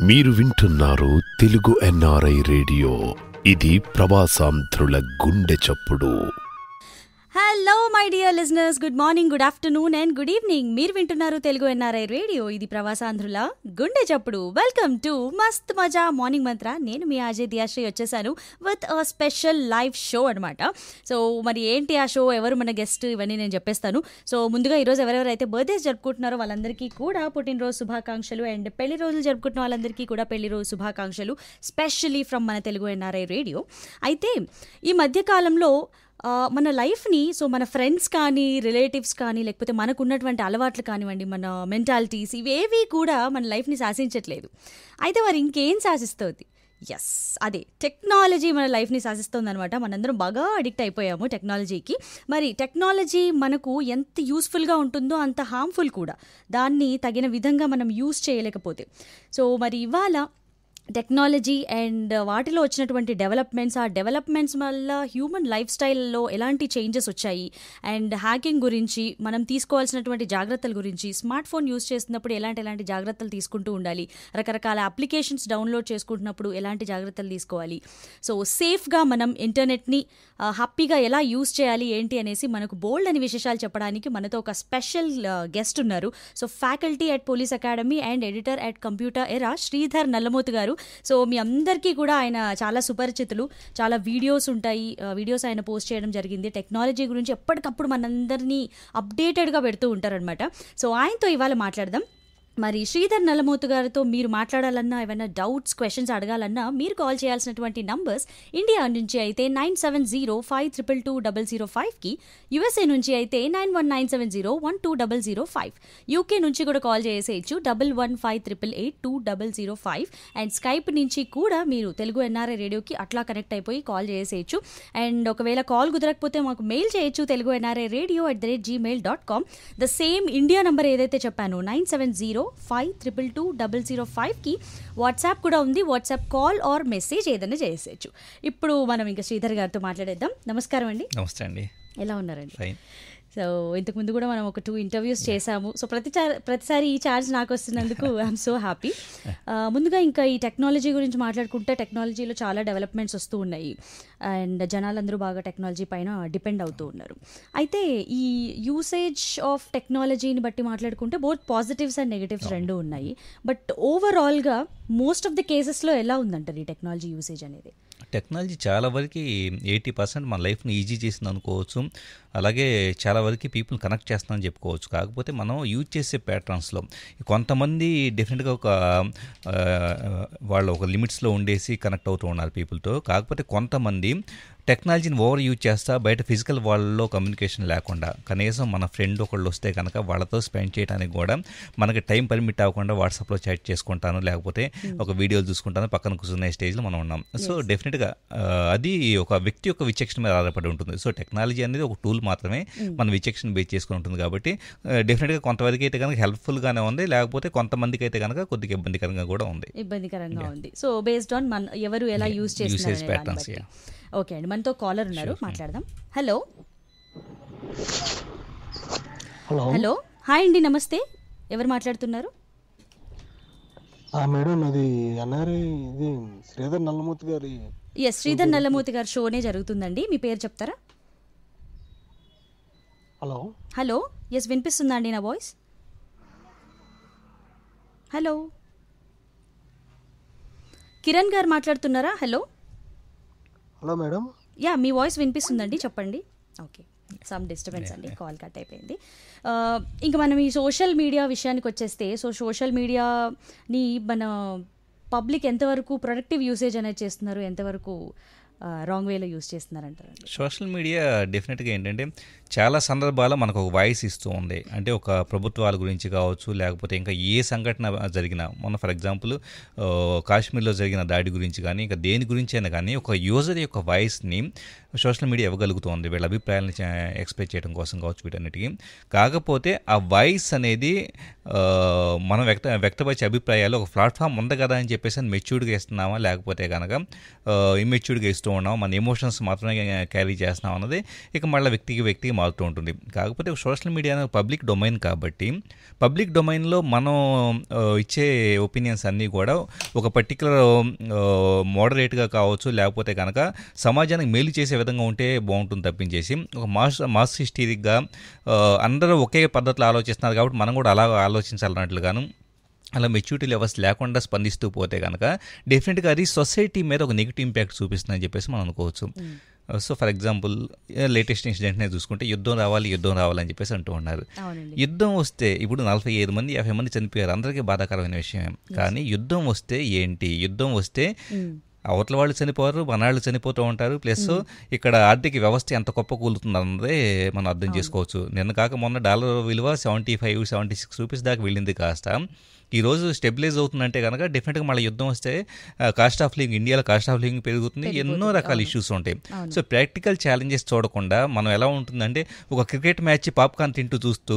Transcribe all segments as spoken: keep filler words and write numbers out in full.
మీరు వింటున్నారు Telugu NRI radio. ఇది ప్రవాసాంధ్రుల గుండె చప్పుడు. Hello my dear listeners, good morning, good afternoon and good evening. మీరు వింటున్నారు తెలుగు ఎన్ఆర్ఐ రేడియో. ఇది ప్రవాసాంధ్రుల గుండె చప్పుడు. వెల్కమ్ టు మస్త్ మజా మార్నింగ్ మంత్ర. నేను మీ అజయ్ దియాశ్రీ వచ్చేసాను with a special live show అనమాట. సో మరి ఏంటి ఆ షో, ఎవరు మన గెస్ట్, ఇవన్నీ నేను చెప్పేస్తాను. సో ముందుగా ఈరోజు ఎవరెవరైతే బర్త్డేస్ జరుపుకుంటున్నారో వాళ్ళందరికీ కూడా పుట్టినరోజు శుభాకాంక్షలు, అండ్ పెళ్లి రోజులు జరుపుకుంటున్న వాళ్ళందరికీ కూడా పెళ్లి రోజు శుభాకాంక్షలు, స్పెషల్లీ ఫ్రమ్ మన తెలుగు ఎన్ఆర్ఐ రేడియో. అయితే ఈ మధ్యకాలంలో మన లైఫ్ని, సో మన ఫ్రెండ్స్ కానీ, రిలేటివ్స్ కానీ, లేకపోతే మనకు ఉన్నటువంటి అలవాట్లు కానివ్వండి, మన మెంటాలిటీస్, ఇవేవి కూడా మన లైఫ్ని శాసించట్లేదు. అయితే మరి ఇంకేం శాసిస్తుంది? ఎస్, అదే టెక్నాలజీ మన లైఫ్ని శాసిస్తుంది అనమాట. మనందరం బాగా అడిక్ట్ అయిపోయాము టెక్నాలజీకి. మరి టెక్నాలజీ మనకు ఎంత యూస్ఫుల్గా ఉంటుందో అంత హార్మ్ఫుల్ కూడా, దాన్ని తగిన విధంగా మనం యూస్ చేయలేకపోతే. సో మరి ఇవాళ టెక్నాలజీ అండ్ వాటిలో వచ్చినటువంటి డెవలప్మెంట్స్, ఆ డెవలప్మెంట్స్ వల్ల హ్యూమన్ లైఫ్ స్టైల్లో ఎలాంటి చేంజెస్ వచ్చాయి, అండ్ హ్యాకింగ్ గురించి, మనం తీసుకోవాల్సినటువంటి జాగ్రత్తల గురించి, స్మార్ట్ ఫోన్ యూస్ చేస్తున్నప్పుడు ఎలాంటి ఎలాంటి జాగ్రత్తలు తీసుకుంటూ ఉండాలి, రకరకాల అప్లికేషన్స్ డౌన్లోడ్ చేసుకుంటున్నప్పుడు ఎలాంటి జాగ్రత్తలు తీసుకోవాలి, సో సేఫ్గా మనం ఇంటర్నెట్ని హ్యాపీగా ఎలా యూస్ చేయాలి ఏంటి అనేసి మనకు బోల్డ్ అని విశేషాలు చెప్పడానికి మనతో ఒక స్పెషల్ గెస్ట్ ఉన్నారు. So faculty at police academy and editor at computer era Sridhar Nallamothu గారు. సో మీ అందరికీ కూడా ఆయన చాలా సుపరిచితులు. చాలా వీడియోస్ ఉంటాయి, వీడియోస్ ఆయన పోస్ట్ చేయడం జరిగింది. టెక్నాలజీ గురించి ఎప్పటికప్పుడు మనందరినీ అప్డేటెడ్గా పెడుతూ ఉంటారనమాట. సో ఆయనతో ఇవాళ మాట్లాడదాం. మరి శ్రీధర్ నల్లమోతు గారితో మీరు మాట్లాడాలన్నా, ఏమైనా డౌట్స్, క్వశ్చన్స్ అడగాలన్నా మీరు కాల్ చేయాల్సినటువంటి నంబర్స్ ఇండియా నుంచి అయితే nine seven zero five triple two double zero ఫైవ్కి, యూఎస్ఏ నుంచి అయితే nine one nine seven zero one two double zero five, UK నుంచి కూడా కాల్ చేసేయచ్చు double one five triple eight two double zero five, and Skype నుంచి కూడా మీరు Telugu NRI రేడియోకి అట్లా కనెక్ట్ అయిపోయి కాల్ చేసేయచ్చు. అండ్ ఒకవేళ కాల్ కుదరకపోతే మాకు మెయిల్ చేయొచ్చు, Telugu NRI radio at the rate Gmail dot com. The same India number ఏదైతే చెప్పానో nine seven zero five triple two double zero ఫైవ్కి వాట్సాప్ కూడా ఉంది. వాట్సాప్ కాల్ ఆర్ మెసేజ్ ఏదైనా చేసేయచ్చు. ఇప్పుడు మనం ఇంకా శ్రీధర్ గారితో మాట్లాడేద్దాం. నమస్కారం అండి. నమస్తే అండి. ఎలా ఉన్నారండి? సో ఇంతకుముందు కూడా మనం ఒక టూ ఇంటర్వ్యూస్ చేశాము. సో ప్రతి ప్రతిసారి ఈ ఛార్జ్ నాకు వస్తున్నందుకు ఐఎమ్ సో హ్యాపీ. ముందుగా ఇంకా ఈ టెక్నాలజీ గురించి మాట్లాడుకుంటే, టెక్నాలజీలో చాలా డెవలప్మెంట్స్ వస్తూ ఉన్నాయి అండ్ జనాలందరూ బాగా టెక్నాలజీ పైన డిపెండ్ అవుతూ ఉన్నారు. అయితే ఈ యూసేజ్ ఆఫ్ టెక్నాలజీని బట్టి మాట్లాడుకుంటే బోత్ పాజిటివ్స్ అండ్ నెగటివ్స్ రెండు ఉన్నాయి. బట్ ఓవరాల్గా మోస్ట్ ఆఫ్ ద కేసెస్లో ఎలా ఉందంటారు ఈ టెక్నాలజీ యూసేజ్ అనేది? టెక్నాలజీ చాలా వరకు ఎయిటీ పర్సెంట్ మన లైఫ్ని ఈజీ చేసింది అనుకోవచ్చు. అలాగే చాలా వరకు పీపుల్ కనెక్ట్ చేస్తుందని చెప్పుకోవచ్చు. కాకపోతే మనం యూజ్ చేసే ప్యాటర్న్స్లో కొంతమంది డెఫినెట్గా ఒక వాళ్ళు ఒక లిమిట్స్లో ఉండేసి కనెక్ట్ అవుతూ ఉన్నారు పీపుల్తో. కాకపోతే కొంతమంది టెక్నాలజీని ఓవర్ యూజ్ చేస్తా బయట ఫిజికల్ వాళ్ళలో కమ్యూనికేషన్ లేకుండా, కనీసం మన ఫ్రెండ్ ఒకళ్ళు వస్తే కనుక వాళ్ళతో స్పెండ్ చేయడానికి కూడా మనకి టైం పర్మిట్ అవ్వకుండా వాట్సాప్లో చాట్ చేసుకుంటాను, లేకపోతే ఒక వీడియోలు చూసుకుంటాను, పక్కన కూర్చునే స్టేజ్లో మనం ఉన్నాం. సో డెఫినెట్గా అది ఒక వ్యక్తి యొక్క విచక్షణ మీద ఆధారపడి ఉంటుంది. సో టెక్నాలజీ అనేది ఒక టూల్ మాత్రమే, మన విచక్షణ బేస్ చేసుకుని ఉంటుంది. కాబట్టి డెఫినెట్గా కొంతవరకు అయితే కనుక హెల్ప్ఫుల్గానే ఉంది, లేకపోతే కొంతమందికి అయితే కనుక కొద్దిగా ఇబ్బందికరంగా కూడా ఉంది. ఇబ్బందికరంగా ఉంది. సో బేస్డ్ ఆన్ మన ఎవరు ఎలా యూజ్ చేస్తున్నారు ప్యాటర్న్స్. ఓకే అండి, మనతో కాలర్ ఉన్నారు, మాట్లాడదాం. హలో హలో హలో హాయ్ అండి, నమస్తే. ఎవరు మాట్లాడుతున్నారు? మేడం, అది ఎన్ఆర్ఐ ఇది శ్రీధర్ నల్లమూర్తి గారి. ఎస్, శ్రీధర్ నల్లమూర్తి గారి షోనే జరుగుతుందండి. మీ పేరు చెప్తారా? హలో హలో ఎస్, వినిపిస్తుందా అండి నా వాయిస్? హలో కిరణ్ గారు మాట్లాడుతున్నారా? Hello hello madam. యా, మీ వాయిస్ వినిపిస్తుందండి, చెప్పండి. ఓకే, సమ్ డిస్టర్బెన్స్ అండి, కాల్ కట్ అయిపోయింది. ఇంకా మనం ఈ సోషల్ మీడియా విషయానికి వచ్చేస్తే, సో సోషల్ మీడియాని మన పబ్లిక్ ఎంతవరకు ప్రొడక్టివ్ యూసేజ్ అనేది చేస్తున్నారు, ఎంతవరకు రాంగ్ వేలో యూజ్ చేస్తున్నారంటారండి? సోషల్ మీడియా డెఫినెట్గా ఏంటంటే చాలా సందర్భాల్లో మనకు ఒక వాయిస్ ఇస్తూ ఉంది. అంటే ఒక ప్రభుత్వాల గురించి కావచ్చు, లేకపోతే ఇంకా ఏ సంఘటన జరిగినా, మొన్న ఫర్ ఎగ్జాంపుల్ కాశ్మీర్లో జరిగిన దాడి గురించి కానీ, ఇంకా దేని గురించి అయినా కానీ ఒక యూజర్ యొక్క వాయిస్ని సోషల్ మీడియా ఇవ్వగలుగుతుంది, వీళ్ళ అభిప్రాయాలను ఎక్స్ప్రెస్ చేయడం కోసం కావచ్చు, వీటన్నిటికీ. కాకపోతే ఆ వాయిస్ అనేది మనం వ్యక్త వ్యక్తపరిచే అభిప్రాయాలు ఒక ప్లాట్ఫామ్ ఉంది కదా అని చెప్పేసి మెచ్యూర్డ్గా ఇస్తున్నామా, లేకపోతే కనుక ఇమ్మెచ్యూర్డ్గా ఇస్తూ ఉన్నాం, మన ఎమోషన్స్ మాత్రమే క్యారీ చేస్తున్నాం అన్నది ఇక మళ్ళీ వ్యక్తికి వ్యక్తికి మారుతూ ఉంటుంది. కాకపోతే సోషల్ మీడియా అనేది పబ్లిక్ డొమైన్ కాబట్టి పబ్లిక్ డొమైన్లో మనం ఇచ్చే ఒపీనియన్స్ అన్నీ కూడా ఒక పర్టికులర్ మోడరేట్గా కావచ్చు, లేకపోతే కనుక సమాజానికి మేలు చేసే విధంగా ఉంటే బాగుంటుంది తప్పించేసి ఒక మాస్ మాస్ హిస్టీరిక్గా అందరూ ఒకే పద్ధతిలో ఆలోచిస్తున్నారు కాబట్టి మనం కూడా అలా ఆలోచించాలన్నట్లుగాను అలా మెచ్యూరిటీ లెవెల్స్ లేకుండా స్పందిస్తూ పోతే కనుక డెఫినెట్గా అది సొసైటీ మీద ఒక నెగిటివ్ ఇంపాక్ట్ చూపిస్తుందని చెప్పేసి మనం అనుకోవచ్చు. సో ఫర్ ఎగ్జాంపుల్ లేటెస్ట్ ఇన్సిడెంట్నే చూసుకుంటే యుద్ధం రావాలి యుద్ధం రావాలని చెప్పేసి అంటూ ఉన్నారు. యుద్ధం వస్తే ఇప్పుడు నలభై ఐదు మంది యాభై మంది చనిపోయారు, అందరికీ బాధాకరమైన విషయం. కానీ యుద్ధం వస్తే ఏంటి, యుద్ధం వస్తే అవతల వాళ్ళు చనిపోరు, మనాళ్ళు చనిపోతూ ఉంటారు. ప్లస్ ఇక్కడ ఆర్థిక వ్యవస్థ ఎంత గొప్ప కూలుతుంది అన్నదే మనం అర్థం చేసుకోవచ్చు. నిన్న కాక మొన్న డాలర్ విలువ seventy five seventy six rupees దాకా వెళ్ళింది, కాస్త ఈరోజు స్టెబిలైజ్ అవుతుందంటే కనుక డెఫినెట్గా మళ్ళీ యుద్ధం వస్తే కాస్ట్ ఆఫ్ లివింగ్, ఇండియాలో కాస్ట్ ఆఫ్ లివింగ్ పెరుగుతుంది, ఎన్నో రకాల ఇష్యూస్ ఉంటాయి. సో ప్రాక్టికల్ ఛాలెంజెస్ చూడకుండా మనం ఎలా ఉంటుందంటే ఒక క్రికెట్ మ్యాచ్ పాప్కార్న్ తింటూ చూస్తూ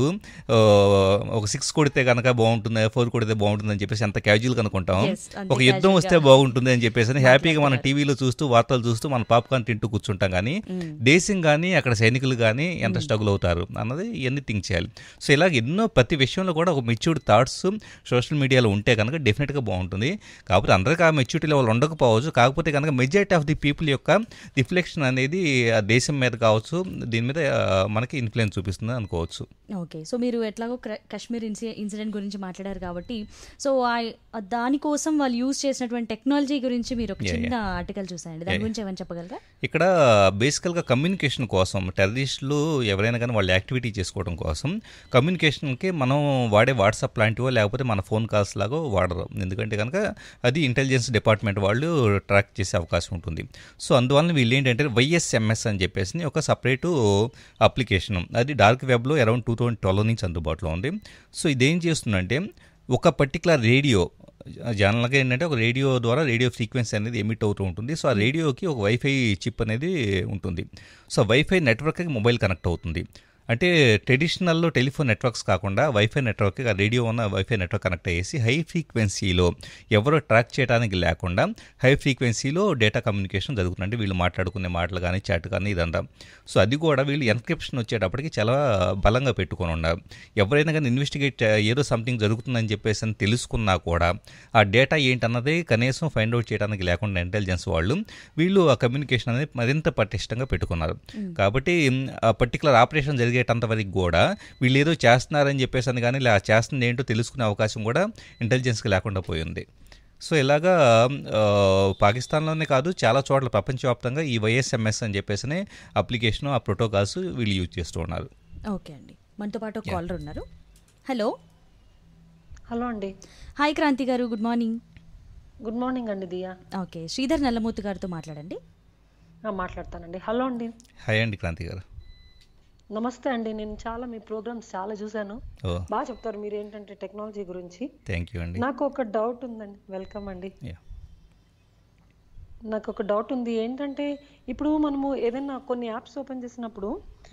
ఒక సిక్స్ కొడితే కనుక బాగుంటుంది, ఫోర్ కొడితే బాగుంటుంది అని చెప్పేసి ఎంత క్యాజువల్గా అనుకుంటాం. ఒక యుద్ధం వస్తే బాగుంటుంది అని చెప్పేసి హ్యాపీగా మన టీవీలో చూస్తూ వార్తలు చూస్తూ మన పాప్కార్న్ తింటూ కూర్చుంటాం. కానీ దేశం కానీ అక్కడ సైనికులు కానీ ఎంత స్ట్రగుల్ అవుతారు అన్నది ఇవన్నీ థింక్ చేయాలి. సో ఇలాగ ఎన్నో ప్రతి విషయంలో కూడా ఒక మెచ్యూర్డ్ థాట్స్ సోషల్ మీడియాలో ఉంటే కనుక డెఫినెట్గా బాగుంటుంది. కాకపోతే అందరికీ ఆ మెచ్యూరిటీ లెవెల్ ఉండకపోవచ్చు. కాకపోతే కనుక మెజారిటీ ఆఫ్ ది పీపుల్ యొక్క రిఫ్లెక్షన్ అనేది ఆ దేశం మీద కావచ్చు, దీని మీద మనకి ఇన్ఫ్లుయెన్స్ చూపిస్తుంది అనుకోవచ్చు. ఓకే, సో మీరు ఎట్లాగో కాశ్మీర్ ఇన్సి ఇన్సిడెంట్ గురించి మాట్లాడారు కాబట్టి సో దానికోసం వాళ్ళు యూజ్ చేసినటువంటి టెక్నాలజీ గురించి మీరు ఒక చిన్న ఆర్టికల్ చూసారండి, దాని గురించి ఏమైనా చెప్పగలరా? ఇక్కడ బేసికల్గా కమ్యూనికేషన్ కోసం టెర్రరిస్టులు ఎవరైనా కానీ వాళ్ళు యాక్టివిటీ చేసుకోవడం కోసం కమ్యూనికేషన్కి మనం వాడే వాట్సాప్ లాంటివో లేకపోతే మన ఫోన్ కాల్స్ లాగా వాడరు. ఎందుకంటే కనుక అది ఇంటెలిజెన్స్ డిపార్ట్మెంట్ వాళ్ళు ట్రాక్ చేసే అవకాశం ఉంటుంది. సో అందువల్ల వీళ్ళు ఏంటంటే వైఎస్ఎంఎస్ అని చెప్పేసి ఒక సపరేటు అప్లికేషన్, అది డార్క్ వెబ్లో అరౌండ్ టూ థౌజండ్ ట్వెల్వ్ నుంచి అందుబాటులో ఉంది. సో ఇదేం చేస్తుందంటే ఒక పర్టికులర్ రేడియో, జనరల్గా ఏంటంటే ఒక రేడియో ద్వారా రేడియో ఫ్రీక్వెన్సీ అనేది ఎమిట్ అవుతూ ఉంటుంది. సో ఆ రేడియోకి ఒక వైఫై చిప్ అనేది ఉంటుంది. సో వైఫై నెట్వర్క్కి మొబైల్ కనెక్ట్ అవుతుంది. అంటే ట్రెడిషనల్లో టెలిఫోన్ నెట్వర్క్స్ కాకుండా వైఫై నెట్వర్క్, రేడియో ఉన్న వైఫై నెట్వర్క్ కనెక్ట్ అయ్యేసి హై ఫ్రీక్వెన్సీలో ఎవరో ట్రాక్ చేయడానికి లేకుండా హై ఫ్రీక్వెన్సీలో డేటా కమ్యూనికేషన్ జరుగుతుంది. అంటే వీళ్ళు మాట్లాడుకునే మాటలు కానీ చాట్ కానీ ఇదంతా. సో అది కూడా వీళ్ళు ఎన్క్రిప్షన్ వచ్చేటప్పటికి చాలా బలంగా పెట్టుకొని ఉన్నారు. ఎవరైనా కానీ ఇన్వెస్టిగేట్ ఏదో సంథింగ్ జరుగుతుందని చెప్పేసి అని తెలుసుకున్నా కూడా ఆ డేటా ఏంటన్నది కనీసం ఫైండ్ అవుట్ చేయడానికి లేకుండా ఇంటెలిజెన్స్ వాళ్ళు వీళ్ళు ఆ కమ్యూనికేషన్ అనేది మరింత పటిష్టంగా పెట్టుకున్నారు. కాబట్టి ఆ పర్టికులర్ ఆపరేషన్ జరిగే అంతవరకు కూడా వీళ్ళు ఏదో చేస్తున్నారని చెప్పేసి అని కానీ ఇలా చేస్తుంది ఏంటో తెలుసుకునే అవకాశం కూడా ఇంటెలిజెన్స్కి లేకుండా పోయింది. సో ఇలాగా పాకిస్తాన్లోనే కాదు చాలా చోట్ల ప్రపంచవ్యాప్తంగా ఈ వైఎస్ఎంఎస్ అని చెప్పేసి అప్లికేషన్, ఆ ప్రోటోకాల్స్ వీళ్ళు యూజ్ చేస్తూ ఉన్నారు. ఓకే అండి, మనతో పాటు ఒక కాలర్ ఉన్నారు. హలో హలో అండి. హాయ్ క్రాంతి గారు, గుడ్ మార్నింగ్. గుడ్ మార్నింగ్ అండి దియా. ఓకే, శ్రీధర్ నల్లమూర్తి గారితో మాట్లాడండి. మాట్లాడతానండి. హలో అండి. హాయ్ అండి క్రాంతి గారు. నమస్తే అండి. నేను చాలా మీ ప్రోగ్రామ్స్ చాలా చూశాను, బాగా చెప్తారు మీరు ఏంటంటే టెక్నాలజీ గురించి. థ్యాంక్ యూ అండి. నాకు ఒక డౌట్ ఉందండి. వెల్కమ్ అండి. నాకు ఒక డౌట్ ఉంది ఏంటంటే ఇప్పుడు మనము ఏదైనా కొన్ని యాప్స్ ఓపెన్ చేసినప్పుడు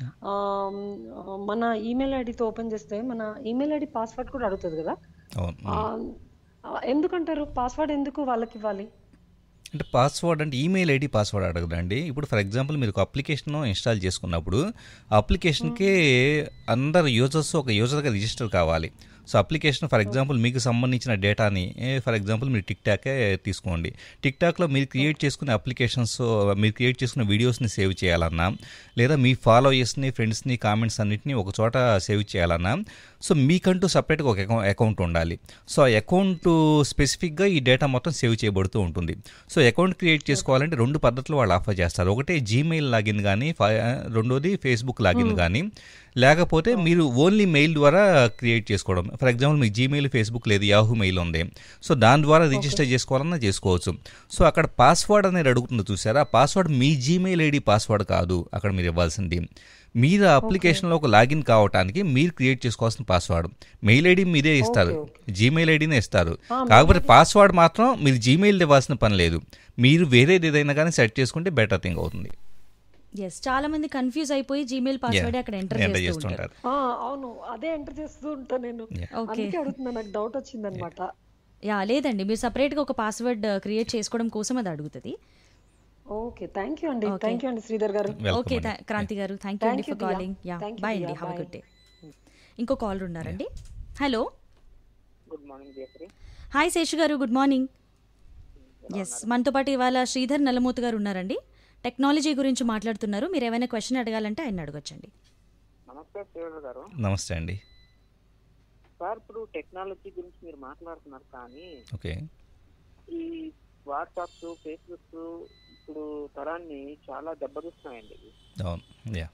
మన ఈమెయిల్ ఐడితో ఓపెన్ చేస్తే మన ఈమెయిల్ ఐడి పాస్వర్డ్ కూడా అడుగుతుంది కదా, ఎందుకంటారు? పాస్వర్డ్ ఎందుకు వాళ్ళకి ఇవ్వాలి? అంటే పాస్వర్డ్ అంటే ఈమెయిల్ ఐడి పాస్వర్డ్ అడగదండి. ఇప్పుడు ఫర్ ఎగ్జాంపుల్ మీరు ఒక అప్లికేషన్ ఇన్స్టాల్ చేసుకున్నప్పుడు ఆ అప్లికేషన్కి అందరు యూజర్స్ ఒక యూజర్గా రిజిస్టర్ కావాలి. సో అప్లికేషన్ ఫర్ ఎగ్జాంపుల్ మీకు సంబంధించిన డేటాని ఫర్ ఎగ్జాంపుల్ మీరు టిక్ టాకే తీసుకోండి. టిక్ టాక్లో మీరు క్రియేట్ చేసుకునే అప్లికేషన్స్, మీరు క్రియేట్ చేసుకున్న వీడియోస్ని సేవ్ చేయాలన్నా, లేదా మీ ఫాలోయర్స్ని, ఫ్రెండ్స్ని, కామెంట్స్ అన్నింటినీ ఒక చోట సేవ్ చేయాలన్నా, సో మీకంటూ సపరేట్గా ఒక అకౌంట్ ఉండాలి. సో ఆ అకౌంట్ స్పెసిఫిక్గా ఈ డేటా మొత్తం సేవ్ చేయబడుతూ ఉంటుంది. సో అకౌంట్ క్రియేట్ చేసుకోవాలంటే రెండు పద్ధతులు వాళ్ళు ఆఫర్ చేస్తారు. ఒకటి జీమెయిల్ లాగిన్ కానీ, రెండోది ఫేస్బుక్ లాగిన్ కానీ, లేకపోతే మీరు ఓన్లీ మెయిల్ ద్వారా క్రియేట్ చేసుకోవడం. ఫర్ ఎగ్జాంపుల్ మీకు జీమెయిల్, ఫేస్బుక్ లేదు, యాహూ మెయిల్ ఉంది. సో దాని ద్వారా రిజిస్టర్ చేసుకోవాలన్నా చేసుకోవచ్చు. సో అక్కడ పాస్వర్డ్ అనేది అడుగుతుంది చూసారా, ఆ పాస్వర్డ్ మీ జీమెయిల్ ఐడి పాస్వర్డ్ కాదు అక్కడ మీరు ఇవ్వాల్సింది. మీరు ఆ అప్లికేషన్లో ఒక లాగిన్ కావడానికి మీరు క్రియేట్ చేసుకోవాల్సిన పాస్వర్డ్. మెయిల్ ఐడి మీదే ఇస్తారు, జీమెయిల్ ఐడినే ఇస్తారు. కాకపోతే పాస్వర్డ్ మాత్రం మీరు జీమెయిల్ ఇవ్వాల్సిన పని లేదు. మీరు వేరేది ఏదైనా కానీ సెట్ చేసుకుంటే బెటర్ థింగ్ అవుతుంది. ఎస్, చాలా మంది కన్ఫ్యూజ్ అయిపోయి జీమెయిల్ పాస్వర్డ్ అక్కడ ఎంటర్ చేస్తుంటారు. అవును, అదే ఎంటర్ చేస్తూ ఉంటా నేను. అందుకే అడుగుతున్నా, నాకు డౌట్ వచ్చిందన్నమాట. యా లేదండి, మీరు సపరేట్గా ఒక పాస్వర్డ్ క్రియేట్ చేసుకోవడం కోసం అది అడుగుతుంది. ఓకే, థ్యాంక్ యూ అండి. ఓకే థ్యాంక్ యూ అండి శ్రీధర్ గారు. వెల్కమ్ ఓకే అండి. క్రాంతి గారు థ్యాంక్ యూ అండి thank you for Diya. Calling. Yeah thank you bye Diya. అండి, have a bye. Good day. ఇంకో కాలర్ ఉన్నారండి. Hello, good morning Jayashri. Hi Seshu గారు, గుడ్ మార్నింగ్. ఎస్, మనతో పాటు ఇవాళ శ్రీధర్ నల్లమూతు గారు ఉన్నారండి. టెక్నాలజీ గురించి మాట్లాడుతున్నారు. మీరు ఏమైనా క్వశ్చన్ అడగాలంటే ఆయన అడగొచ్చండి. నమస్తే శ్రీధర్ గారు. నమస్తే అండి. సార్, ఇప్పుడు టెక్నాలజీ గురించి మీరు మాట్లాడుతున్నారు, కానీ ఓకే. ఈ వాట్సాప్స్, ఫేస్బుక్స్ ఇప్పుడు తరాన్ని చాలా దెబ్బతీస్తున్నాయండి. అవును. యా.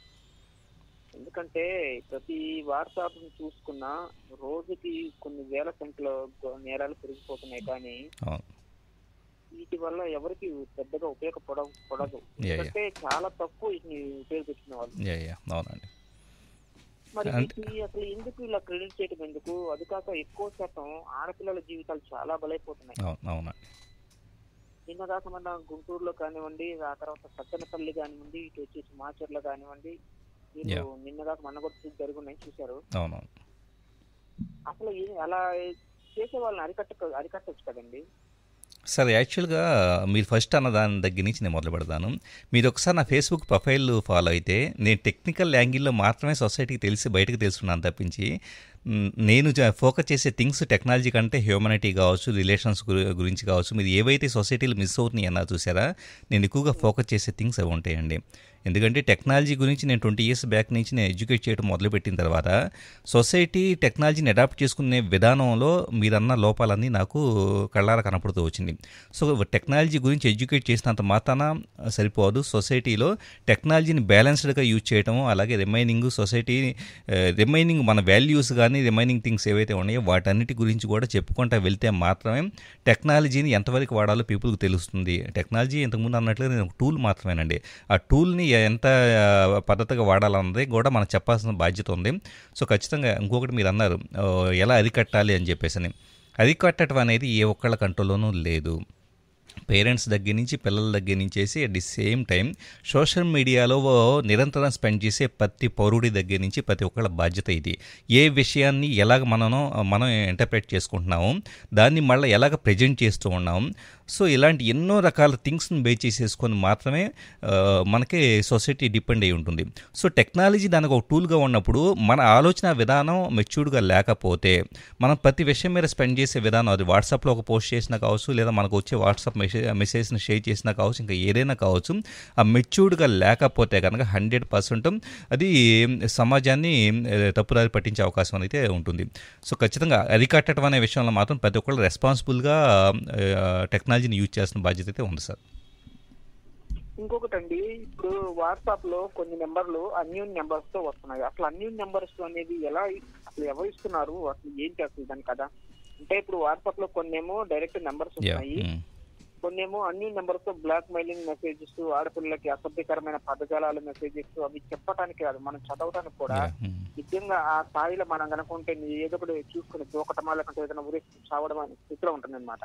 ఎందుకంటే ప్రతి వాట్సాప్ చూసుకున్నా రోజుకి కొన్ని వేల సంఖ్యలో గో- నేరాలు పెరిగిపోతున్నాయి, కానీ అవును. వీటి వల్ల ఎవరికి పెద్దగా ఉపయోగపడ పడదు. Yeah, yeah. ఎందుకంటే చాలా తక్కువ వీటిని ఉపయోగించిన వాళ్ళు. యా యా అవునండి. మరి అంటే- వీటిని అసలు ఎందుకు ఇలా క్రెడిట్ చేయడం ఎందుకు? అది కాక ఎక్కువ శాతం ఆడపిల్లల జీవితాలు చాలా బలైపోతున్నాయి. అవును అవునండి. నిన్న దాకా మన గుంటూరులో కానివ్వండి, ఆ తర్వాత సత్తెనపల్లి కానివ్వండి, ఇటు వచ్చేసి మాచర్ల కానివ్వండి, మీరు Yeah. నిన్న దాకా మన కూడా జరుగున్నాయి చూశారు. అవునవును. అసలు ఏ- అలా చేసే వాళ్ళని అరికట్ట అరికట్టచ్చు కదండి. సరే, యాక్చువల్గా మీరు ఫస్ట్ అన్న దాని దగ్గర నుంచి నేను మొదలు పెడతాను. మీరు ఒకసారి నా ఫేస్బుక్ ప్రొఫైల్ ఫాలో అయితే నేను టెక్నికల్ యాంగిల్లో మాత్రమే సొసైటీకి తెలిసి బయటకు తెలుసుకున్నాను తప్పించి మ్, నేను ఫోకస్ చేసే థింగ్స్ టెక్నాలజీ కంటే హ్యూమనిటీ కావచ్చు, రిలేషన్స్ గురించి కావచ్చు, మీరు ఏవైతే సొసైటీలో మిస్ అవుతున్నాయి అన్నా చూసారా, నేను ఎక్కువగా ఫోకస్ చేసే థింగ్స్ అవి ఉంటాయండి. ఎందుకంటే టెక్నాలజీ గురించి నేను ట్వంటీ ఇయర్స్ బ్యాక్ నుంచి నేను ఎడ్యుకేట్ చేయడం మొదలుపెట్టిన తర్వాత సొసైటీ టెక్నాలజీని అడాప్ట్ చేసుకునే విధానంలో మీరన్న లోపాలన్నీ నాకు కళ్ళారా కనపడుతూ వచ్చింది. సో టెక్నాలజీ గురించి ఎడ్యుకేట్ చేసినంత మాత్రాన సరిపోదు. సొసైటీలో టెక్నాలజీని బ్యాలెన్స్డ్గా యూజ్ చేయడం, అలాగే రిమైనింగ్ సొసైటీ రిమైనింగ్ మన వాల్యూస్ కానీ రిమైనింగ్ థింగ్స్ ఏవైతే ఉన్నాయో వాటన్నిటి గురించి కూడా చెప్పుకుంటూ వెళ్తే మాత్రమే టెక్నాలజీని ఎంతవరకు వాడాలో పీపుల్కి తెలుస్తుంది. టెక్నాలజీ ఇంతకుముందు అన్నట్లుగా నేను ఒక టూల్ మాత్రమేనండి. ఆ టూల్ని ఎంత ఆ, పద్ధతిగా వాడాలన్నది కూడా మనకు చెప్పాల్సిన బాధ్యత ఉంది. సో ఖచ్చితంగా ఇంకొకటి మీరు అన్నారు ఆ, ఎలా అరికట్టాలి అని చెప్పేసి అని. అరికట్టడం అనేది ఏ ఒక్కళ్ళ కంట్రోల్లోనూ లేదు. పేరెంట్స్ దగ్గర నుంచి పిల్లల దగ్గర నుంచేసి at the same time social మీడియాలో నిరంతరం స్పెండ్ చేసే ప్రతి పౌరుడి దగ్గర నుంచి ప్రతి ఒక్కళ్ళ బాధ్యత ఇది. ఏ విషయాన్ని ఎలాగ మనం మనం ఇంటర్ప్రెట్ చేసుకుంటున్నాము, దాన్ని మళ్ళీ ఎలాగ ప్రజెంట్ చేస్తూ ఉన్నాం. సో ఇలాంటి ఎన్నో రకాల థింగ్స్ని బేస్ చేసేసుకొని మాత్రమే ఆ, మనకి సొసైటీ డిపెండ్ అయి ఉంటుంది. సో టెక్నాలజీ దానికి ఒక టూల్గా ఉన్నప్పుడు మన ఆలోచన విధానం మెచ్యూర్డ్గా లేకపోతే మనం ప్రతి విషయం మీద స్పెండ్ చేసే విధానం, అది వాట్సాప్లో ఒక పోస్ట్ చేసినా కావచ్చు, లేదా మనకు వచ్చే వాట్సాప్ మెసేజ్ మెసేజ్ని షేర్ చేసినా కావచ్చు, ఇంకా ఏదైనా కావచ్చు, ఆ మెచ్యూర్డ్గా లేకపోతే కనుక హండ్రెడ్ పర్సెంట్ అది సమాజాన్ని ఆ, తప్పుదారి పట్టించే అవకాశం అయితే ఉంటుంది. సో ఖచ్చితంగా అరికట్టడం అనే విషయంలో మాత్రం ప్రతి ఒక్కళ్ళు రెస్పాన్సిబుల్గా టెక్నాలజీని యూజ్ చేస్తున్న బాధ్యత అయితే ఉంది సార్. ఇంకొకటి అండి, ఇప్పుడు వాట్సాప్ లో కొన్ని నెంబర్లు అన్యూన్ నెంబర్స్ తో వస్తున్నాయి. అసలు అన్యూన్ నెంబర్స్ అనేది ఎలా, అసలు ఎవరు ఇస్తున్నారు, అసలు ఏంటి అసలు దాని కదా? అంటే ఇప్పుడు వాట్సాప్ లో కొన్నేమో డైరెక్ట్ నెంబర్స్ యా ఉన్నాయి, కొన్నేమో అన్యూన్ నెంబర్స్ తో బ్లాక్ మెయిలింగ్ మెసేజెస్, ఆడపిల్లలకి అసభ్యకరమైన పదజాలాలు మెసేజెస్, అవి చెప్పడానికి కాదు మనం చదవడానికి కూడా నిజంగా ఆ స్థాయిలో మనం కనుకుంటే ఏదో ఒకటి చూసుకుని దూకటమా లేకుంటే ఏదైనా ఊరి చావడం అనే స్థితిలో ఉంటుంది అనమాట.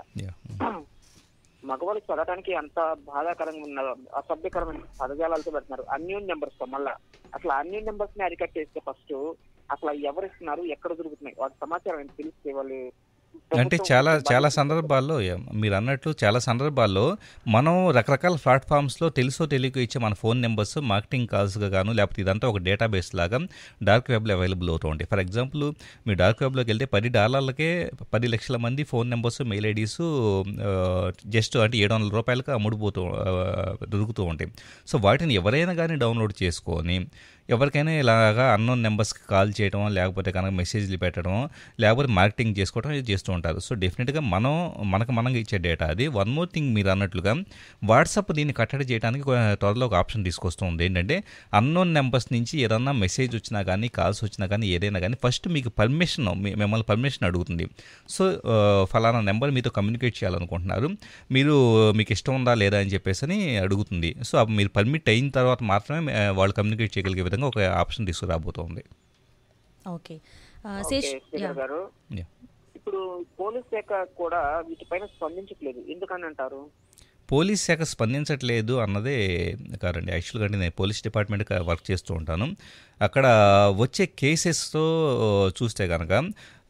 మగవాళ్ళకి చదవడానికి అంత బాధాకరంగా ఉన్న అసభ్యకరమైన పదజాలాలతో పెడుతున్నారు అన్యూన్ నెంబర్స్ తో. మళ్ళా అసలు అన్యూన్ నెంబర్స్ ని అరికట్టేస్తే ఫస్ట్ అసలు ఎవరు ఇస్తున్నారు, ఎక్కడ దొరుకుతున్నాయి, వాటి సమాచారం ఏంటి తెలిస్తే వాళ్ళు అంటే చాలా చాలా సందర్భాల్లో యా, మీరు అన్నట్లు చాలా సందర్భాల్లో మనం రకరకాల ప్లాట్ఫామ్స్లో తెలుసో తెలియక ఇచ్చే మన ఫోన్ నెంబర్స్ మార్కెటింగ్ కాల్స్గా గాను, లేకపోతే ఇదంతా ఒక డేటాబేస్ లాగా డార్క్ వెబ్లో అవైలబుల్ అవుతూ ఉంటాయి. ఫర్ ఎగ్జాంపుల్ మీరు డార్క్ వెబ్లోకి వెళ్తే పది డాలర్లకే పది లక్షల మంది phone numbers, mail IDs just అంటే ఏడు వందల రూపాయలకు అమ్ముడుపోతూ ఆ, దొరుకుతూ ఉంటాయి. సో వాటిని ఎవరైనా కానీ డౌన్లోడ్ చేసుకొని ఎవరికైనా ఇలాగా అన్నోన్ నెంబర్స్కి కాల్ చేయడం, లేకపోతే కనుక మెసేజ్లు పెట్టడం, లేకపోతే మార్కెటింగ్ చేసుకోవడం ఇది చేస్తూ ఉంటారు. సో డెఫినెట్గా మనం మనకు మనం ఇచ్చే డేటా అది. వన్ మోర్ థింగ్ మీరు అన్నట్లుగా వాట్సాప్ దీన్ని కట్టడి చేయడానికి కొ- త్వరలో ఒక ఆప్షన్ తీసుకొస్తూ ఉంది. ఏంటంటే అన్నోన్ నెంబర్స్ నుంచి ఏదన్నా మెసేజ్ వచ్చినా కానీ, కాల్స్ వచ్చినా కానీ, ఏదైనా కానీ ఫస్ట్ మీకు పర్మిషన్, మిమ్మల్ని పర్మిషన్ అడుగుతుంది. సో ఆ, ఫలానా నెంబర్ మీతో కమ్యూనికేట్ చేయాలనుకుంటున్నారు, మీరు మీకు ఇష్టం ఉందా లేదా అని చెప్పేసి అని అడుగుతుంది. సో అప్పుడు మీరు పర్మిట్ అయిన తర్వాత మాత్రమే ఆ, వాళ్ళు కమ్యూనికేట్ చేయగలిగే విధంగా ఒక ఆప్షన్ తీసుకురాబోతోంది. ఓకే ఆ, ఓకే, శేష్ యా శ్రీధర్ గారు, యా. ఇప్పుడు పోలీస్ శాఖ కూడా వీటిపైన స్పందించట్లేదు, ఎందుకని అంటారు? పోలీస్ శాఖ స్పందించట్లేదు అన్నదే కాదండి. యాక్చువల్గా అంటే నేను పోలీస్ డిపార్ట్మెంట్ వర్క్ చేస్తూ ఉంటాను. అక్కడ వచ్చే కేసెస్తో చూస్తే కనుక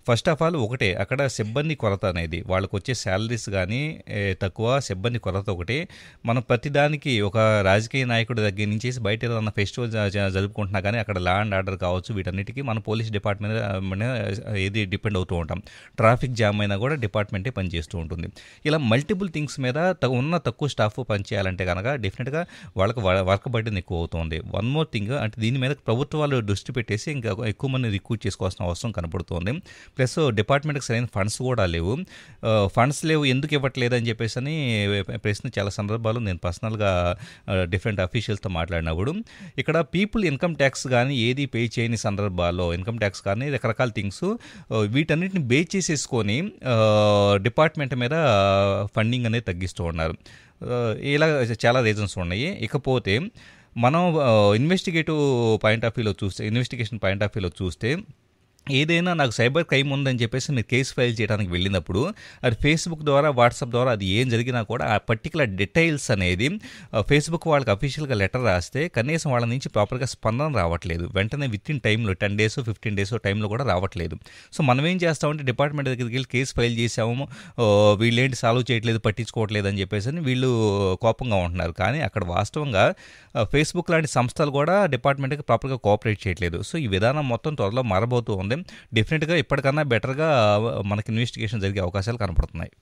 ఫస్ట్ ఆఫ్ ఆల్ ఒకటే, అక్కడ సిబ్బంది కొరత అనేది, వాళ్ళకు వచ్చే శాలరీస్ కానీ తక్కువ, సిబ్బంది కొరత ఒకటి. మనం ప్రతిదానికి ఒక రాజకీయ నాయకుడి దగ్గర నుంచి బయట ఏదైనా ఫెస్టివల్ జరుపుకుంటున్నా కానీ అక్కడ లా అండ్ ఆర్డర్ కావచ్చు, వీటన్నిటికీ మన పోలీస్ డిపార్ట్మెంట్ మీద ఏది డిపెండ్ అవుతూ ఉంటాం. ట్రాఫిక్ జామ్ అయినా కూడా డిపార్ట్మెంటే పనిచేస్తూ ఉంటుంది. ఇలా మల్టిపుల్ థింగ్స్ మీద ఉన్న తక్కువ స్టాఫ్ పనిచేయాలంటే కనుక డెఫినెట్గా వాళ్ళకి వర్క్ బర్డెన్ ఎక్కువ అవుతుంది. వన్ మోర్ థింగ్ అంటే దీని మీద ప్రభుత్వాలు దృష్టి పెట్టేసి ఇంకా ఎక్కువ మంది రిక్రూట్ చేసుకోవాల్సిన అవసరం కనపడుతుంది. ప్లస్ డిపార్ట్మెంట్కి సరైన ఫండ్స్ కూడా లేవు. ఫండ్స్ లేవు ఎందుకు ఇవ్వట్లేదు అని చెప్పేసి అని ప్రశ్న చాలా సందర్భాలు నేను పర్సనల్గా డిఫరెంట్ అఫీషియల్స్తో మాట్లాడినప్పుడు, ఇక్కడ పీపుల్ ఇన్కమ్ ట్యాక్స్ కానీ ఏది పే చేయని సందర్భాల్లో ఇన్కమ్ ట్యాక్స్ కానీ రకరకాల థింగ్స్ వీటన్నిటిని బే చేసేసుకొని డిపార్ట్మెంట్ మీద ఫండింగ్ అనేది తగ్గిస్తూ ఉన్నారు. ఇలా చాలా రీజన్స్ ఉన్నాయి. ఇకపోతే మనం ఇన్వెస్టిగేటివ్ పాయింట్ ఆఫ్ వ్యూలో చూస్తే ఇన్వెస్టిగేషన్ పాయింట్ ఆఫ్ వ్యూలో చూస్తే ఏదైనా నాకు సైబర్ క్రైమ్ ఉందని చెప్పేసి మీరు కేసు ఫైల్ చేయడానికి వెళ్ళినప్పుడు అది ఫేస్బుక్ ద్వారా వాట్సాప్ ద్వారా అది ఏం జరిగినా కూడా ఆ పర్టికులర్ డీటెయిల్స్ అనేది ఫేస్బుక్ వాళ్ళకి అఫీషియల్గా లెటర్ రాస్తే కనీసం వాళ్ళ నుంచి ప్రాపర్గా స్పందన రావట్లేదు. వెంటనే విత్ ఇన్ టైంలో టెన్ డేస్ ఫిఫ్టీన్ డేస్ టైంలో కూడా రావట్లేదు. సో మనం ఏం చేస్తామంటే డిపార్ట్మెంట్ దగ్గరికి వెళ్ళి కేసు ఫైల్ చేసాము, వీళ్ళేంటి సాల్వ్ చేయట్లేదు, పట్టించుకోవట్లేదు అని చెప్పేసి అని వీళ్ళు కోపంగా ఉంటున్నారు. కానీ అక్కడ వాస్తవంగా ఫేస్బుక్ లాంటి సంస్థలు కూడా డిపార్ట్మెంట్కి ప్రాపర్గా కోఆపరేట్ చేయట్లేదు. సో ఈ విధానం మొత్తం త్వరలో మారబోతూ ఉంది. డెఫినెట్గా ఇప్పటికన్నా బెటర్గా మనకి ఇన్వెస్టిగేషన్ జరిగే అవకాశాలు కనపడుతున్నాయి.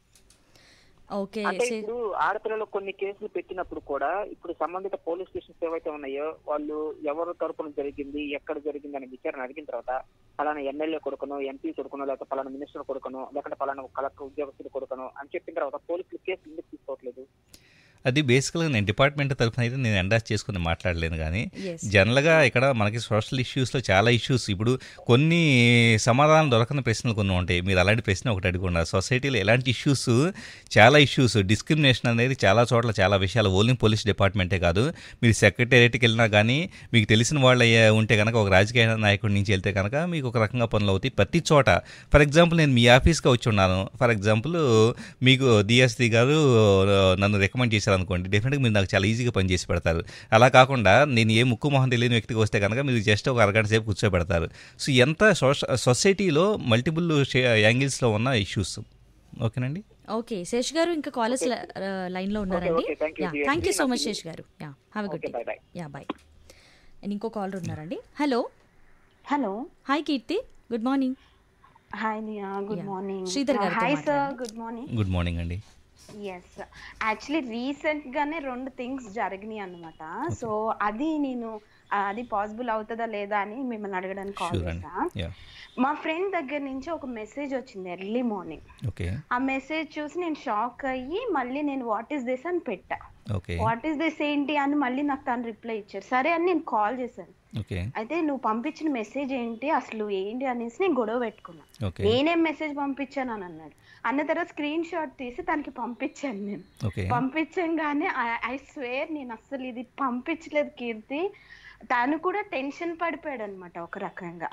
ఓకే. అంటే ఇప్పుడు ఆడపిల్లలు కొన్ని కేసులు పెట్టినప్పుడు కూడా ఇప్పుడు సంబంధిత పోలీస్ స్టేషన్స్ ఏవైతే ఉన్నాయో వాళ్ళు ఎవరు తరపున జరిగింది, ఎక్కడ జరిగింది అనే విచారణ అడిగిన తర్వాత పలానా ఎమ్మెల్యే కొడుకును, ఎంపీ కొడుకును, లేకపోతే పలానా మినిస్టర్ కొడుకును, లేకపోతే పలానా కలెక్టర్ ఉద్యోగస్తుడు కొడుకును అని చెప్పిన తర్వాత పోలీసులు కేసు ఎందుకు తీసుకోవట్లేదు? అది బేసికల్గా నేను డిపార్ట్మెంట్ తరఫున అయితే నేను ఎండాస్ చేసుకుని మాట్లాడలేను. కానీ జనరల్గా ఇక్కడ మనకి సోషల్ ఇష్యూస్లో చాలా ఇష్యూస్, ఇప్పుడు కొన్ని సమాధానం దొరకని ప్రశ్నలు కొన్ని ఉంటాయి. మీరు అలాంటి ప్రశ్న ఒకటి అడుగున్నారు. సొసైటీలో ఎలాంటి ఇష్యూస్, చాలా ఇష్యూస్, డిస్క్రిమినేషన్ అనేది చాలా చోట్ల చాలా విషయాలు, ఓన్లీ పోలీస్ డిపార్ట్మెంటే కాదు, మీరు సెక్రటేరియట్కి వెళ్ళినా కానీ మీకు తెలిసిన వాళ్ళు ఉంటే కనుక ఒక రాజకీయ నాయకుడి నుంచి వెళ్తే కనుక మీకు ఒక రకంగా పనులు అవుతాయి ప్రతి చోట. ఫర్ ఎగ్జాంపుల్ నేను మీ ఆఫీస్కి వచ్చి ఉన్నాను, ఫర్ ఎగ్జాంపుల్ మీకు డిఎస్పీ గారు నన్ను రికమెండ్ చేశారు అనుకోండి, డెఫినెట్గా మీరు నాకు చాలా ఈజీగా పని చేసి పెడతారు. అలా కాకుండా నేను ఏ ముక్కు మొహం తెలియని వ్యక్తికి వస్తే కనుక మీరు జస్ట్ ఒక అరగంట సేపు కూర్చోబెడతారు. సో ఎంత సొసైటీలో మల్టిపుల్ యాంగిల్స్లో ఉన్న ఇష్యూస్. ఓకేనండి. ఓకే శేష్ గారు, ఇంకా కాలర్స్ లైన్లో ఉన్నారండి. Thank you so much Sesh గారు. Yeah have a good day. Yeah bye. And ఇంకో కాలర్ ఉన్నారండి. Hello hello hi Keerthi, good morning. Hi Niya, good morning. Sridhar గారు. Hi sir, good morning. Good morning అండి. ఎస్, యాక్చువల్లీ రీసెంట్ గానే రెండు things జరిగినాయి అనమాట. So అది నేను అది పాసిబుల్ అవుతుందా లేదా అని మిమ్మల్ని అడగడానికి కాల్ చేసా. మా ఫ్రెండ్ దగ్గర నుంచి ఒక మెసేజ్ వచ్చింది ఎర్లీ మార్నింగ్. ఆ మెసేజ్ చూసి నేను షాక్ అయ్యి మళ్ళీ నేను వాట్ ఈస్ దిస్ అని పెట్టా. వాట్ ఈస్ దిస్ ఏంటి అని మళ్ళీ నాకు తను రిప్లై ఇచ్చారు. సరే అని నేను కాల్ చేశాను. అయితే నువ్వు పంపించిన మెసేజ్ ఏంటి అసలు ఏంటి అనేసి నేను గొడవ పెట్టుకున్నా. నేనేం మెసేజ్ పంపించాను అని అన్నాడు. అన్న తర్వాత స్క్రీన్ షాట్ తీసి తనకి పంపించాను. నేను పంపించగానే ఐ స్వేర్ నేను అసలు ఇది పంపించలేదు కీర్తి. తను కూడా టెన్షన్ పడిపోయాడు అనమాట ఒక రకంగా.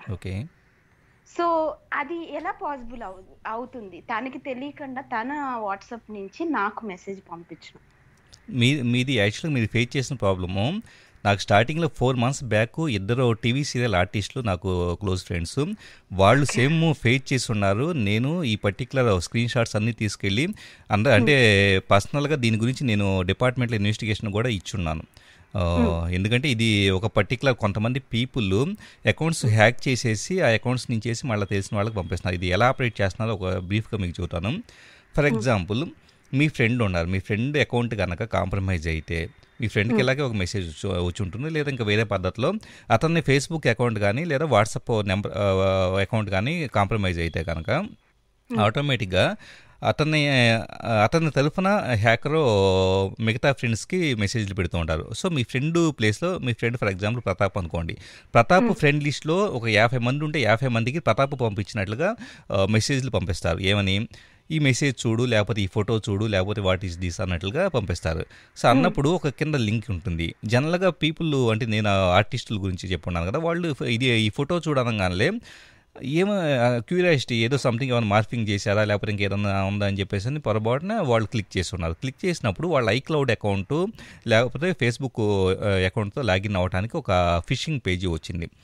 సో అది ఎలా పాసిబుల్ అవు అవుతుంది తనకి తెలియకుండా తన వాట్సాప్ నుంచి నాకు మెసేజ్ పంపించడం. మీ మీది యాక్చువల్గా మీరు ఫేస్ చేసిన ప్రాబ్లము నాకు స్టార్టింగ్లో ఫోర్ మంత్స్ బ్యాక్ ఇద్దరు టీవీ సీరియల్ ఆర్టిస్టులు నాకు క్లోజ్ ఫ్రెండ్స్, వాళ్ళు సేమ్ ఫేస్ చేసి ఉన్నారు. నేను ఈ పర్టికులర్ స్క్రీన్ షాట్స్ అన్నీ తీసుకెళ్ళి అంద అంటే పర్సనల్గా దీని గురించి నేను డిపార్ట్మెంట్లో ఇన్వెస్టిగేషన్ కూడా ఇచ్చున్నాను. ఎందుకంటే ఇది ఒక పర్టికులర్ కొంతమంది పీపుల్ అకౌంట్స్ హ్యాక్ చేసేసి ఆ అకౌంట్స్ నుంచేసి మళ్ళీ తెలిసిన వాళ్ళకి పంపిస్తున్నారు. ఇది ఎలా ఆపరేట్ చేస్తున్నారో ఒక బ్రీఫ్గా మీకు చెబుతాను. ఫర్ ఎగ్జాంపుల్ మీ ఫ్రెండ్ ఉన్నారు, మీ ఫ్రెండ్ అకౌంట్ కనుక కాంప్రమైజ్ అయితే మీ ఫ్రెండ్కి ఇలాగే ఒక మెసేజ్ వచ్చి ఉంటుంది, లేదా ఇంకా వేరే పద్ధతిలో అతన్ని ఫేస్బుక్ అకౌంట్ కానీ లేదా వాట్సాప్ నెంబర్ అకౌంట్ కానీ కాంప్రమైజ్ అయితే కనుక ఆటోమేటిక్గా అతన్ని అతని తరఫున హ్యాకరు మిగతా ఫ్రెండ్స్కి మెసేజ్లు పెడుతూ ఉంటారు. సో మీ ఫ్రెండ్ ప్లేస్లో మీ ఫ్రెండ్ ఫర్ ఎగ్జాంపుల్ ప్రతాప్ అనుకోండి, ప్రతాప్ ఫ్రెండ్ లిస్ట్లో ఒక యాభై మంది ఉంటే యాభై మందికి ప్రతాప్ పంపించినట్లుగా మెసేజ్లు పంపిస్తారు. ఏమని, ఈ మెసేజ్ చూడు, లేకపోతే ఈ ఫోటో చూడు, లేకపోతే వాట్ ఈస్ దిస్ అన్నట్లుగా పంపిస్తారు. సో అన్నప్పుడు ఒక కింద లింక్ ఉంటుంది. జనరల్గా పీపుల్ అంటే నేను ఆర్టిస్టుల గురించి చెప్పున్నాను కదా, వాళ్ళు ఇది ఈ ఫోటో చూడనగానే ఏమో క్యూరియాసిటీ ఏదో సంథింగ్ ఏమైనా మార్పింగ్ చేశారా లేకపోతే ఇంకేదన్నా ఉందా అని చెప్పేసి అని పొరపాటున వాళ్ళు క్లిక్ చేస్తున్నారు. క్లిక్ చేసినప్పుడు వాళ్ళ ఐక్లౌడ్ అకౌంట్ లేకపోతే ఫేస్బుక్ అకౌంట్తో లాగిన్ అవ్వడానికి ఒక ఫిషింగ్ పేజీ వచ్చింది.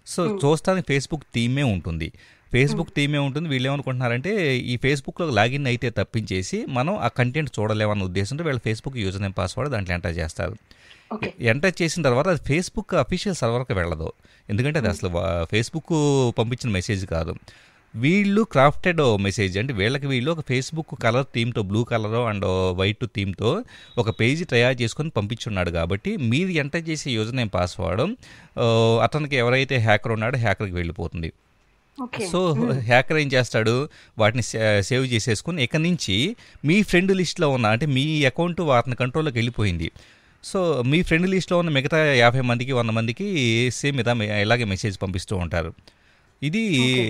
సో చూస్తానికి ఫేస్బుక్ థీమే ఉంటుంది, ఫేస్బుక్ థీమే ఉంటుంది. వీళ్ళు ఏమనుకుంటున్నారంటే ఈ ఫేస్బుక్లో లాగిన్ అయితే తప్పించేసి మనం ఆ కంటెంట్ చూడలేమన్న ఉద్దేశంతో వీళ్ళు ఫేస్బుక్ యూజర్ నేమ్ పాస్వర్డ్ దాంట్లో ఎంటర్ చేస్తారు. ఎంటర్ చేసిన తర్వాత అది ఫేస్బుక్ అఫీషియల్ సర్వర్కి వెళ్ళదు, ఎందుకంటే అది అసలు ఫేస్బుక్ పంపించిన మెసేజ్ కాదు. వీళ్ళు క్రాఫ్టెడ్ మెసేజ్ అంటే వీళ్ళకి వీళ్ళు ఒక ఫేస్బుక్ కలర్ థీమ్తో, బ్లూ కలర్ అండ్ వైట్ థీమ్తో ఒక పేజీ తయారు చేసుకొని పంపించున్నాడు. కాబట్టి మీరు ఎంటర్ చేసే యూజర్ నేమ్ పాస్వర్డ్ అతనికి ఎవరైతే హ్యాకర్ ఉన్నాడో హ్యాకర్కి వెళ్ళిపోతుంది. సో హ్యాకర్ ఏం చేస్తాడు, వాటిని సేవ్ చేసేసుకుని ఇక నుంచి మీ ఫ్రెండ్ లిస్ట్లో ఉన్న అంటే మీ అకౌంట్ వాటిని కంట్రోల్లోకి వెళ్ళిపోయింది. సో మీ ఫ్రెండ్ లిస్ట్లో ఉన్న మిగతా యాభై మందికి వంద మందికి సేమ్ ఇదా ఇలాగే మెసేజ్ పంపిస్తూ ఉంటారు. ఇది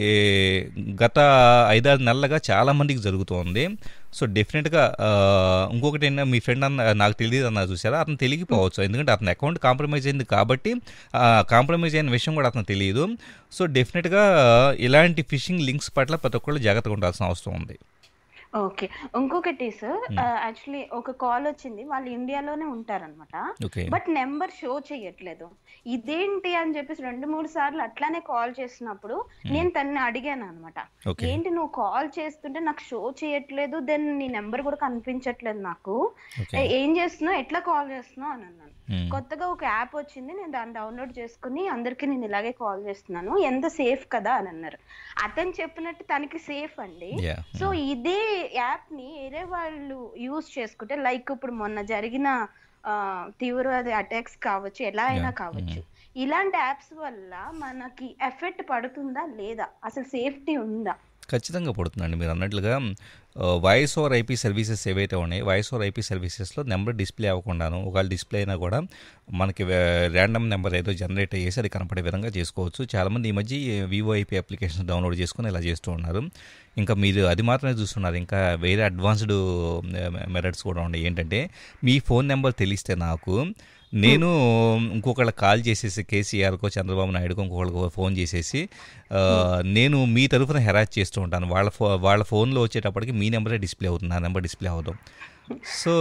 గత ఐదారు నెలలుగా చాలామందికి జరుగుతుంది. సో డెఫినెట్గా ఇంకొకటి ఏంటంటే మీ ఫ్రెండ్ అన్న నాకు తెలియదు అన్న చూసారా, అతను తెలియకపోవచ్చు, ఎందుకంటే అతని అకౌంట్ కాంప్రమైజ్ అయింది కాబట్టి కాంప్రమైజ్ అయిన విషయం కూడా అతను తెలియదు. సో డెఫినెట్గా ఇలాంటి ఫిషింగ్ లింక్స్ పట్ల ప్రతి ఒక్కళ్ళు జాగ్రత్తగా ఉండాల్సిన అవసరం ఉంది. ఓకే, ఇంకొకటి సార్, యాక్చువల్లీ ఒక కాల్ వచ్చింది, వాళ్ళు ఇండియాలోనే ఉంటారనమాట, బట్ నెంబర్ షో చేయట్లేదు. ఇదేంటి అని చెప్పేసి రెండు మూడు సార్లు అట్లానే కాల్ చేసినప్పుడు నేను తనని అడిగాను అనమాట, ఏంటి నువ్వు కాల్ చేస్తుంటే నాకు షో చేయట్లేదు, దెన్ నీ నెంబర్ కూడా కనిపించట్లేదు, నాకు ఏం చేస్తున్నావు, ఎట్లా కాల్ చేస్తున్నావు అని అన్నాను. కొత్తగా ఒక యాప్ వచ్చింది, నేను దాన్ని డౌన్లోడ్ చేసుకుని అందరికి నేను ఇలాగే కాల్ చేస్తున్నాను, ఎంత సేఫ్ కదా అని అన్నారు. అతను చెప్పినట్టు తనకి సేఫ్ అండి. సో ఇదే యాప్ ని వేరే వాళ్ళు యూజ్ చేసుకుంటే, లైక్ ఇప్పుడు మొన్న జరిగిన తీవ్రవాద అటాక్స్ కావచ్చు, ఎలా అయినా కావచ్చు, ఇలాంటి యాప్స్ వల్ల మనకి ఎఫెక్ట్ పడుతుందా లేదా, అసలు సేఫ్టీ ఉందా? ఖచ్చితంగా పడుతుందండి. మీరు అన్నట్లుగా వాయిస్ ఓవర్ ఐపీ సర్వీసెస్ ఏవైతే ఉన్నాయో, వాయిస్ ఓవర్ ఐపీ సర్వీసెస్లో నెంబర్ డిస్ప్లే అవ్వకుండాను, ఒకవేళ డిస్ప్లే అయినా కూడా మనకి ర్యాండమ్ నెంబర్ ఏదో జనరేట్ అయ్యేసి అది కనపడే విధంగా చేసుకోవచ్చు. చాలామంది ఈ మధ్య వివోఐపీ అప్లికేషన్ డౌన్లోడ్ చేసుకుని ఇలా చేస్తూ ఉన్నారు. ఇంకా మీరు అది మాత్రమే చూస్తున్నారు, ఇంకా వేరే అడ్వాన్స్డ్ మెథడ్స్ కూడా ఉన్నాయి. ఏంటంటే మీ ఫోన్ నెంబర్ తెలిస్తే నాకు నేను ఇంకొకళ్ళకి కాల్ చేసేసి కేసీఆర్కో చంద్రబాబు నాయుడుకో ఇంకొకళ్ళకి ఫోన్ చేసేసి నేను మీ తరఫున హెరాస్ చేస్తూ ఉంటాను. వాళ్ళ ఫో వాళ్ళ ఫోన్లో వచ్చేటప్పటికి మీ నెంబరే డిస్ప్లే అవుతుంది, నా నెంబర్ డిస్ప్లే అవ్వదు. సో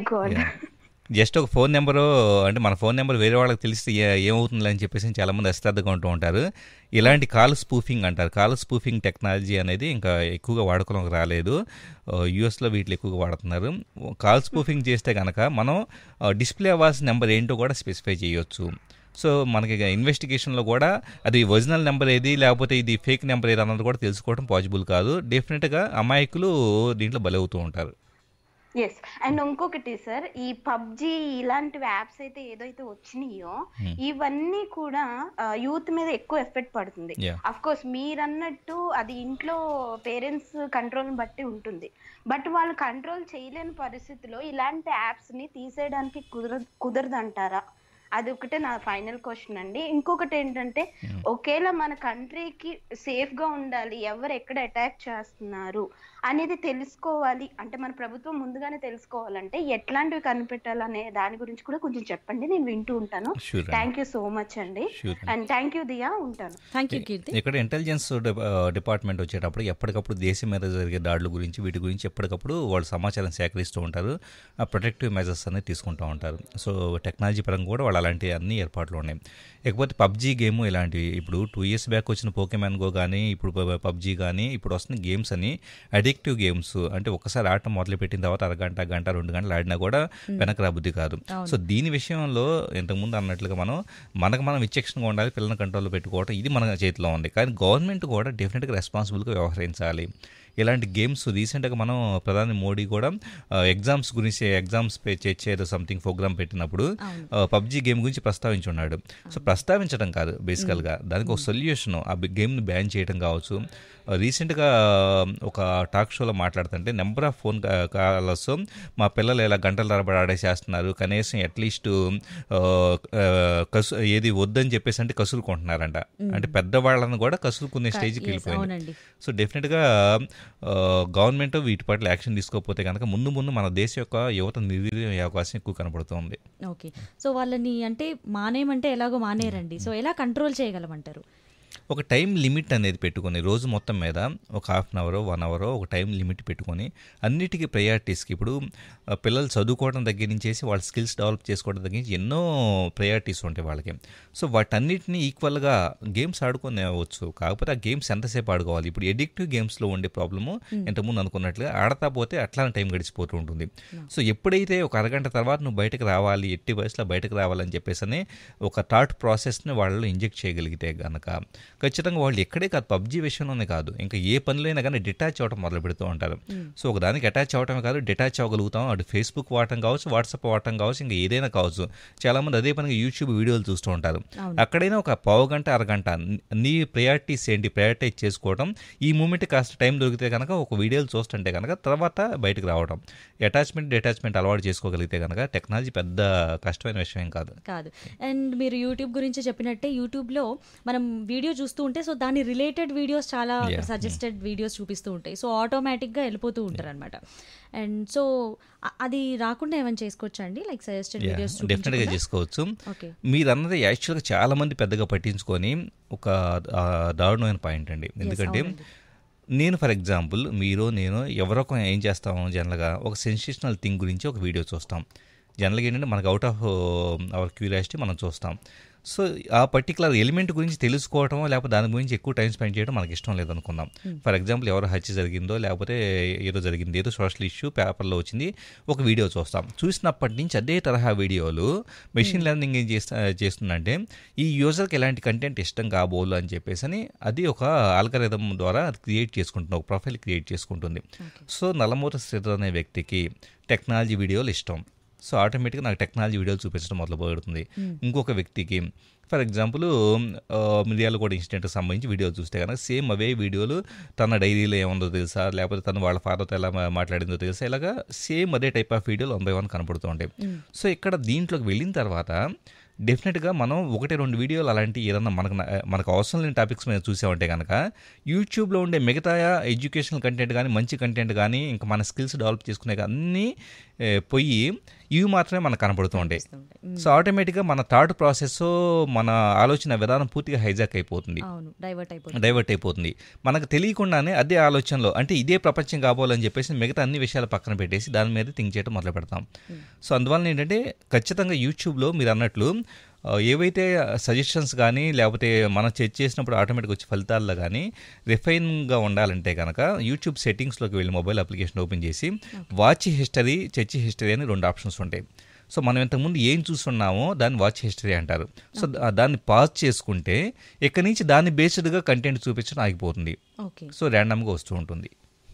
జస్ట్ ఒక ఫోన్ నెంబరు అంటే మన ఫోన్ నెంబర్ వేరే వాళ్ళకి తెలిస్తే ఏమవుతుంది అని చెప్పేసి చాలామంది అశ్రద్ధగా ఉంటూ ఉంటారు. ఇలాంటి కాల్ స్పూఫింగ్ అంటారు. కాల్ స్పూఫింగ్ టెక్నాలజీ అనేది ఇంకా ఎక్కువగా వాడుకోవడానికి రాలేదు, యూఎస్లో వీటిలో ఎక్కువగా వాడుతున్నారు. కాల్ స్పూఫింగ్ చేస్తే కనుక మనం డిస్ప్లే అవ్వాల్సిన నెంబర్ ఏంటో కూడా స్పెసిఫై చేయొచ్చు. సో మనకి ఇన్వెస్టిగేషన్లో కూడా అది ఒరిజినల్ నెంబర్ ఏది లేకపోతే ఇది ఫేక్ నెంబర్ ఏది అన్నది కూడా తెలుసుకోవడం పాసిబుల్ కాదు. డెఫినెట్గా అమాయకులు దీంట్లో బలవుతూ ఉంటారు. ఎస్, అండ్ ఇంకొకటి సార్, ఈ పబ్జి ఇలాంటివి యాప్స్ అయితే ఏదైతే వచ్చినాయో ఇవన్నీ కూడా యూత్ మీద ఎక్కువ ఎఫెక్ట్ పడుతుంది. అఫ్ కోర్స్ మీరు అన్నట్టు అది ఇంట్లో పేరెంట్స్ కంట్రోల్ బట్టి ఉంటుంది, బట్ వాళ్ళు కంట్రోల్ చేయలేని పరిస్థితిలో ఇలాంటి యాప్స్ ని తీసేయడానికి కుదర కుదరదంటారా? అది ఒకటే నా ఫైనల్ క్వశ్చన్ అండి. ఇంకొకటి ఏంటంటే, ఒకేళ మన కంట్రీకి సేఫ్ గా ఉండాలి, ఎవరు ఎక్కడ అటాక్ చేస్తున్నారు అనేది తెలుసుకోవాలి అంటే మన ప్రభుత్వం ముందుగానే తెలుసుకోవాలంటే ఎట్లాంటివి కనిపెట్టాలనే దాని గురించి కూడా కొంచెం చెప్పండి, నేను వింటూ ఉంటాను. థ్యాంక్ యూ సో మచ్ అండి, అండ్ థ్యాంక్ యూ దియా, ఉంటాను. ఇక్కడ ఇంటెలిజెన్స్ డిపార్ట్మెంట్ వచ్చేటప్పుడు ఎప్పటికప్పుడు దేశం మీద జరిగే దాడుల గురించి వీటి గురించి ఎప్పటికప్పుడు వాళ్ళు సమాచారం సేకరిస్తూ ఉంటారు, ప్రొటెక్టివ్ మెజర్స్ అనేది తీసుకుంటూ ఉంటారు. సో టెక్నాలజీ పరంగా కూడా వాళ్ళు అలాంటి అన్ని ఏర్పాట్లు ఉన్నాయి. ఇకపోతే పబ్జీ గేమ్ ఇలాంటివి ఇప్పుడు టూ ఇయర్స్ బ్యాక్ వచ్చిన పోకెమాన్ గో కానీ ఇప్పుడు పబ్జీ కానీ ఇప్పుడు వస్తున్న గేమ్స్ అని అడిక్టివ్ గేమ్స్, అంటే ఒకసారి ఆట మొదలు పెట్టిన తర్వాత అరగంట గంట రెండు గంటలు ఆడినా కూడా వెనక రాబుద్ది కాదు. సో దీని విషయంలో ఇంతకుముందు అన్నట్లుగా మనం మనకు మనం విచక్షణగా ఉండాలి, పిల్లల కంట్రోల్లో పెట్టుకోవడం ఇది మన చేతిలో ఉంది. కానీ గవర్నమెంట్ కూడా డెఫినెట్గా రెస్పాన్సిబుల్గా వ్యవహరించాలి. ఇలాంటి గేమ్స్ రీసెంట్గా మనం ప్రధాని మోడీ కూడా ఎగ్జామ్స్ గురించి ఎగ్జామ్స్ పే చేసేదో సంథింగ్ ప్రోగ్రామ్ పెట్టినప్పుడు పబ్జీ గేమ్ గురించి ప్రస్తావించున్నాడు. సో ప్రస్తావించడం కాదు, బేసికల్గా దానికి ఒక సొల్యూషన్ ఆ గేమ్ని బ్యాన్ చేయడం కావచ్చు. రీసెంట్గా ఒక టాక్ షోలో మాట్లాడుతుంటే నెంబర్ ఆఫ్ ఫోన్ కాల్స్ మా పిల్లలు ఇలా గంటల తరబడి ఆడేసేస్తున్నారు, కనీసం అట్లీస్ట్ కసు ఏది వద్దని చెప్పేసి అంటే కసురుకుంటున్నారంట, అంటే పెద్దవాళ్ళని కూడా కసురుకునే స్టేజ్కి వెళ్ళిపోయింది. సో డెఫినెట్గా గవర్నమెంట్ వీటి పట్ల యాక్షన్ తీసుకోకపోతే కనుక ముందు ముందు మన దేశం యొక్క యువత నిర్వీర్యం అవకాశం ఎక్కువ కనపడుతుంది. ఓకే, సో వాళ్ళని అంటే మానేయమంటే ఎలాగో మానేయరండి, సో ఎలా కంట్రోల్ చేయగలమంటారు? ఒక టైం లిమిట్ అనేది పెట్టుకొని రోజు మొత్తం మీద ఒక హాఫ్ అన్ అవరో వన్ అవరో ఒక టైం లిమిట్ పెట్టుకొని అన్నిటికీ ప్రయారిటీస్కి ఇప్పుడు ఆ, పిల్లలు చదువుకోవడం దగ్గర నుంచేసి వాళ్ళ స్కిల్స్ డెవలప్ చేసుకోవడం దగ్గర నుంచి ఎన్నో ప్రయారిటీస్ ఉంటాయి వాళ్ళకి. సో వాటన్నిటిని ఈక్వల్గా గేమ్స్ ఆడుకొని అవ్వచ్చు, కాకపోతే ఆ గేమ్స్ ఎంతసేపు ఆడుకోవాలి. ఇప్పుడు ఎడిక్టివ్ గేమ్స్లో ఉండే ప్రాబ్లము ఇంతకుముందు అనుకున్నట్లుగా ఆడతా పోతే అట్లానే టైం గడిచిపోతూ ఉంటుంది. సో ఎప్పుడైతే ఒక అరగంట తర్వాత నువ్వు బయటకు రావాలి, ఎట్టి వయసులో బయటకు రావాలని చెప్పేసి అని ఒక థాట్ ప్రాసెస్ని వాళ్ళు ఇంజెక్ట్ చేయగలిగితే కనుక ఖచ్చితంగా వాళ్ళు ఎక్కడే కాదు, పబ్జీ విషయంలోనే కాదు, ఇంకా ఏ పనులైనా కానీ డిటాచ్ అవ్వడం మొదలు పెడుతూ ఉంటారు. సో ఒక దానికి అటాచ్ అవ్వటమే కాదు, డిటాచ్ అవ్వగలుగుతాం. అటు ఫేస్బుక్ వాడటం కావచ్చు, వాట్సాప్ వాడటం కావచ్చు, ఇంకా ఏదైనా కావచ్చు. చాలామంది అదే పనిగా యూట్యూబ్ వీడియోలు చూస్తూ ఉంటారు. అక్కడైనా ఒక పావు గంట అరగంట నీ ప్రయారిటీస్ ఏంటి ప్రయారిటైజ్ చేసుకోవడం, ఈ మూమెంట్ కాస్త టైం దొరికితే కనుక ఒక వీడియోలు చూస్తుంటే కనుక తర్వాత బయటకు రావడం, అటాచ్మెంట్ డిటాచ్మెంట్ అలవాటు చేసుకోగలిగితే కనుక టెక్నాలజీ పెద్ద కష్టమైన విషయం కాదు కాదు. అండ్ మీరు యూట్యూబ్ గురించి చెప్పినట్టే యూట్యూబ్లో మనం వీడియో చూస్తూ ఉంటే సో దాని రిలేటెడ్ వీడియోస్ చాలా Yeah. సజెస్టెడ్ వీడియోస్ చూపిస్తూ ఉంటాయి. సో ఆటోమేటిక్గా వెళ్ళిపోతూ ఉంటారు అనమాట. అండ్ సో అ- అది రాకుండా ఏమైనా చేసుకోవచ్చా అండి, లైక్ సజెస్టెడ్ వీడియోస్ డెఫినెట్గా చేసుకోవచ్చు. ఓకే. మీరు అన్నది యాక్చువల్గా చాలా మంది పెద్దగా పట్టించుకొని ఒక ఆ, దారుణమైన పాయింట్ అండి. ఎందుకంటే నేను ఫర్ ఎగ్జాంపుల్ మీరు నేను ఎవరో ఒక ఏం చేస్తాము జనరల్గా ఒక సెన్సేషనల్ థింగ్ గురించి ఒక వీడియో చూస్తాం. జనరల్గా ఏంటంటే మనకు అవుట్ ఆఫ్ అవర్ క్యూరియాసిటీ మనం చూస్తాం. సో ఆ పర్టికులర్ ఎలిమెంట్ గురించి తెలుసుకోవటం లేకపోతే దాని గురించి ఎక్కువ టైం స్పెండ్ చేయడం మనకి ఇష్టం లేదనుకుందాం. ఫర్ ఎగ్జాంపుల్ ఎవరో హత్య జరిగిందో లేకపోతే ఏదో జరిగింది, ఏదో సోషల్ ఇష్యూ పేపర్లో వచ్చింది, ఒక వీడియో చూస్తాం. చూసినప్పటి నుంచి అదే తరహా వీడియోలు మెషిన్ లెర్నింగ్ ఏం చేస్తా చేస్తుందంటే ఈ యూజర్కి ఎలాంటి కంటెంట్ ఇష్టం కాబోలు అని చెప్పేసి అని అది ఒక ఆల్గరిథం ద్వారా అది క్రియేట్ చేసుకుంటుంది, ఒక ప్రొఫైల్ క్రియేట్ చేసుకుంటుంది. సో నల్లమూరి శ్రీధర్ అనే వ్యక్తికి టెక్నాలజీ వీడియోలు ఇష్టం. సో ఆటోమేటిక్గా నాకు టెక్నాలజీ వీడియోలు చూపించడం మొదలు పెడుతుంది. ఇంకొక వ్యక్తికి ఫర్ ఎగ్జాంపుల్ మిర్యాల కూడా ఇన్సిడెంట్కి సంబంధించి వీడియోలు చూస్తే కనుక సేమ్ అవే వీడియోలు తన డైరీలో ఏముందో తెలుసా, లేకపోతే తను వాళ్ళ ఫాదర్తో ఎలా మా- మాట్లాడిందో తెలుసా, ఇలాగా సేమ్ అదే టైప్ ఆఫ్ వీడియోలు వన్ బై వన్ కనపడుతూ ఉంటాయి. సో ఇక్కడ దీంట్లోకి వెళ్ళిన తర్వాత డెఫినెట్గా మనం ఒకటి రెండు వీడియోలు అలాంటి ఏదన్నా మనకు న- మనకు అవసరం లేని టాపిక్స్ మీద చూసామంటే కనుక యూట్యూబ్లో ఉండే మిగతా ఎడ్యుకేషనల్ కంటెంట్ కానీ మంచి కంటెంట్ కానీ ఇంకా మన స్కిల్స్ డెవలప్ చేసుకునే అన్నీ ఏ, పోయి ఇవి మాత్రమే మనకు కనపడుతూ ఉంటాయి. సో ఆటోమేటిక్గా మన థాట్ ప్రాసెస్ మన ఆలోచన విధానం పూర్తిగా హైజాక్ అయిపోతుంది, అవును, డైవర్ట్ అయిపోతుంది. డైవర్ట్ అయిపోతుంది. మనకు తెలియకుండానే అదే ఆలోచనలో అంటే ఇదే ప్రపంచం కాబోలని చెప్పేసి మిగతా అన్ని విషయాలు పక్కన పెట్టేసి దాని మీద థింక్ చేయడం మొదలు పెడతాం. సో అందువల్ల ఏంటంటే ఖచ్చితంగా యూట్యూబ్లో మీరు అన్నట్లు ఆ, ఏవైతే సజెషన్స్ కానీ లేకపోతే మనం చెక్ చేసినప్పుడు ఆటోమేటిక్గా వచ్చే ఫలితాల్లో కానీ రిఫైన్గా ఉండాలంటే కనుక యూట్యూబ్ సెట్టింగ్స్లోకి వెళ్ళి మొబైల్ అప్లికేషన్ ఓపెన్ చేసి వాచ్ హిస్టరీ, చర్చ్ హిస్టరీ అని రెండు ఆప్షన్స్ ఉంటాయి. సో మనం ఇంతకుముందు ఏం చూస్తున్నామో దాన్ని వాచ్ హిస్టరీ అంటారు. సో దా- దాన్ని పాజ్ చేసుకుంటే ఇక్కడి నుంచి దాన్ని బేస్డ్గా కంటెంట్ చూపించడం ఆగిపోతుంది. ఓకే. సో ర్యాండమ్గా వస్తూ ఉంటుంది.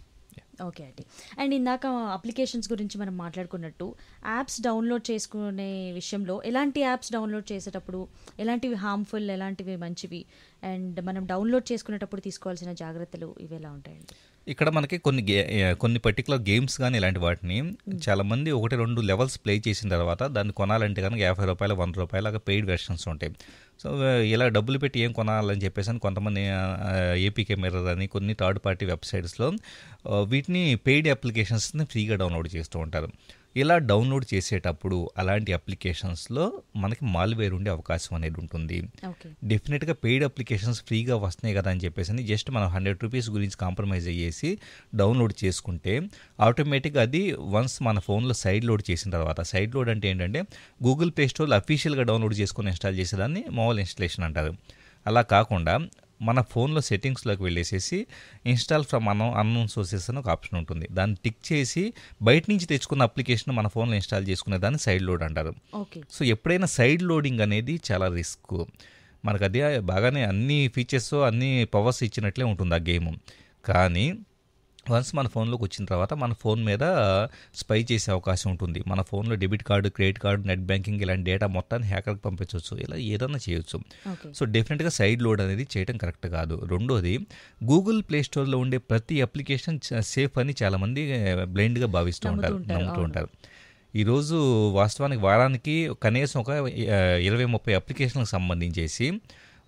ఓకే అండి. అండ్ ఇందాక అప్లికేషన్స్ గురించి మనం మాట్లాడుకున్నట్టు యాప్స్ డౌన్లోడ్ చేసుకునే విషయంలో ఎలాంటి యాప్స్ డౌన్లోడ్ చేసేటప్పుడు ఎలాంటివి హార్మ్ఫుల్, ఎలాంటివి మంచివి, అండ్ మనం డౌన్లోడ్ చేసుకునేటప్పుడు తీసుకోవాల్సిన జాగ్రత్తలు ఇవి ఎలా ఉంటాయండి? ఇక్కడ మనకి కొన్ని గే కొన్ని పర్టికులర్ గేమ్స్ కానీ ఇలాంటి వాటిని చాలామంది ఒకటి రెండు లెవెల్స్ ప్లే చేసిన తర్వాత దాన్ని కొనాలంటే కనుక యాభై రూపాయలు వంద రూపాయలు లాగా పెయిడ్ వెర్షన్స్ ఉంటాయి. సో ఇలా డబ్బులు పెట్టి ఏం కొనాలని చెప్పేసి అని కొంతమంది ఏపీకే మిర్రర్ అని కొన్ని థర్డ్ పార్టీ వెబ్సైట్స్లో వీటిని పెయిడ్ అప్లికేషన్స్ని ఫ్రీగా డౌన్లోడ్ చేస్తూ ఉంటారు. ఇలా డౌన్లోడ్ చేసేటప్పుడు అలాంటి అప్లికేషన్స్లో మనకి మాల్వేర్ ఉండే అవకాశం అనేది ఉంటుంది. ఓకే. డెఫినెట్గా పెయిడ్ అప్లికేషన్స్ ఫ్రీగా వస్తున్నాయి కదా అని చెప్పేసి జస్ట్ మనం హండ్రెడ్ రూపీస్ గురించి కాంప్రమైజ్ అయ్యేసి డౌన్లోడ్ చేసుకుంటే ఆటోమేటిక్గా అది వన్స్ మన ఫోన్లో సైడ్ లోడ్ చేసిన తర్వాత, సైడ్ లోడ్ అంటే ఏంటంటే గూగుల్ ప్లే స్టోర్లో అఫీషియల్గా డౌన్లోడ్ చేసుకొని ఇన్స్టాల్ చేసేదాన్ని మొబైల్ ఇన్స్టలేషన్ అంటారు. అలా కాకుండా మన ఫోన్లో సెట్టింగ్స్లోకి వెళ్ళేసేసి ఇన్స్టాల్ ఫ్రమ్ అన్ అన్నోన్ సోర్సెస్ అని ఒక ఆప్షన్ ఉంటుంది. దాన్ని టిక్ చేసి బయట నుంచి తెచ్చుకున్న అప్లికేషన్ మన ఫోన్లో ఇన్స్టాల్ చేసుకునే దాన్ని సైడ్ లోడ్ అంటారు. ఓకే. సో ఎప్పుడైనా సైడ్ లోడింగ్ అనేది చాలా రిస్క్. మనకు అది బాగానే అన్ని ఫీచర్స్ అన్ని పవర్స్ ఇచ్చినట్లే ఉంటుంది ఆ గేమ్. కానీ వన్స్ మన ఫోన్లోకి వచ్చిన తర్వాత మన ఫోన్ మీద స్పై చేసే అవకాశం ఉంటుంది. మన ఫోన్లో debit card, credit card, net banking ఇలాంటి డేటా మొత్తాన్ని హ్యాకర్కి పంపించవచ్చు. ఇలా ఏదైనా చేయొచ్చు. ఓకే. సో డెఫినెట్గా సైడ్ లోడ్ అనేది చేయడం కరెక్ట్ కాదు. రెండోది గూగుల్ ప్లే స్టోర్లో ఉండే ప్రతి అప్లికేషన్ సేఫ్ అని చాలామంది బ్లైండ్గా భావిస్తూ ఉంటారు, నమ్ముతూ ఉంటారు. ఈరోజు వాస్తవానికి వారానికి కనీసం ఒక ఆ, ఇరవై ముప్పై అప్లికేషన్లకు సంబంధించేసి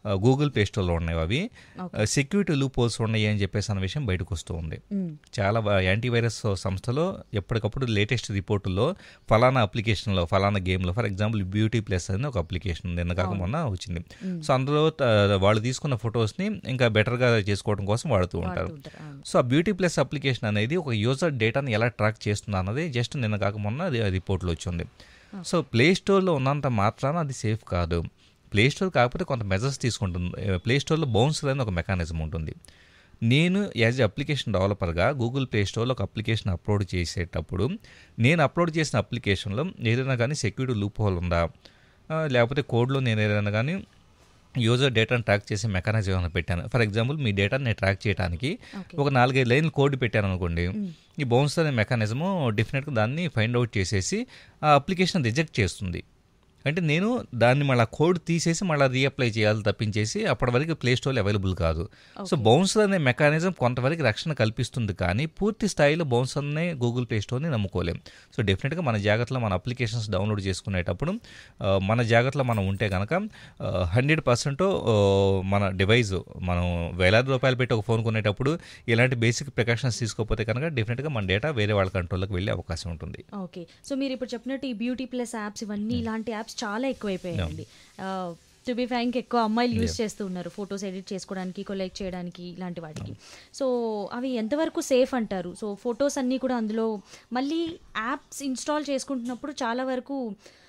గూగుల్ ప్లే స్టోర్లో ఉన్నాయి అవి సెక్యూరిటీ లూప్ హోల్స్ ఉన్నాయి అని చెప్పేసి అన్న విషయం బయటకు వస్తూ ఉంది. చాలా యాంటీవైరస్ సంస్థలో ఎప్పటికప్పుడు లేటెస్ట్ రిపోర్టుల్లో ఫలానా అప్లికేషన్లో ఫలానా గేమ్లో ఫర్ ఎగ్జాంపుల్ బ్యూటీ ప్లస్ అని ఒక అప్లికేషన్ నిన్న కాక మొన్న వచ్చింది. సో అందులో వాళ్ళు తీసుకున్న ఫొటోస్ని ఇంకా బెటర్గా చేసుకోవడం కోసం వాడుతూ ఉంటారు. సో ఆ బ్యూటీ ప్లస్ అప్లికేషన్ అనేది ఒక యూజర్ డేటాని ఎలా ట్రాక్ చేస్తుంది అన్నది జస్ట్ నిన్న కాక మొన్న రిపోర్ట్లో వచ్చింది. సో ప్లే స్టోర్లో ఉన్నంత మాత్రాన అది సేఫ్ కాదు. ప్లే స్టోర్ కాకపోతే కొంత మెజర్స్ తీసుకుంటుంది. ప్లే స్టోర్లో బౌన్సర్ అనే ఒక మెకానిజం ఉంటుంది. నేను యాజ్ ఎ అప్లికేషన్ డెవలపర్గా గూగుల్ ప్లే స్టోర్లో ఒక అప్లికేషన్ అప్లోడ్ చేసేటప్పుడు నేను అప్లోడ్ చేసిన అప్లికేషన్లో ఏదైనా కానీ సెక్యూరిటీ లూప్ హోల్ ఉందా, లేకపోతే కోడ్లో నేను ఏదైనా కానీ యూజర్ డేటాను ట్రాక్ చేసే మెకానిజం ఏమైనా పెట్టాను. ఫర్ ఎగ్జాంపుల్ మీ డేటాను నేను ట్రాక్ చేయడానికి ఒక నాలుగైదు లైన్లు కోడ్ పెట్టాను అనుకోండి, ఈ బౌన్స్ అనే మెకానిజము డెఫినెట్గా దాన్ని ఫైండ్ అవుట్ చేసేసి ఆ అప్లికేషన్ రిజెక్ట్ చేస్తుంది. అంటే నేను దాన్ని మళ్ళీ కోడ్ తీసేసి మళ్ళీ రీఅప్లై చేయాలి తప్పించేసి అప్పటి వరకు ప్లే స్టోర్లో అవైలబుల్ కాదు. సో బౌన్సర్ అనే మెకానిజం కొంతవరకు రక్షణ కల్పిస్తుంది, కానీ పూర్తి స్థాయిలో బౌన్సర్నే గూగుల్ ప్లే స్టోర్ని నమ్ముకోలేం. సో డెఫినెట్గా మన జాగ్రత్తలో మన అప్లికేషన్స్ డౌన్లోడ్ చేసుకునేటప్పుడు మన జాగ్రత్తలో మనం ఉంటే కనుక హండ్రెడ్ పర్సెంట్ మన డివైజ్ మనం వేలాది రూపాయలు పెట్టి ఒక ఫోన్ కొనేటప్పుడు ఇలాంటి బేసిక్ ప్రికాషన్స్ తీసుకోకపోతే కనుక డెఫినెట్గా మన డేటా వేరే వాళ్ళ కంట్రోల్లోకి వెళ్ళే అవకాశం ఉంటుంది. ఓకే, సో మీరు ఇప్పుడు చెప్పినట్టు ఈ బ్యూటీ ప్లస్ యాప్స్ ఇవన్నీ ఇలాంటి యాప్స్ చాలా ఎక్కువైపోయాయండి. టు బి ఫ్రాంక్ ఎక్కువ అమ్మాయిలు యూజ్ చేస్తూ ఉన్నారు ఫొటోస్ ఎడిట్ చేసుకోవడానికి, కొలెక్ట్ చేయడానికి, ఇలాంటి వాటికి. సో అవి ఎంతవరకు సేఫ్ అంటారు? సో ఫొటోస్ అన్నీ కూడా అందులో మళ్ళీ యాప్స్ ఇన్స్టాల్ చేసుకుంటున్నప్పుడు చాలా వరకు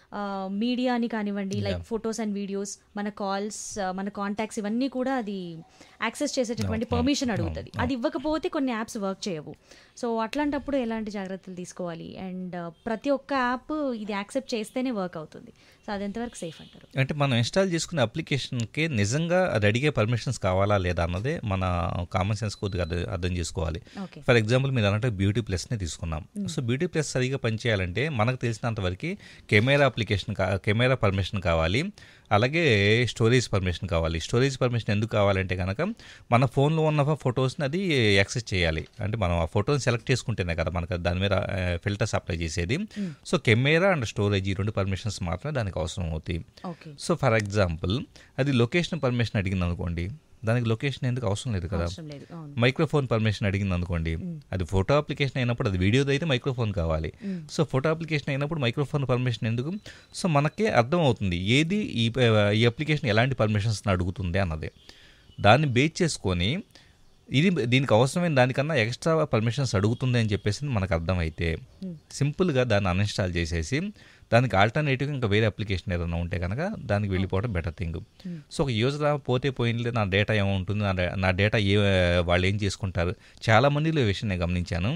మీడియాని కానివ్వండి, లైక్ ఫొటోస్ అండ్ వీడియోస్, మన కాల్స్, మన కాంటాక్ట్స్ ఇవన్నీ కూడా అది యాక్సెస్ చేసేటటువంటి పర్మిషన్ అడుగుతుంది. అది ఇవ్వకపోతే కొన్ని యాప్స్ వర్క్ చేయవు. సో అట్లాంటప్పుడు ఎలాంటి జాగ్రత్తలు తీసుకోవాలి? అండ్ ప్రతి ఒక్క యాప్ ఇది యాక్సెప్ట్ చేస్తేనే వర్క్ అవుతుంది. సో అది ఎంతవరకు సేఫ్ అంటారు? అంటే మనం ఇన్స్టాల్ చేసుకునే అప్లికేషన్కి నిజంగా అది అడిగే పర్మిషన్స్ కావాలా లేదా అన్నదే మన కామన్ సెన్స్ కొద్దిగా అర్థం చేసుకోవాలి. ఫర్ ఎగ్జాంపుల్ మీరు అన్నట్టు బ్యూటీ ప్లస్ని తీసుకున్నాం. సో బ్యూటీ ప్లస్ సరిగా పనిచేయాలంటే మనకు తెలిసినంతవరకు కెమెరా అప్లికేషన్ కా కెమెరా పర్మిషన్ కావాలి, అలాగే స్టోరేజ్ పర్మిషన్ కావాలి. స్టోరేజ్ పర్మిషన్ ఎందుకు కావాలంటే కనుక మన ఫోన్లో ఉన్న ఫొటోస్ని అది యాక్సెస్ చేయాలి. అంటే మనం ఆ ఫోటోని సెలెక్ట్ చేసుకుంటేనే కదా మనకు దాని మీద ఫిల్టర్స్ అప్లై చేసేది. సో కెమెరా అండ్ స్టోరేజ్ ఈ రెండు పర్మిషన్స్ మాత్రమే దానికి అవసరం అవుతాయి. సో ఫర్ ఎగ్జాంపుల్ అది లొకేషన్ పర్మిషన్ అడిగింది అనుకోండి, దానికి లొకేషన్ ఎందుకు అవసరం లేదు కదా. మైక్రోఫోన్ పర్మిషన్ అడిగింది అనుకోండి, అది ఫోటో అప్లికేషన్ అయినప్పుడు అది వీడియోది అయితే మైక్రోఫోన్ కావాలి. సో ఫోటో అప్లికేషన్ అయినప్పుడు మైక్రోఫోన్ పర్మిషన్ ఎందుకు? సో మనకే అర్థం అవుతుంది ఏది ఈ ఈ అప్లికేషన్ ఎలాంటి పర్మిషన్స్ అడుగుతుంది అన్నది. దాన్ని బేస్ చేసుకొని ఇది దీనికి అవసరమైన దానికన్నా ఎక్స్ట్రా పర్మిషన్స్ అడుగుతుంది అని చెప్పేసి మనకు అర్థమైతే సింపుల్గా దాన్ని అన్ఇన్స్టాల్ చేసేసి దానికి ఆల్టర్నేటివ్గా ఇంకా వేరే అప్లికేషన్ ఏదైనా ఉంటే కనుక దానికి వెళ్ళిపోవడం బెటర్ థింగ్. సో ఒక యూజర్ పోతే పోయింది నా డేటా ఏముంటుంది, నా నా డేటా ఏ వాళ్ళు ఏం చేసుకుంటారు. చాలామందిలో ఈ విషయం నేను గమనించాను.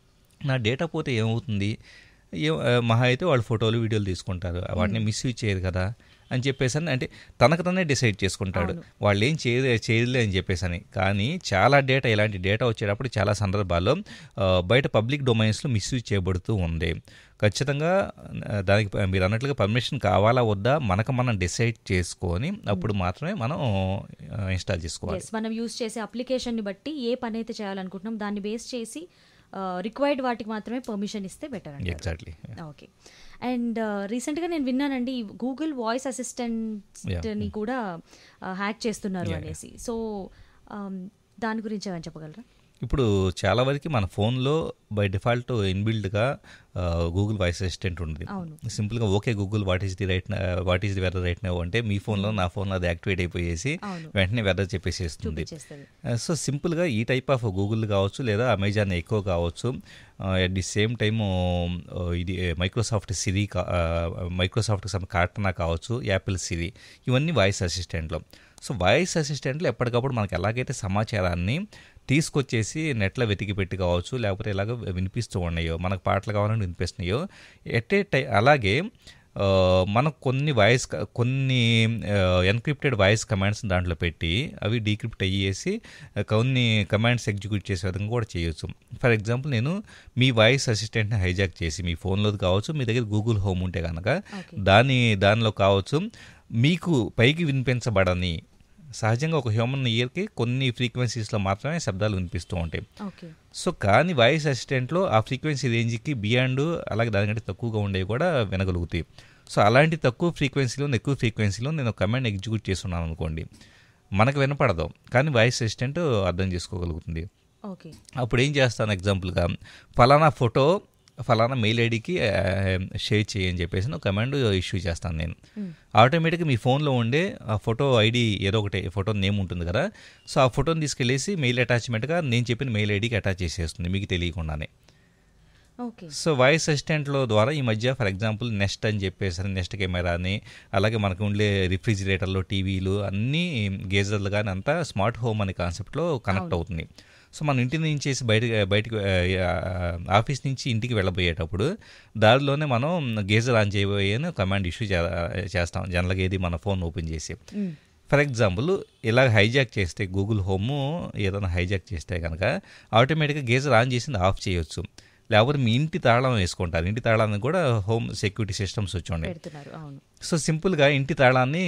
నా డేటా పోతే ఏమవుతుంది, ఏ మహా అయితే వాళ్ళు ఫోటోలు వీడియోలు తీసుకుంటారు, వాటిని మిస్యూజ్ చేయరు కదా అని చెప్పేసి అంటే తనకు తనే డిసైడ్ చేసుకుంటాడు వాళ్ళు ఏం చేయ చేయలే అని చెప్పేసి అని. కానీ చాలా డేటా ఇలాంటి డేటా వచ్చేటప్పుడు చాలా సందర్భాల్లో బయట పబ్లిక్ డొమైన్స్లో మిస్యూజ్ చేయబడుతూ ఉంది. ఖచ్చితంగా దానికి మీరు అన్నట్లుగా పర్మిషన్ కావాలా వద్దా మనకు మనం డిసైడ్ చేసుకొని అప్పుడు మాత్రమే మనం ఇన్స్టాల్ చేసుకోవాలి. మనం యూజ్ చేసే అప్లికేషన్ని బట్టి ఏ పని అయితే చేయాలనుకుంటున్నాం దాన్ని బేస్ చేసి రిక్వైర్డ్ వాటికి మాత్రమే పర్మిషన్ ఇస్తే బెటర్ అండి. ఎగ్జాక్ట్లీ. ఓకే. అండ్ రీసెంట్గా నేను విన్నానండి గూగుల్ వాయిస్ అసిస్టెంట్ని కూడా హ్యాక్ చేస్తున్నారు అనేసి. సో దాని గురించి ఏమైనా చెప్పగలరా? ఇప్పుడు చాలా వరకు మన ఫోన్లో బై డిఫాల్ట్ ఇన్బిల్డ్గా గూగుల్ వాయిస్ అసిస్టెంట్ ఉంటుంది. సింపుల్గా okay Google what is the right what is the weather right now అంటే మీ ఫోన్లో నా ఫోన్లో అది యాక్టివేట్ అయిపోయేసి వెంటనే వెదర్ చెప్పేసేస్తుంది. సో సింపుల్గా ఈ టైప్ ఆఫ్ గూగుల్ కావచ్చు లేదా అమెజాన్ ఎక్కువ కావచ్చు, అట్ ది సేమ్ టైము ఇది మైక్రోసాఫ్ట్ సిరి మైక్రోసాఫ్ట్ కార్టనా కావచ్చు, యాపిల్ సిరి, ఇవన్నీ వాయిస్ అసిస్టెంట్లో. సో వాయిస్ అసిస్టెంట్లు ఎప్పటికప్పుడు మనకి ఎలాగైతే సమాచారాన్ని తీసుకొచ్చేసి నెట్లో వెతికి పెట్టి కావచ్చు లేకపోతే ఇలాగ వినిపిస్తూ ఉన్నాయో, మనకు పాటలు కావాలని వినిపిస్తున్నాయో, ఎట్ ఏ టై అలాగే మనకు కొన్ని వాయిస్ కొన్ని ఎన్క్రిప్టెడ్ వాయిస్ కమాండ్స్ దాంట్లో పెట్టి అవి డీక్రిప్ట్ అయ్యేసి కొన్ని కమాండ్స్ ఎగ్జిక్యూట్ చేసే విధంగా కూడా చేయొచ్చు. ఫర్ ఎగ్జాంపుల్ నేను మీ వాయిస్ అసిస్టెంట్ని హైజాక్ చేసి మీ ఫోన్లో కావచ్చు, మీ దగ్గర గూగుల్ హోమ్ ఉంటే కనుక దాని దానిలో కావచ్చు మీకు పైకి వినిపించబడని, సహజంగా ఒక హ్యూమన్ ఇయర్కి కొన్ని ఫ్రీక్వెన్సీస్లో మాత్రమే శబ్దాలు వినిపిస్తూ ఉంటాయి. సో కానీ వాయిస్ అసిస్టెంట్లో ఆ ఫ్రీక్వెన్సీ రేంజ్కి బియాండ్ అలాగే దానికంటే తక్కువగా ఉండేవి కూడా వినగలుగుతాయి. సో అలాంటి తక్కువ ఫ్రీక్వెన్సీలో ఎక్కువ ఫ్రీక్వెన్సీలో నేను కమాండ్ ఎగ్జిక్యూట్ చేస్తున్నాను అనుకోండి, మనకు వినపడదు, కానీ వాయిస్ అసిస్టెంట్ అర్థం చేసుకోగలుగుతుంది. ఓకే. అప్పుడు ఏం చేస్తాను, ఎగ్జాంపుల్గా ఫలానా ఫోటో ఫలానా మెయిల్ ఐడికి షేర్ చేయని చెప్పేసి ఒక కమాండ్ ఇష్యూ చేస్తాను నేను. ఆటోమేటిక్గా మీ ఫోన్లో ఉండే ఆ ఫోటో ఐడి ఏదో ఒకటి ఫోటో నేమ్ ఉంటుంది కదా, సో ఆ ఫోటోని తీసుకెళ్ళేసి మెయిల్ అటాచ్మెంట్గా నేను చెప్పిన మెయిల్ ఐడికి అటాచ్ చేసేస్తుంది మీకు తెలియకుండానే. సో వాయిస్ అసిస్టెంట్లో ద్వారా ఈ మధ్య ఫర్ ఎగ్జాంపుల్ నెస్ట్ అని చెప్పేసి నెస్ట్ కెమెరా అని, అలాగే మనకు ఉండే రిఫ్రిజిరేటర్లు, టీవీలు అన్నీ గేజర్లు కానీ అంతా స్మార్ట్ హోమ్ అనే కాన్సెప్ట్లో కనెక్ట్ అవుతుంది. సో మనం ఇంటి నుంచి బయట బయటకు ఆఫీస్ నుంచి ఇంటికి వెళ్ళబోయేటప్పుడు దారిలోనే మనం గేజర్ ఆన్ చేయబోయే కమాండ్ ఇష్యూ చేస్తాం జనరల్గా ఏది మన ఫోన్ ఓపెన్ చేసి. ఫర్ ఎగ్జాంపుల్ ఇలా హైజాక్ చేస్తే గూగుల్ హోమ్ ఏదైనా హైజాక్ చేస్తే కనుక ఆటోమేటిక్గా గేజర్ ఆన్ చేసింది ఆఫ్ చేయొచ్చు. లేకపోతే మీ ఇంటి తాళం వేసుకుంటారు, ఇంటి తాళాన్ని కూడా హోమ్ సెక్యూరిటీ సిస్టమ్స్ వచ్చి ఉన్నాయి. సో సింపుల్గా ఇంటి తాళాన్ని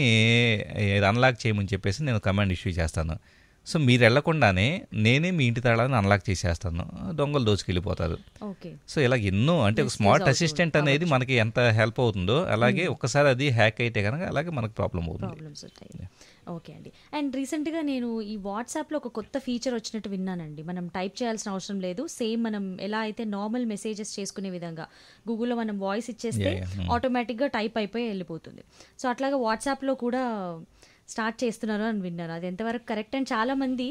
అన్లాక్ చేయమని చెప్పేసి నేను కమాండ్ ఇష్యూ చేస్తాను. సో మీరు వెళ్లకుండానే నేనే మీ ఇంటి తాళాన్ని అన్లాక్ చేసేస్తాను, దొంగలు దోచుకెళ్ళిపోతారు. సో ఇలా ఎన్నో అంటే ఒక స్మార్ట్ అసిస్టెంట్ అనేది మనకి ఎంత హెల్ప్ అవుతుందో అలాగే ఒక్కసారి అది హ్యాక్ అయితే కనుక అలాగే మనకు ప్రాబ్లం అవుతుంది. ఓకే అండి. అండ్ రీసెంట్గా నేను ఈ వాట్సాప్లో ఒక కొత్త ఫీచర్ వచ్చినట్టు విన్నానండి. మనం టైప్ చేయాల్సిన అవసరం లేదు, సేమ్ మనం ఎలా అయితే నార్మల్ మెసేజెస్ చేసుకునే విధంగా గూగుల్లో మనం వాయిస్ ఇచ్చేస్తే ఆటోమేటిక్గా టైప్ అయిపోయి వెళ్ళిపోతుంది. సో అట్లాగా వాట్సాప్లో కూడా స్టార్ట్ చేస్తున్నారు అని విన్నాను. అది ఎంతవరకు కరెక్ట్? అండ్ చాలామంది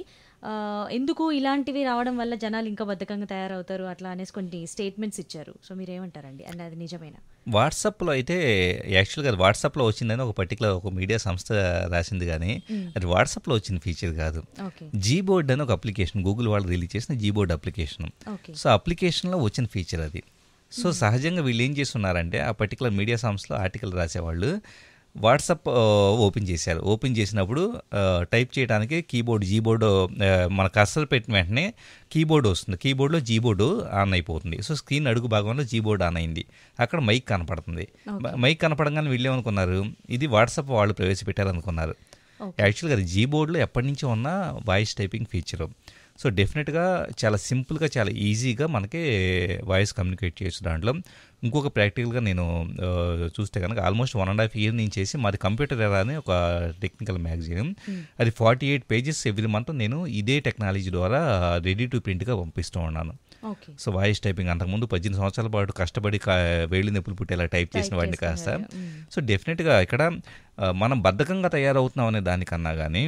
ఎందుకు ఇలాంటివి రావడం వల్ల జనాలు ఇంకా బద్ధకంగా తయారవుతారు అట్లా అనేసి కొన్ని స్టేట్మెంట్స్ ఇచ్చారు. సో మీరు ఏమంటారండి? అండ్ అది నిజమేనా? వాట్సాప్లో అయితే యాక్చువల్గా అది వాట్సాప్లో వచ్చిందని ఒక పర్టికులర్ ఒక మీడియా సంస్థ రాసింది, కానీ అది వాట్సాప్లో వచ్చిన ఫీచర్ కాదు. జీబోర్డ్ అని ఒక అప్లికేషన్ గూగుల్ వాళ్ళు రిలీజ్ చేసిన జీబోర్డ్ అప్లికేషన్. సో అప్లికేషన్లో వచ్చిన ఫీచర్ అది. సో సహజంగా వీళ్ళు ఏం చేస్తున్నారంటే ఆ పర్టికులర్ మీడియా సంస్థలో ఆర్టికల్ రాసేవాళ్ళు వాట్సాప్ ఓపెన్ చేశారు. ఓపెన్ చేసినప్పుడు టైప్ చేయడానికి కీబోర్డ్ జీబోర్డు మన కర్సర్ పెట్టిన వెంటనే కీబోర్డ్ వస్తుంది, కీబోర్డ్లో జీబోర్డు ఆన్ అయిపోతుంది. సో స్క్రీన్ అడుగు భాగంలో జీబోర్డ్ ఆన్ అయింది, అక్కడ మైక్ కనపడుతుంది. మైక్ కనపడంగానే వీళ్ళు ఏమనుకున్నారు, ఇది వాట్సాప్ వాళ్ళు ప్రవేశపెట్టారనుకున్నారు. యాక్చువల్గా అది జీబోర్డ్లో ఎప్పటి నుంచో ఉన్న వాయిస్ టైపింగ్ ఫీచరు. సో డెఫినెట్గా చాలా సింపుల్గా చాలా ఈజీగా మనకి వాయిస్ కమ్యూనికేట్ చేయొచ్చు. దాంట్లో ఇంకొక ప్రాక్టికల్గా నేను చూస్తే కనుక almost one and half year నుంచి చేసి మాది కంప్యూటర్ ఎరా అని ఒక టెక్నికల్ మ్యాగజైన్, అది forty eight pages every month నేను ఇదే టెక్నాలజీ ద్వారా రెడీ టు ప్రింట్గా పంపిస్తూ ఉన్నాను. సో వాయిస్ టైపింగ్ అంతకుముందు పద్దెనిమిది సంవత్సరాల పాటు కష్టపడి వేళ్ళు నొప్పులు పుట్టేలా టైప్ చేసిన వాడిని కాస్త. సో డెఫినెట్గా ఇక్కడ మనం బద్ధకంగా తయారవుతున్నాం అనే దానికన్నా కానీ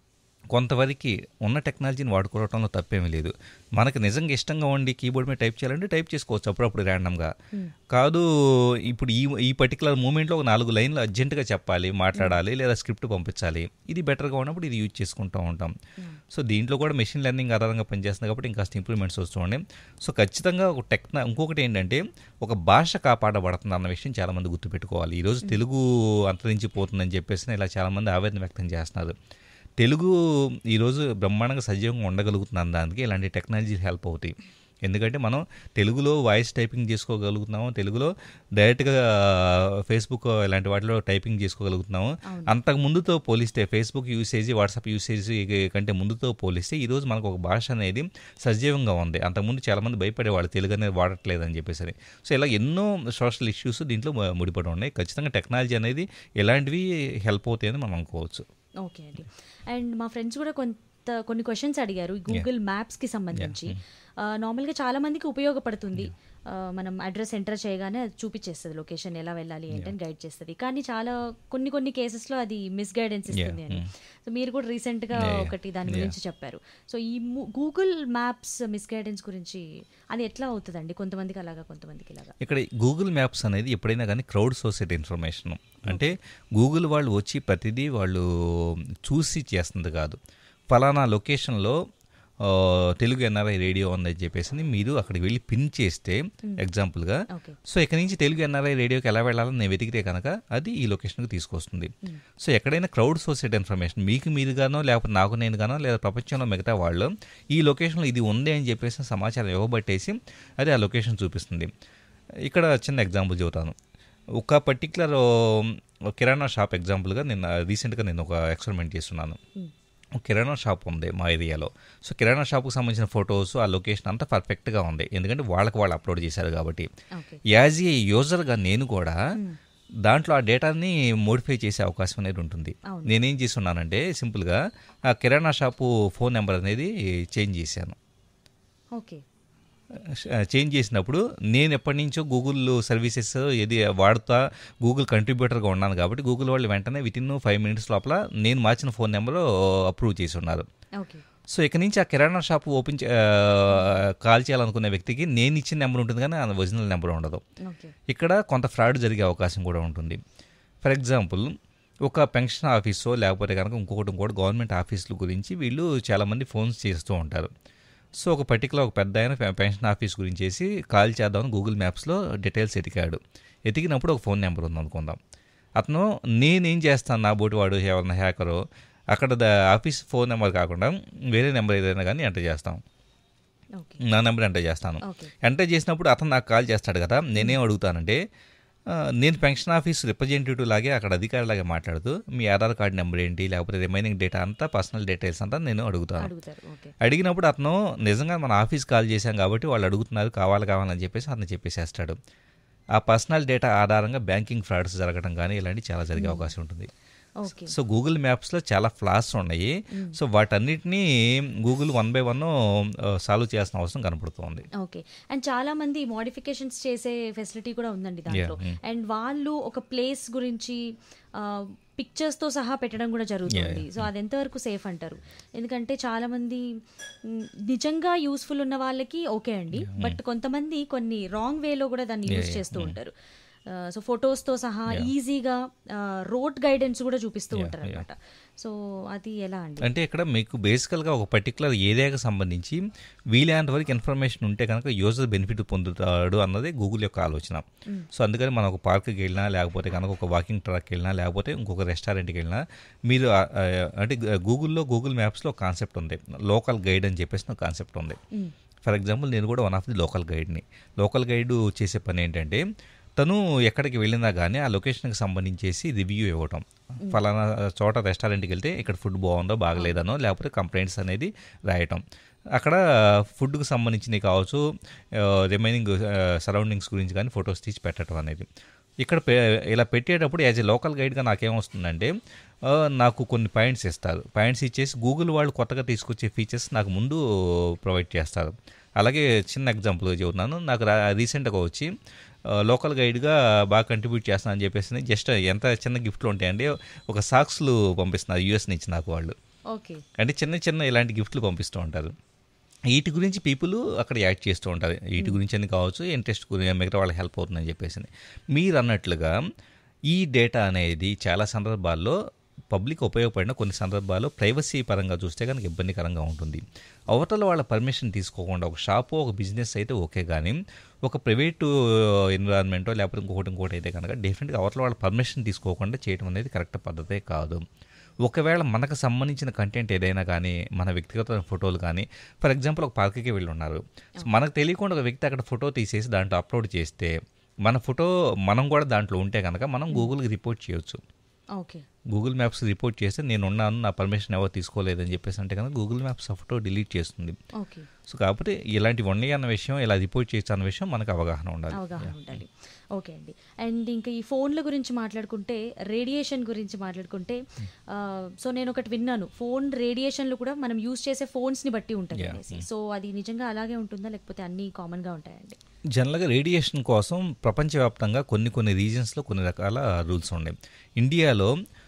కొంతవరకు ఉన్న టెక్నాలజీని వాడుకోవడంలో తప్పేమీ లేదు. మనకు నిజంగా ఇష్టంగా ఉండి కీబోర్డ్ మీద టైప్ చేయాలంటే టైప్ చేసుకోవచ్చు అప్పుడప్పుడు ర్యాండమ్గా. కాదు ఇప్పుడు ఈ ఈ పర్టికులర్ మూమెంట్లో ఒక నాలుగు లైన్లు అర్జెంటుగా చెప్పాలి, మాట్లాడాలి, లేదా స్క్రిప్ట్ పంపించాలి, ఇది బెటర్గా ఉన్నప్పుడు ఇది యూజ్ చేసుకుంటూ ఉంటాం. సో దీంట్లో కూడా మెషిన్ లెర్నింగ్ ఆధారంగా పనిచేస్తుంది కాబట్టి ఇంకాస్త ఇంప్రూవ్మెంట్స్ వస్తూ ఉన్నాయి. సో ఖచ్చితంగా ఒక టెక్నా ఇంకొకటి ఏంటంటే ఒక భాష కాపాడబడుతుంది అన్న విషయం చాలామంది గుర్తుపెట్టుకోవాలి. ఈరోజు తెలుగు అంతరించిపోతుందని చెప్పేసి ఇలా చాలామంది ఆవేదన వ్యక్తం చేస్తున్నారు. తెలుగు ఈరోజు బ్రహ్మాండంగా సజీవంగా ఉండగలుగుతున్న దానికి ఇలాంటి టెక్నాలజీ హెల్ప్ అవుతాయి. ఎందుకంటే మనం తెలుగులో వాయిస్ టైపింగ్ చేసుకోగలుగుతున్నాము, తెలుగులో డైరెక్ట్గా ఫేస్బుక్ ఇలాంటి వాటిలో టైపింగ్ చేసుకోగలుగుతున్నాము. అంతకు ముందుతో పోలిస్తే ఫేస్బుక్ యూసేజ్, వాట్సాప్ యూసేజ్ కంటే ముందుతో పోలిస్తే ఈరోజు మనకు ఒక భాష అనేది సజీవంగా ఉంది. అంతకుముందు చాలామంది భయపడేవాళ్ళు తెలుగు అనేది వాడట్లేదు అని చెప్పేసి. సో ఇలా ఎన్నో సోషల్ ఇష్యూస్ దీంట్లో ముడిపడి ఉన్నాయి. ఖచ్చితంగా టెక్నాలజీ అనేది ఎలాంటివి హెల్ప్ అవుతాయని మనం అనుకోవచ్చు. ఓకే అండి. అండ్ మా ఫ్రెండ్స్ కూడా కొంత కొన్ని క్వశ్చన్స్ అడిగారు గూగుల్ మ్యాప్స్కి సంబంధించి. నార్మల్గా చాలా మందికి ఉపయోగపడుతుంది, మనం అడ్రస్ ఎంటర్ చేయగానే అది చూపించేస్తుంది లొకేషన్ ఎలా వెళ్ళాలి ఏంటని గైడ్ చేస్తుంది. కానీ చాలా కొన్ని కొన్ని కేసెస్లో అది మిస్గైడెన్స్ ఇస్తుంది అని. సో మీరు కూడా రీసెంట్గా ఒకటి దాని గురించి చెప్పారు. సో ఈ గూగుల్ మ్యాప్స్ మిస్గైడెన్స్ గురించి అది ఎట్లా అవుతుందండి? కొంతమందికి అలాగా, కొంతమందికి ఇలాగా. ఇక్కడ గూగుల్ మ్యాప్స్ అనేది ఎప్పుడైనా కానీ క్రౌడ్ సోర్సెడ్ ఇన్ఫర్మేషన్, అంటే గూగుల్ వాళ్ళు వచ్చి ప్రతిదీ వాళ్ళు చూసి చేస్తుంది కాదు. ఫలానా లొకేషన్లో తెలుగు ఎన్ఆర్ఐ రేడియో ఉందని చెప్పేసి మీరు అక్కడికి వెళ్ళి పిన్ చేస్తే ఎగ్జాంపుల్గా, సో ఇక్కడ నుంచి తెలుగు ఎన్ఆర్ఐ రేడియోకి ఎలా వెళ్ళాలని నేను వెతికితే కనుక అది ఈ లొకేషన్కి తీసుకొస్తుంది. సో ఎక్కడైనా క్రౌడ్ సోర్సెడ్ ఇన్ఫర్మేషన్ మీకు మీరుగానో లేకపోతే నాకు నేను గానో లేదా ప్రపంచంలో మిగతా వాళ్ళు ఈ లొకేషన్లో ఇది ఉంది అని చెప్పేసి సమాచారం ఇవ్వబట్టేసి అది ఆ లొకేషన్ చూపిస్తుంది. ఇక్కడ చిన్న ఎగ్జాంపుల్ చెబుతాను. ఒక పర్టికులర్ కిరాణా షాప్ ఎగ్జాంపుల్గా నేను రీసెంట్గా నేను ఒక ఎక్స్పెరిమెంట్ చేస్తున్నాను. కిరాణా షాప్ ఉంది మా ఏరియాలో. సో కిరాణా షాప్కి సంబంధించిన ఫొటోస్ ఆ లొకేషన్ అంతా పర్ఫెక్ట్గా ఉంది, ఎందుకంటే వాళ్ళకి వాళ్ళు అప్లోడ్ చేశారు కాబట్టి. యాజ్ ఏ యూజర్గా నేను కూడా దాంట్లో ఆ డేటాని మోడిఫై చేసే అవకాశం అనేది ఉంటుంది. నేనేం చేస్తున్నానంటే సింపుల్గా ఆ కిరాణా షాపు ఫోన్ నెంబర్ అనేది చేంజ్ చేశాను. ఓకే. చేంజ్ చేసినప్పుడు నేను ఎప్పటి నుంచో గూగుల్ సర్వీసెస్ ఏది వాడుతా గూగుల్ కంట్రిబ్యూటర్గా ఉన్నాను కాబట్టి గూగుల్ వాళ్ళు వెంటనే విత్ ఇన్ ఫైవ్ మినిట్స్ లోపల నేను మార్చిన ఫోన్ నెంబర్ అప్రూవ్ చేసి ఉన్నారు. సో ఇక నుంచి ఆ కిరాణా షాప్ ఓపెన్ కాల్ చేయాలనుకునే వ్యక్తికి నేను ఇచ్చిన నెంబర్ ఉంటుంది కానీ అది ఒరిజినల్ నెంబర్ ఉండదు. ఇక్కడ కొంత ఫ్రాడ్ జరిగే అవకాశం కూడా ఉంటుంది. ఫర్ ఎగ్జాంపుల్ ఒక పెన్షన్ ఆఫీసో లేకపోతే కనుక ఇంకొకటి ఇంకోటి గవర్నమెంట్ ఆఫీసుల గురించి వీళ్ళు చాలామంది ఫోన్స్ చేస్తూ ఉంటారు. సో ఒక పర్టికులర్ ఒక పెద్ద ఆయన పెన్షన్ ఆఫీస్ గురించి వేసి కాల్ చేద్దామని గూగుల్ మ్యాప్స్లో డీటెయిల్స్ ఎతికాడు. ఎతికినప్పుడు ఒక ఫోన్ నెంబర్ ఉంది అనుకుందాం. అతను నేనేం చేస్తాను, నా బోటి వాడు ఎవరైనా హ్యాకరు అక్కడ ద ఆఫీస్ ఫోన్ నెంబర్ కాకుండా వేరే నెంబర్ ఏదైనా కానీ ఎంటర్ చేస్తాం, నా నెంబర్ ఎంటర్ చేస్తాను. ఎంటర్ చేసినప్పుడు అతను నాకు కాల్ చేస్తాడు కదా, నేనేం అడుగుతానంటే నేను పెన్షన్ ఆఫీస్ రిప్రజెంటేటివ్ లాగే అక్కడ అధికారిలాగే మాట్లాడుతూ మీ ఆధార్ కార్డు నెంబర్ ఏంటి లేకపోతే రిమైనింగ్ డేటా అంతా పర్సనల్ డీటెయిల్స్ అంతా నేను అడుగుతాను. అడిగినప్పుడు అతను నిజంగా మన ఆఫీస్ కాల్ చేశాం కాబట్టి వాళ్ళు అడుగుతున్నారు కావాలి కావాలని చెప్పేసి అతను చెప్పేసేస్తాడు. ఆ పర్సనల్ డేటా ఆధారంగా బ్యాంకింగ్ ఫ్రాడ్స్ జరగడం కానీ ఇలాంటివి చాలా జరిగే అవకాశం ఉంటుంది. సో గూగుల్ మ్యాప్స్లో చాలా ఫ్లాస్ ఉన్నాయి. సో వాటన్నిటినీ Google one by one solve చేయాల్సిన అవసరం కనపడుతుంది. ఓకే. అండ్ చాలా మంది మోడిఫికేషన్స్ చేసే ఫెసిలిటీ కూడా ఉందండి దాంట్లో. అండ్ వాళ్ళు ఒక ప్లేస్ గురించి పిక్చర్స్తో సహా పెట్టడం కూడా జరుగుతుంది. సో అది ఎంతవరకు సేఫ్ అంటారు? ఎందుకంటే చాలామంది నిజంగా యూస్ఫుల్ ఉన్న వాళ్ళకి ఓకే అండి, బట్ కొంతమంది కొన్ని రాంగ్ వేలో కూడా దాన్ని యూజ్ చేస్తూ ఉంటారు. సో ఫొటోస్తో సహా ఈజీగా రోడ్ గైడెన్స్ కూడా చూపిస్తూ ఉంటారు అనమాట. సో అది ఎలా అండి? అంటే ఇక్కడ మీకు బేసికల్గా ఒక పర్టికులర్ ఏరియాకి సంబంధించి వీలైనంత వరకు ఇన్ఫర్మేషన్ ఉంటే కనుక యూజర్ బెనిఫిట్ పొందుతాడు అన్నది గూగుల్ యొక్క ఆలోచన. సో అందుకని మనం ఒక పార్క్కి వెళ్ళినా లేకపోతే కనుక ఒక వాకింగ్ ట్రాక్కి వెళ్ళినా లేకపోతే ఇంకొక రెస్టారెంట్కి వెళ్ళినా మీరు అంటే గూగుల్లో గూగుల్ మ్యాప్స్లో కాన్సెప్ట్ ఉంది, లోకల్ గైడ్ అని చెప్పేసి ఒక కాన్సెప్ట్ ఉంది. ఫర్ ఎగ్జాంపుల్ నేను కూడా వన్ ఆఫ్ ది లోకల్ గైడ్ని. లోకల్ గైడ్ చేసే పని ఏంటంటే తను ఎక్కడికి వెళ్ళినా కానీ ఆ లొకేషన్కి సంబంధించేసి రివ్యూ ఇవ్వటం. ఫలానా చోట రెస్టారెంట్కి వెళ్తే ఇక్కడ ఫుడ్ బాగుందో బాగలేదనో లేకపోతే కంప్లైంట్స్ అనేది రాయటం. అక్కడ ఫుడ్కి సంబంధించినవి కావచ్చు, రిమైనింగ్ సరౌండింగ్స్ గురించి కానీ ఫొటోస్ తీసి పెట్టడం అనేది. ఇక్కడ ఇలా పెట్టేటప్పుడు యాజ్ ఎ లోకల్ గైడ్గా నాకేమొస్తుందంటే నాకు కొన్ని పాయింట్స్ ఇస్తారు. పాయింట్స్ ఇచ్చేసి గూగుల్ వాళ్ళు కొత్తగా తీసుకొచ్చే ఫీచర్స్ నాకు ముందు ప్రొవైడ్ చేస్తారు. అలాగే చిన్న ఎగ్జాంపుల్గా చెబుతున్నాను, నాకు రీసెంట్గా వచ్చి లోకల్ గైడ్గా బాగా కంట్రిబ్యూట్ చేస్తాను అని చెప్పేసి జస్ట్ ఎంత చిన్న గిఫ్ట్లు ఉంటాయండి, ఒక సాక్స్లు పంపిస్తున్నారు యూఎస్ నుంచి నాకు వాళ్ళు. ఓకే. అంటే చిన్న చిన్న ఇలాంటి గిఫ్ట్లు పంపిస్తూ ఉంటారు. వీటి గురించి పీపుల్ అక్కడ యాడ్ చేస్తూ ఉంటారు. వీటి గురించి అని కావచ్చు, ఇంట్రెస్ట్ గురించి మిగతా వాళ్ళకి హెల్ప్ అవుతుందని చెప్పేసి. మీరు అన్నట్లుగా ఈ డేటా అనేది చాలా సందర్భాల్లో పబ్లిక్ ఉపయోగపడిన కొన్ని సందర్భాల్లో ప్రైవసీ పరంగా చూస్తే కనుక ఇబ్బందికరంగా ఉంటుంది. అవతల వాళ్ళ పర్మిషన్ తీసుకోకుండా ఒక షాపు ఒక బిజినెస్ అయితే ఓకే, కానీ ఒక ప్రైవేటు ఎన్విరాన్మెంటో లేకపోతే ఇంకొకటి ఇంకోటి అయితే కనుక డెఫినెట్గా అవతల వాళ్ళ పర్మిషన్ తీసుకోకుండా చేయడం అనేది కరెక్ట్ పద్ధతే కాదు. ఒకవేళ మనకు సంబంధించిన కంటెంట్ ఏదైనా కానీ మన వ్యక్తిగత ఫోటోలు కానీ, ఫర్ ఎగ్జాంపుల్ ఒక పార్క్కి వెళ్ళి ఉన్నారు, మనకు తెలియకుండా ఒక వ్యక్తి అక్కడ ఫోటో తీసేసి దాంట్లో అప్లోడ్ చేస్తే మన ఫోటో మనం కూడా దాంట్లో ఉంటే కనుక మనం గూగుల్కి రిపోర్ట్ చేయొచ్చు. ఓకే. గూగుల్ మ్యాప్స్ రిపోర్ట్ చేస్తే నేను ఉన్నాను, నా పర్మిషన్ ఎవరు తీసుకోలేదని చెప్పేసి అంటే కనుక గూగుల్ మ్యాప్స్ ఆ ఫోటో డిలీట్ చేస్తుంది. ఓకే. సో కాకపోతే ఇలాంటివి ఉన్నాయి అన్న విషయం, ఇలా రిపోర్ట్ చేయొచ్చు అన్న విషయం మనకు అవగాహన ఉండాలి. అవగాహన ఉండాలి. ఓకే అండి. అండ్ ఇంకా ఈ ఫోన్ల గురించి మాట్లాడుకుంటే, రేడియేషన్ గురించి మాట్లాడుకుంటే, సో నేను ఒకటి విన్నాను, ఫోన్ రేడియేషన్లు కూడా మనం యూజ్ చేసే ఫోన్స్ని బట్టి ఉంటుంది అనేసి. సో అది నిజంగా అలాగే ఉంటుందా లేకపోతే అన్నీ కామన్గా ఉంటాయండి? జనరల్గా రేడియేషన్ కోసం ప్రపంచవ్యాప్తంగా కొన్ని కొన్ని రీజన్స్లో కొన్ని రకాల రూల్స్ ఉన్నాయి. ఇండియాలో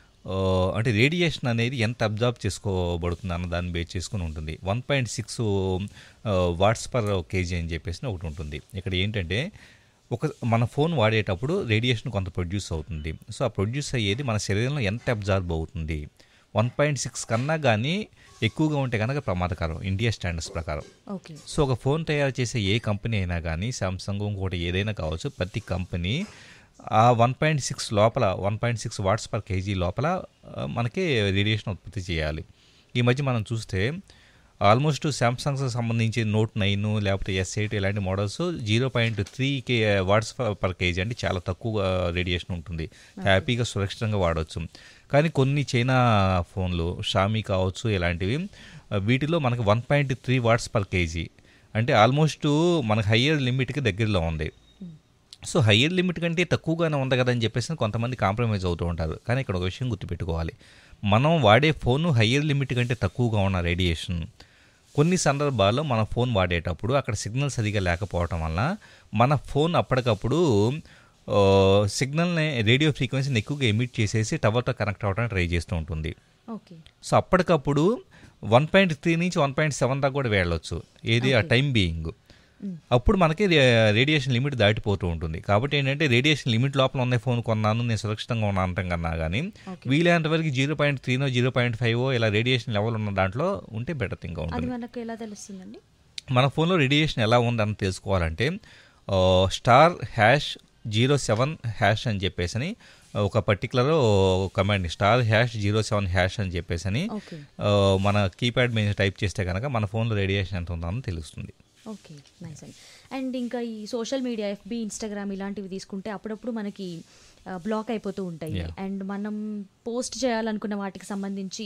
అంటే రేడియేషన్ అనేది ఎంత అబ్జార్బ్ చేసుకోబడుతుంది అన్న దాన్ని బేస్ చేసుకుని ఉంటుంది. One point six watts per KG అని చెప్పేసి ఒకటి ఉంటుంది. ఇక్కడ ఏంటంటే ఒక మన ఫోన్ వాడేటప్పుడు రేడియేషన్ కొంత ప్రొడ్యూస్ అవుతుంది. సో ఆ ప్రొడ్యూస్ అయ్యేది మన శరీరంలో ఎంత అబ్జార్బ్ అవుతుంది, వన్ పాయింట్ సిక్స్ కన్నా కానీ ఎక్కువగా ఉంటే కనుక ప్రమాదకరం ఇండియా స్టాండర్డ్స్ ప్రకారం. సో ఒక ఫోన్ తయారు చేసే ఏ కంపెనీ అయినా కానీ, సామ్సంగ్ ఇంకోటి ఏదైనా కావచ్చు, ప్రతి కంపెనీ ఆ వన్ పాయింట్ సిక్స్ లోపల one point six watts per KG లోపల మనకి రేడియేషన్ ఉత్పత్తి చేయాలి. ఈ మధ్య మనం చూస్తే ఆల్మోస్ట్ శాంసంగ్కి సంబంధించి నోట్ నైన్ లేకపోతే ఎస్ ఎయిట్ ఇలాంటి models zero point three K watts per KG అంటే చాలా తక్కువ రేడియేషన్ ఉంటుంది, హ్యాపీగా సురక్షితంగా వాడవచ్చు. కానీ కొన్ని చైనా ఫోన్లు, షామీ కావచ్చు ఇలాంటివి, వీటిలో మనకి one point three watts per KG అంటే ఆల్మోస్ట్ మనకు హయ్యర్ లిమిట్కి దగ్గరలో ఉంది. సో హయ్యర్ లిమిట్ కంటే తక్కువగానే ఉంది కదా అని చెప్పేసి కొంతమంది కాంప్రమైజ్ అవుతూ ఉంటారు. కానీ ఇక్కడ ఒక విషయం గుర్తుపెట్టుకోవాలి, మనం వాడే ఫోను హయ్యర్ లిమిట్ కంటే తక్కువగా ఉన్న రేడియేషన్ కొన్ని సందర్భాల్లో మన ఫోన్ వాడేటప్పుడు అక్కడ సిగ్నల్ సరిగా లేకపోవటం వల్ల మన ఫోన్ అప్పటికప్పుడు సిగ్నల్ని రేడియో ఫ్రీక్వెన్సీని ఎక్కువగా ఎమిట్ చేసేసి టవర్తో కనెక్ట్ అవ్వడానికి ట్రై చేస్తూ ఉంటుంది. ఓకే. సో అప్పటికప్పుడు వన్ పాయింట్ త్రీ నుంచి వన్ పాయింట్ సెవెన్ దాకా కూడా వెళ్ళొచ్చు, ఏది ఆ టైం బీయింగ్. అప్పుడు మనకి రేడియేషన్ లిమిట్ దాటిపోతూ ఉంటుంది. కాబట్టి ఏంటంటే రేడియేషన్ లిమిట్ లోపల ఉన్న ఫోన్ కొన్నాను, నేను సురక్షితంగా ఉన్నా అంటాం కన్నా కానీ వీలైనంత వరకు జీరో పాయింట్ త్రీనో జీరో పాయింట్ ఫైవ్ ఇలా రేడియేషన్ లెవెల్ ఉన్న దాంట్లో ఉంటే బెటర్ థింగ్ ఉంటుంది. మనకు ఎలా తెలుస్తుందండి మన ఫోన్లో రేడియేషన్ ఎలా ఉందని తెలుసుకోవాలంటే star hash zero seven hash అని చెప్పేసి అని ఒక particular command, star hash zero seven hash అని చెప్పేసి అని మన కీప్యాడ్ మీద టైప్ చేస్తే కనుక మన ఫోన్లో రేడియేషన్ ఎంత ఉందని తెలుస్తుంది. ఓకే, నైస్ అండి. అండ్ ఇంకా ఈ సోషల్ మీడియా ఎఫ్బి, ఇన్స్టాగ్రామ్ ఇలాంటివి తీసుకుంటే అప్పుడప్పుడు మనకి బ్లాక్ అయిపోతూ ఉంటాయి. అండ్ మనం పోస్ట్ చేయాలనుకున్న వాటికి సంబంధించి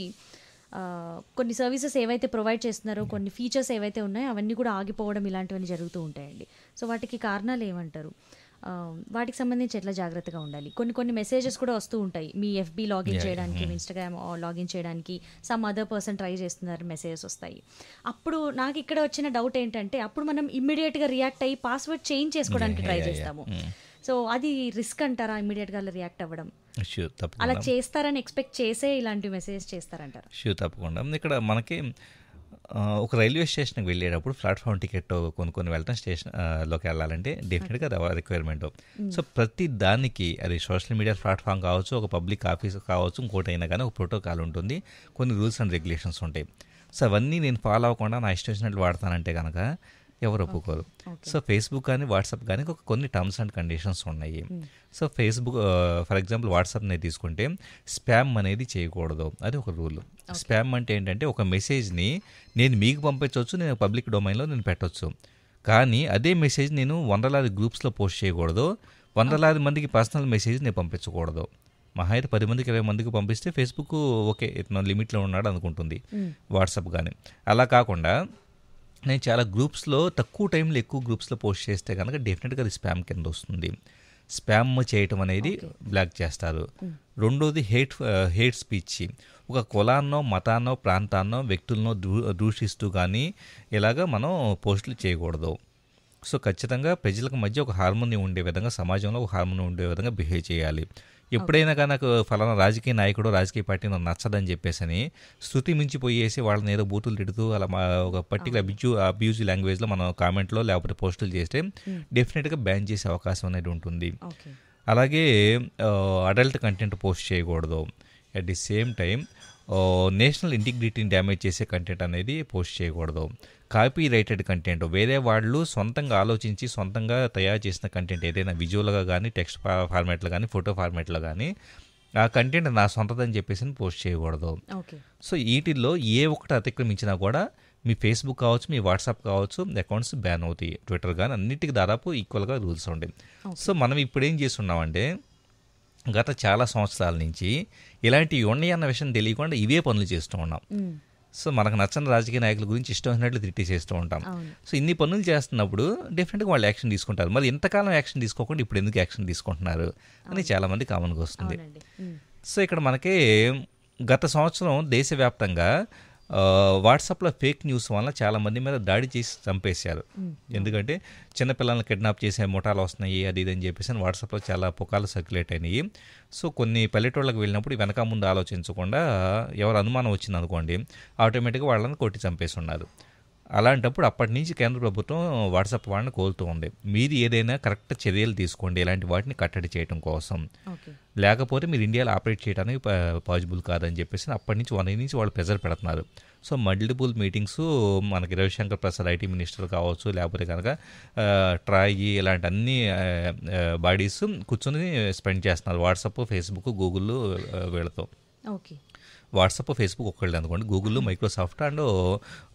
కొన్ని సర్వీసెస్ ఏవైతే ప్రొవైడ్ చేస్తున్నారో, కొన్ని ఫీచర్స్ ఏవైతే ఉన్నాయో అవన్నీ కూడా ఆగిపోవడం ఇలాంటివన్నీ జరుగుతూ ఉంటాయండి. సో వాటికి కారణాలు ఏమంటారు? వాటికి సంబంధించి ఎట్లా జాగ్రత్తగా ఉండాలి? కొన్ని కొన్ని మెసేజెస్ కూడా వస్తూ ఉంటాయి, మీ ఎఫ్బి లాగిన్ చేయడానికి, మీ ఇన్స్టాగ్రామ్ లాగిన్ చేయడానికి సమ్ అదర్ పర్సన్ ట్రై చేస్తున్నారు మెసేజెస్ వస్తాయి. అప్పుడు నాకు ఇక్కడ వచ్చిన డౌట్ ఏంటంటే, అప్పుడు మనం ఇమ్మీడియట్గా రియాక్ట్ అయ్యి పాస్వర్డ్ చేంజ్ చేసుకోవడానికి ట్రై చేస్తాము. సో అది రిస్క్ అంటారా ఇమ్మీడియట్గా అలా రియాక్ట్ అవ్వడం? అలా చేస్తారని ఎక్స్పెక్ట్ చేసే ఇలాంటి మెసేజ్ చేస్తారంటారా? షూర్, తప్పకుండా. ఇక్కడ మనకి ఒక రైల్వే స్టేషన్కి వెళ్ళేటప్పుడు ప్లాట్ఫామ్ టికెట్ కొనుక్కొని వెళ్తాం, స్టేషన్ లోకి వెళ్ళాలంటే డెఫినెట్గా అది రిక్వైర్మెంట్. సో ప్రతి దానికి అది సోషల్ మీడియా ప్లాట్ఫామ్ కావచ్చు, ఒక పబ్లిక్ ఆఫీస్ కావచ్చు, ఇంకోటి అయినా కానీ ఒక ప్రోటోకాల్ ఉంటుంది, కొన్ని రూల్స్ అండ్ రెగ్యులేషన్స్ ఉంటాయి. సో అవన్నీ నేను ఫాలో అవ్వకుండా నా ఇష్టం వచ్చినట్లు వాడతానంటే కనుక ఎవరు ఒప్పుకోరు. సో ఫేస్బుక్ కానీ వాట్సాప్ కానీ ఒక కొన్ని టర్మ్స్ అండ్ కండిషన్స్ ఉన్నాయి. సో ఫేస్బుక్ ఫర్ ఎగ్జాంపుల్ వాట్సాప్ని తీసుకుంటే స్పామ్ అనేది చేయకూడదు, అది ఒక రూల్. స్పామ్ అంటే ఏంటంటే ఒక మెసేజ్ని నేను మీకు పంపించవచ్చు, నేను పబ్లిక్ డొమైన్లో నేను పెట్టవచ్చు, కానీ అదే మెసేజ్ నేను వందలాది గ్రూప్స్లో పోస్ట్ చేయకూడదు, వందలాది మందికి పర్సనల్ మెసేజ్ నేను పంపించకూడదు. మహా అయితే పది మందికి ఇరవై మందికి పంపిస్తే ఫేస్బుక్ ఓకే ఇతను లిమిట్లో ఉన్నాడు అనుకుంటుంది. వాట్సాప్ కానీ అలా కాకుండా నేను చాలా గ్రూప్స్లో తక్కువ టైంలో ఎక్కువ గ్రూప్స్లో పోస్ట్ చేస్తే కనుక డెఫినెట్గా అది స్పామ్ కింద వస్తుంది. స్పామ్ చేయటం అనేది బ్లాక్ చేస్తారు. రెండోది హేట్ హేట్ స్పీచ్, ఒక కులాన్నో మతాన్నో ప్రాంతాన్నో వ్యక్తులను దూ దూషిస్తూ కానీ ఇలాగా మనం పోస్టులు చేయకూడదు. సో ఖచ్చితంగా ప్రజలకు మధ్య ఒక హార్మోని ఉండే విధంగా, సమాజంలో ఒక హార్మోని ఉండే విధంగా బిహేవ్ చేయాలి. ఎప్పుడైనా కానీ నాకు ఫలానా రాజకీయ నాయకుడు రాజకీయ పార్టీ నాకు నచ్చదని చెప్పేసి అని శృతి మించిపోయేసి వాళ్ళని ఏదో బూతులు తిడుతూ అలా మా ఒక పర్టికులర్ అబ్యూ అబ్యూజ్ లాంగ్వేజ్లో మనం కామెంట్లో లేకపోతే పోస్టులు చేస్తే డెఫినెట్గా బ్యాన్ చేసే అవకాశం అనేది ఉంటుంది. అలాగే అడల్ట్ కంటెంట్ పోస్ట్ చేయకూడదు. At the same time national ఇంటిగ్రిటీని డ్యామేజ్ చేసే కంటెంట్ అనేది పోస్ట్ చేయకూడదు. కాపీ రైటెడ్ కంటెంట్, వేరే వాళ్ళు సొంతంగా ఆలోచించి సొంతంగా తయారు చేసిన కంటెంట్ ఏదైనా విజువల్గా కానీ, టెక్స్ట్ ఫార్మాట్లో కానీ, ఫోటో ఫార్మాట్లో కానీ ఆ కంటెంట్ నా సొంతదని చెప్పేసి పోస్ట్ చేయకూడదు. సో వీటిల్లో ఏ ఒక్కటి అతిక్రమించినా కూడా మీ ఫేస్బుక్ కావచ్చు, మీ వాట్సాప్ కావచ్చు అకౌంట్స్ బ్యాన్ అవుతాయి. ట్విట్టర్ కానీ అన్నిటికీ దాదాపు ఈక్వల్గా రూల్స్ ఉంటాయి. సో మనం ఇప్పుడు ఏం చేస్తున్నామంటే గత చాలా సంవత్సరాల నుంచి ఇలాంటివి ఉన్నాయి అన్న విషయం తెలియకుండా ఇవే పనులు చేస్తూ ఉన్నాం. సో మనకు నచ్చని రాజకీయ నాయకుల గురించి ఇష్టం వచ్చినట్లు తిట్టేసేస్తూ ఉంటాం. సో ఇన్ని పనులు చేస్తున్నప్పుడు డెఫినెట్గా వాళ్ళు యాక్షన్ తీసుకుంటారు. మరి ఇంతకాలం యాక్షన్ తీసుకోకుండా ఇప్పుడు ఎందుకు యాక్షన్ తీసుకుంటున్నారు అని చాలామంది కామన్గా వస్తుంది. సో ఇక్కడ మనకి గత సంవత్సరం దేశవ్యాప్తంగా వాట్సాప్లో ఫేక్ న్యూస్ వల్ల చాలామంది మీద దాడి చేసి చంపేశారు. ఎందుకంటే చిన్నపిల్లల్ని కిడ్నాప్ చేసే ముఠాలు వస్తున్నాయి అది ఇది అని చెప్పేసి వాట్సాప్లో చాలా పుకాలు సర్క్యులేట్ అయినాయి. సో కొన్ని పల్లెటూళ్ళకి వెళ్ళినప్పుడు వెనక ముందు ఆలోచించకుండా ఎవరు అనుమానం వచ్చింది అనుకోండి ఆటోమేటిక్గా వాళ్ళని కొట్టి చంపేసి ఉన్నారు. అలాంటప్పుడు అప్పటి నుంచి కేంద్ర ప్రభుత్వం వాట్సాప్ వాళ్ళని కోరుతూ ఉంది, మీరు ఏదైనా కరెక్ట్ చర్యలు తీసుకోండి ఇలాంటి వాటిని కట్టడి చేయడం కోసం, లేకపోతే మీరు ఇండియాలో ఆపరేట్ చేయడానికి పాసిబుల్ కాదని చెప్పేసి అప్పటి నుంచి వన్ నుంచి వాళ్ళు ప్రెజర్ పెడుతున్నారు. సో మల్టిపుల్ మీటింగ్స్ మనకి రవిశంకర్ ప్రసాద్ ఐటీ మినిస్టర్ కావచ్చు, లేకపోతే కనుక ట్రాయ్ ఇలాంటి అన్ని బాడీస్ కూర్చొని స్పెండ్ చేస్తున్నారు వాట్సాప్, ఫేస్బుక్, గూగుల్ వీళ్ళతో. ఓకే, వాట్సాప్, ఫేస్బుక్ ఒక్కళ్ళు అనుకోండి, గూగుల్, మైక్రోసాఫ్ట్ అండ్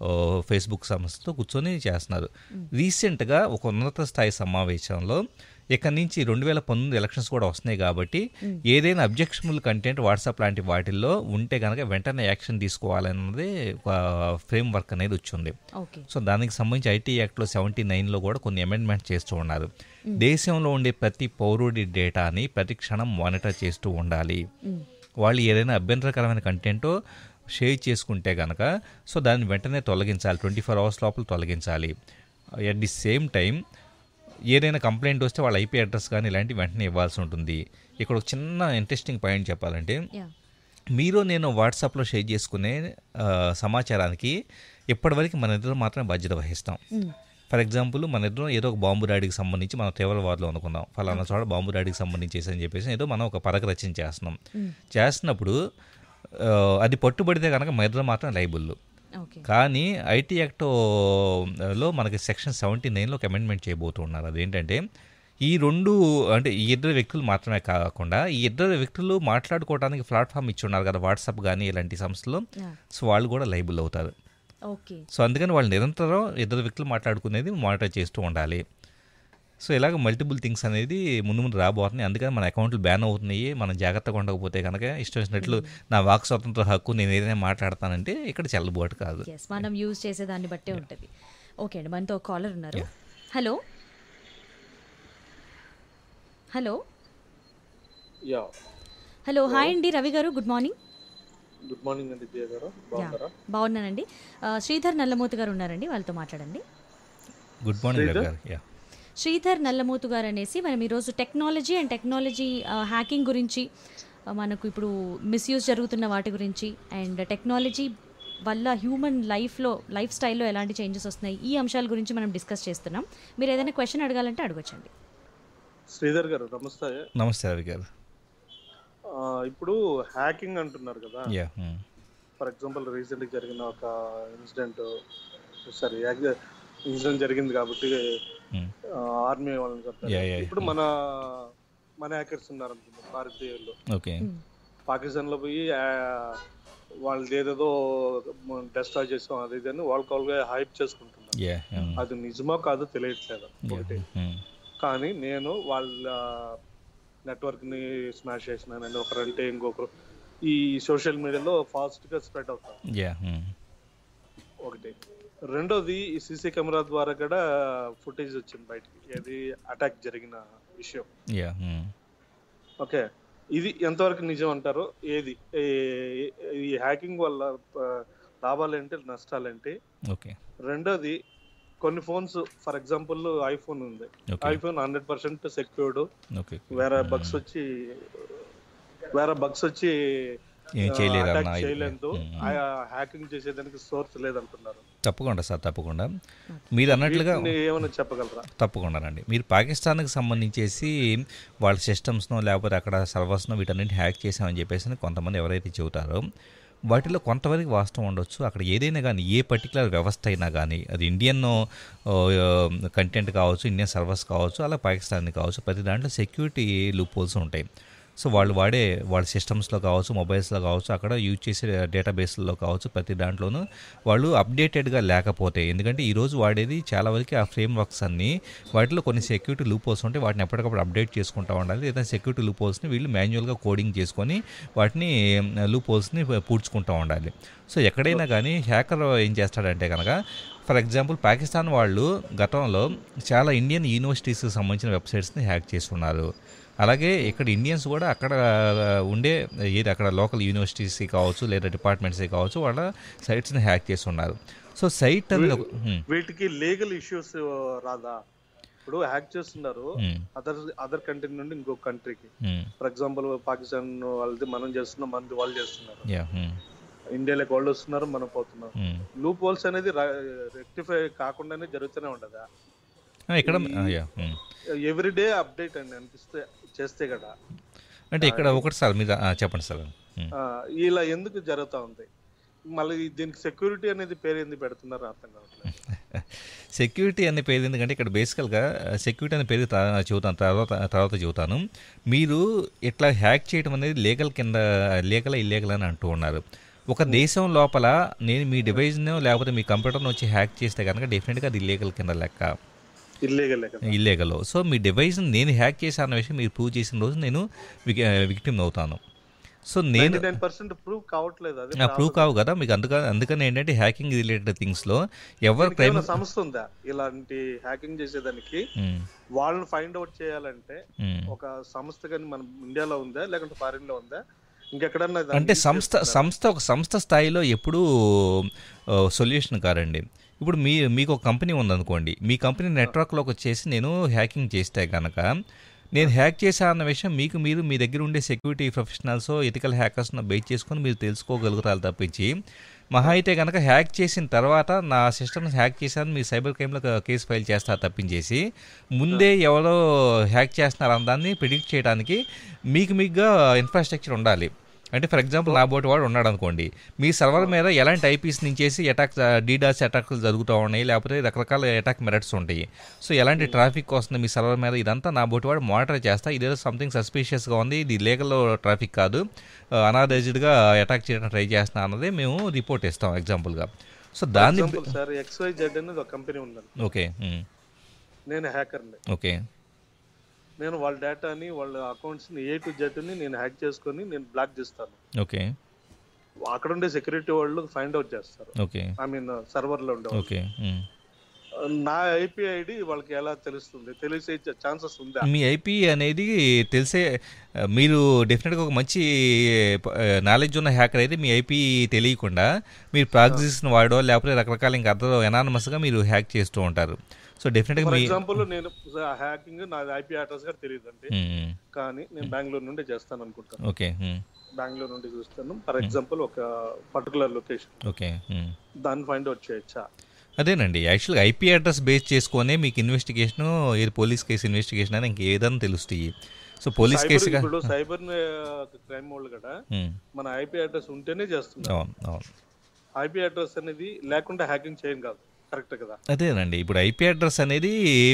ఫేస్బుక్ సంస్థతో కూర్చొని చేస్తున్నారు. రీసెంట్గా ఒక ఉన్నత స్థాయి సమావేశంలో ఇక్కడ నుంచి రెండు వేల పంతొమ్మిది ఎలక్షన్స్ కూడా వస్తున్నాయి కాబట్టి ఏదైనా అబ్జెక్షనబుల్ కంటెంట్ వాట్సాప్ లాంటి వాటిల్లో ఉంటే కనుక వెంటనే యాక్షన్ తీసుకోవాలన్నది ఒక ఫ్రేమ్ వర్క్ అనేది వచ్చింది. సో దానికి సంబంధించి ఐటీ యాక్ట్లో సెవెంటీ నైన్లో కూడా కొన్ని అమెండ్మెంట్స్ చేస్తూ ఉన్నారు. దేశంలో ఉండే ప్రతి పౌరుడి డేటాని ప్రతి క్షణం మానిటర్ చేస్తూ ఉండాలి. వాళ్ళు ఏదైనా అభ్యంతరకరమైన కంటెంట్ షేర్ చేసుకుంటే కనుక సో దాన్ని వెంటనే తొలగించాలి, ట్వంటీ ఫోర్ అవర్స్ లోపల తొలగించాలి. ఎట్ ది సేమ్ టైం ఏదైనా కంప్లైంట్ వస్తే వాళ్ళ ఐపీ అడ్రస్ కానీ ఇలాంటివి వెంటనే ఇవ్వాల్సి ఉంటుంది. ఇక్కడ ఒక చిన్న ఇంట్రెస్టింగ్ పాయింట్ చెప్పాలంటే, మీరు నేను వాట్సాప్లో షేర్ చేసుకునే సమాచారానికి ఇప్పటివరకు మన ఇద్దరు మాత్రమే బాధ్యత వహిస్తాం. ఫర్ ఎగ్జాంపుల్, మన ఇద్దరం ఏదో ఒక బాంబు దాడికి సంబంధించి మనం తీవ్రవాదులు అనుకుందాం, ఫలానా చోట బాంబు దాడికి సంబంధించి అని చెప్పేసి ఏదో మనం ఒక పథక రచన చేస్తున్నాం. చేస్తున్నప్పుడు అది పట్టుబడితే కనుక మన ఇద్దరు మాత్రం లైబుల్. కానీ ఐటీ యాక్ట్లో మనకి సెక్షన్ సెవెంటీ నైన్లో ఒక అమెండ్మెంట్ చేయబోతున్నారు. అదేంటంటే ఈ రెండు అంటే ఈ ఇద్దరు వ్యక్తులు మాత్రమే కాకుండా ఈ ఇద్దరు వ్యక్తులు మాట్లాడుకోవడానికి ప్లాట్ఫామ్ ఇచ్చి ఉన్నారు కదా వాట్సాప్ కానీ ఇలాంటి సంస్థలు, సో వాళ్ళు కూడా లైబుల్ అవుతారు. సో అందుకని వాళ్ళు నిరంతరం ఇద్దరు వ్యక్తులు మాట్లాడుకునేది మానిటర్ చేస్తూ ఉండాలి. సో ఇలాగ మల్టిపుల్ థింగ్స్ అనేది ముందు ముందు రాబోతున్నాయి. అందుకని మన అకౌంట్లు బ్యాన్ అవుతున్నాయి. మనం జాగ్రత్తగా ఉండకపోతే కనుక ఇష్టం వచ్చినట్లు నా వాక్ స్వతంత్ర హక్కు నేను ఏదైనా మాట్లాడతానంటే ఇక్కడ చెల్లబోటు కాదు. మనం యూజ్ చేసే దాన్ని బట్టే ఉంటుంది. ఓకే అండి, మనతో కాలర్ ఉన్నారు. హలో హలో హలో హాయ్ అండి, రవి గారు గుడ్ మార్నింగ్. గుడ్ మార్నింగ్ అండి దివ్య గారు, బాగున్నారా? బాగున్నానండి. శ్రీధర్ నల్లమూతు గారు ఉన్నారండి, వాళ్ళతో మాట్లాడండి. గుడ్ మార్నింగ్ గారు. శ్రీధర్ నల్లమూతు గారు అనేసి మనం ఈరోజు టెక్నాలజీ అండ్ టెక్నాలజీ హ్యాకింగ్ గురించి, మనకు ఇప్పుడు మిస్యూజ్ జరుగుతున్న వాటి గురించి అండ్ టెక్నాలజీ వల్ల హ్యూమన్ లైఫ్లో లైఫ్ స్టైల్లో ఎలాంటి చేంజెస్ వస్తున్నాయి, ఈ అంశాల గురించి మనం డిస్కస్ చేస్తున్నాం. మీరు ఏదైనా క్వశ్చన్ అడగాలంటే అడగొచ్చండి. శ్రీధర్ గారు నమస్తే. నమస్తే రవి గారు. ఇప్పుడు హ్యాకింగ్ అంటున్నారు కదా, ఫర్ ఎగ్జాంపుల్ రీసెంట్గా జరిగిన ఒక ఇన్సిడెంట్ సరే ఇన్సిడెంట్ జరిగింది కాబట్టి ఆర్మీ వాళ్ళని చెప్తారు. ఇప్పుడు మన మన హ్యాకర్స్ ఉన్నారు అనుకుంటున్నారు భారతీయులు, పాకిస్తాన్ లో పోయి వాళ్ళది ఏదేదో డెస్ట్రాయ్ చేస్తాం అది ఇది అని వాళ్ళకి వాళ్ళుగా హైప్ చేసుకుంటున్నారు. అది నిజమో కాదో తెలియట్లేదు ఒకటి. కానీ నేను వాళ్ళ నెట్వర్క్ ని స్మాష్ చేసినానని ఒకరంటే ఇంకొకరు ఈ సోషల్ మీడియాలో ఫాస్ట్ గా స్ప్రెడ్ అవుతారు ఒకటి. రెండోది ఈ సీసీ కెమెరా ద్వారా కూడా ఫుటేజ్ వచ్చింది బయటికి, ఏది అటాక్ జరిగిన విషయం. ఓకే, ఇది ఎంతవరకు నిజం అంటారు? ఏది ఈ హ్యాకింగ్ వల్ల లాభాలేంటి నష్టాలేంటి? రెండోది కొన్ని ఫోన్స్, ఫర్ ఎగ్జాంపుల్ ఐఫోన్ ఉంది, ఐఫోన్ హండ్రెడ్ పర్సెంట్ సెక్యూర్డ్, వేరే బగ్స్ వచ్చి వేరే బగ్స్ వచ్చి చేయలేదు, హ్యాకింగ్ చేసేదానికి సోర్స్ లేదంటున్నారు. తప్పకుండా సార్, తప్పకుండా మీరు అన్నట్లుగా ఏమైనా చెప్పగలరా? తప్పకుండా అండి. మీరు పాకిస్తాన్కి సంబంధించేసి వాళ్ళ సిస్టమ్స్నో లేకపోతే అక్కడ సర్వర్స్నో వీటన్నింటి హ్యాక్ చేసామని చెప్పేసి కొంతమంది ఎవరైతే చెబుతారో వాటిలో కొంతవరకు వాస్తవం ఉండొచ్చు. అక్కడ ఏదైనా కానీ ఏ పర్టికులర్ వ్యవస్థ అయినా కానీ అది ఇండియన్ కంటెంట్ కావచ్చు, ఇండియన్ సర్వర్స్ కావచ్చు, అలా పాకిస్తాన్ కావచ్చు, ప్రతి దాంట్లో సెక్యూరిటీ లూప్ హోల్స్ ఉంటాయి. సో వాళ్ళు వాడే వాళ్ళ సిస్టమ్స్లో కావచ్చు, మొబైల్స్లో కావచ్చు, అక్కడ యూజ్ చేసే డేటాబేస్లలో కావచ్చు, ప్రతి దాంట్లోనూ వాళ్ళు అప్డేటెడ్గా లేకపోతే, ఎందుకంటే ఈరోజు వాడేది చాలా వరకు ఆ ఫ్రేమ్ వర్క్స్ అన్నీ వాటిలో కొన్ని సెక్యూరిటీ లూప్ హోల్స్ ఉంటాయి, వాటిని ఎప్పటికప్పుడు అప్డేట్ చేసుకుంటూ ఉండాలి. లేదా సెక్యూరిటీ లూప్ హోల్స్ని వీళ్ళు మాన్యువల్గా కోడింగ్ చేసుకొని వాటిని లూప్ హోల్స్ని పూడ్చుకుంటూ ఉండాలి. సో ఎక్కడైనా కానీ హ్యాకర్ ఏం చేస్తాడంటే కనుక, ఫర్ ఎగ్జాంపుల్ పాకిస్తాన్ వాళ్ళు గతంలో చాలా ఇండియన్ యూనివర్సిటీస్కి సంబంధించిన వెబ్సైట్స్ని హ్యాక్ చేస్తున్నారు. అలాగే ఇక్కడ ఇండియన్స్ కూడా అక్కడ ఉండే ఏది అక్కడ లోకల్ యూనివర్సిటీస్ కావచ్చు లేదా డిపార్ట్మెంట్స్ కావచ్చు వాళ్ళ సైట్స్ని హ్యాక్ చేస్తున్నారు. సో సైట్ అనేది వీటికి లీగల్ ఇష్యూస్ రాదా? ఇప్పుడు హ్యాక్ చేస్తున్నారు అదర్ అదర్ కంట్రీ నుండి ఇంకో కంట్రీకి, ఫర్ ఎగ్జాంపుల్ పాకిస్తాన్ వాళ్ళది మనం చేస్తున్నాం, మనది వాళ్ళు చేస్తున్నారు, ఇండియాలోకి వాళ్ళు వస్తున్నారు, మనం పోతున్నారు. లూప్ హోల్స్ అనేది రెక్టిఫై కాకుండానే జరుగుతూనే ఉండదా? ఇక్కడ ఎవ్రీడే అప్డేట్ అండి అనిపిస్తే చేస్తే కదా. అంటే ఇక్కడ ఒకటి సార్ మీరు చెప్పండి సార్, ఇలా ఎందుకు జరుగుతూ ఉంది? మళ్ళీ దీనికి సెక్యూరిటీ అనేది పేరు ఎందుకు పెడుతున్నారు అర్థం కావట్లేదు. సెక్యూరిటీ అనే పేరు ఎందుకంటే ఇక్కడ బేసికల్గా సెక్యూరిటీ అనే పేరు చెబుతాను, తర్వాత తర్వాత చెబుతాను. మీరు ఇట్లా హ్యాక్ చేయడం అనేది లీగల్ కింద లీగల్ ఇల్లీగల్ అని అంటూ ఉన్నారు. ఒక దేశం లోపల నేను మీ డివైస్ను లేకపోతే మీ కంప్యూటర్ను వచ్చి హ్యాక్ చేస్తే కనుక డెఫినెట్గా అది ఇల్లీగల్ కింద లెక్క. ఇల్లీగలే కదా. ఇల్లీగల్. సో మీ డివైస్ నేను హ్యాక్ చేశాను అన్న విషయం మీరు ప్రూవ్ చేసిన రోజు నేను విక్టిమ్ అవుతాను. సో నేను ప్రూవ్ కావట్లేదు, అది ప్రూవ్ కావు కదా మీకు. అందుకని అందుకని ఏంటంటే హ్యాకింగ్ రిలేటెడ్ థింగ్స్ లో ఎవరు క్రైమ్ సంస్థ ఉందా ఇలాంటి హ్యాకింగ్ చేసేదానికి? వాళ్ళని ఫైండ్ అవుట్ చేయాలంటే ఒక సంస్థ కానీ మన ఇండియాలో ఉందా లేకుంటే ఫారిన్ లో ఉందా ఇంకెక్కడన్నా? అంటే సంస్థ సంస్థ ఒక సంస్థ స్థాయిలో ఎప్పుడూ సొల్యూషన్ కారండి. ఇప్పుడు మీ మీకు ఒక కంపెనీ ఉందనుకోండి, మీ కంపెనీ నెట్వర్క్లోకి వచ్చేసి నేను హ్యాకింగ్ చేస్తే కనుక నేను హ్యాక్ చేశా అన్న విషయం మీకు మీరు మీ దగ్గర ఉండే సెక్యూరిటీ ప్రొఫెషనల్స్ ఎథికల్ హ్యాకర్స్ను బేస్ చేసుకొని మీరు తెలుసుకోగలుగుతారు తప్పించి, మహా అయితే కనుక హ్యాక్ చేసిన తర్వాత నా సిస్టమ్ని హ్యాక్ చేశాను మీరు సైబర్ క్రైమ్లో కేసు ఫైల్ చేస్తారు తప్పించేసి, ముందే ఎవరో హ్యాక్ చేస్తున్నారు అన్న దాన్ని ప్రిడిక్ట్ చేయడానికి మీకు మీకుగా ఇన్ఫ్రాస్ట్రక్చర్ ఉండాలి. అంటే ఫర్ ఎగ్జాంపుల్ నా బోటి వాడు ఉన్నాడు అనుకోండి, మీ సర్వర్ మీద ఎలాంటి ఐపీస్ నుంచేసి అటాక్ డీడాస్ అటాక్లు జరుగుతూ ఉన్నాయి, లేకపోతే రకరకాల అటాక్ మెథడ్స్ ఉంటాయి. సో ఎలాంటి ట్రాఫిక్ వస్తుంది మీ సర్వర్ మీద, ఇదంతా నా బోటి వాడు మానిటర్ చేస్తా. ఇదేదో సంథింగ్ సస్పీషియస్గా ఉంది, ఇది లీగల్ ట్రాఫిక్ కాదు, అనాథరైజ్డ్గా అటాక్ చేయడం ట్రై చేస్తున్నా అన్నది మేము రిపోర్ట్ ఇస్తాం ఎగ్జాంపుల్గా. సో దాన్ని ఓకే నేను హ్యాకర్ని, ఓకే నేను వాళ్ళ డేటాని వాళ్ళ అకౌంట్స్ని ఏ టు జెడ్ ని నేను హ్యాక్ చేసుకొని నేను బ్లాక్ చేస్తాను. ఓకే అక్కడ ఉండే సెక్యూరిటీ వాళ్ళు ఫైండ్ అవుట్ చేస్తారు. ఓకే ఐ మీన్ సర్వర్ లో ఉండే. ఓకే నా ఐపీ ఐడి వాళ్ళకి ఎలా తెలుస్తుంది? తెలిసే ఛాన్సెస్ ఉందా? మీ ఐపీ అనేది తెలిసే మీరు డెఫినెట్గా ఒక మంచి నాలెడ్జ్ ఉన్న హ్యాకర్ అయితే మీ ఐపీ తెలియకుండా మీరు ప్రాక్టీస్ని వాడో లేకపోతే రకరకాల ఇంకా అర్థం ఎనానమస్గా మీరు హ్యాక్ చేస్తూ ఉంటారు. సో డెఫినెట్గా ఫర్ ఎగ్జాంపుల్ నేను హ్యాకింగ్ నా ఐపీ అడ్రస్ గారు తెలియదు అండి, కానీ నేను బెంగళూరు నుండి చేస్తాను అనుకుంటాను. ఓకే బెంగళూరు నుండి చూస్తాను ఫర్ ఎగ్జాంపుల్ ఒక పర్టికులర్ లొకేషన్. ఓకే దాన్ని ఫైండ్ అవుట్ చేయొచ్చా? అదేనండి, యాక్చువల్గా ఐపీ అడ్రస్ బేస్ చేసుకునే మీకు ఇన్వెస్టిగేషన్ ఏది పోలీస్ కేసు ఇన్వెస్టిగేషన్ అని ఇంకేదైనా తెలుస్తాయి. సో పోలీస్ కేసు ఇప్పుడు సైబర్ క్రైమ్ వాళ్ళు కూడా మన ఐపీ అడ్రస్ ఉంటేనే చేస్తున్నారు. ఐపీ అడ్రస్ అనేది లేకుండా హ్యాకింగ్ చేయం కాదు, కరెక్ట్ కదా? అదేనండి, ఇప్పుడు ఐపీ అడ్రస్ అనేది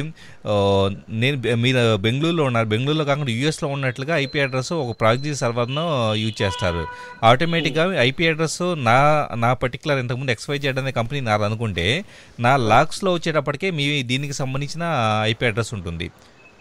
నేను మీరు బెంగళూరులో ఉన్నారు, బెంగళూరులో కాకుండా యూఎస్లో ఉన్నట్లుగా ఐపీ అడ్రస్ ఒక ప్రాక్సీ సర్వర్ను యూజ్ చేస్తారు. ఆటోమేటిక్గా ఐపీ అడ్రస్ నా నా పర్టికులర్ ఇంతకుముందు ఎక్స్వైజెడ్ అనే కంపెనీ నాది అనుకుంటే నా లాగ్స్లో వచ్చేటప్పటికే మీ దీనికి సంబంధించిన ఐపీ అడ్రస్ ఉంటుంది.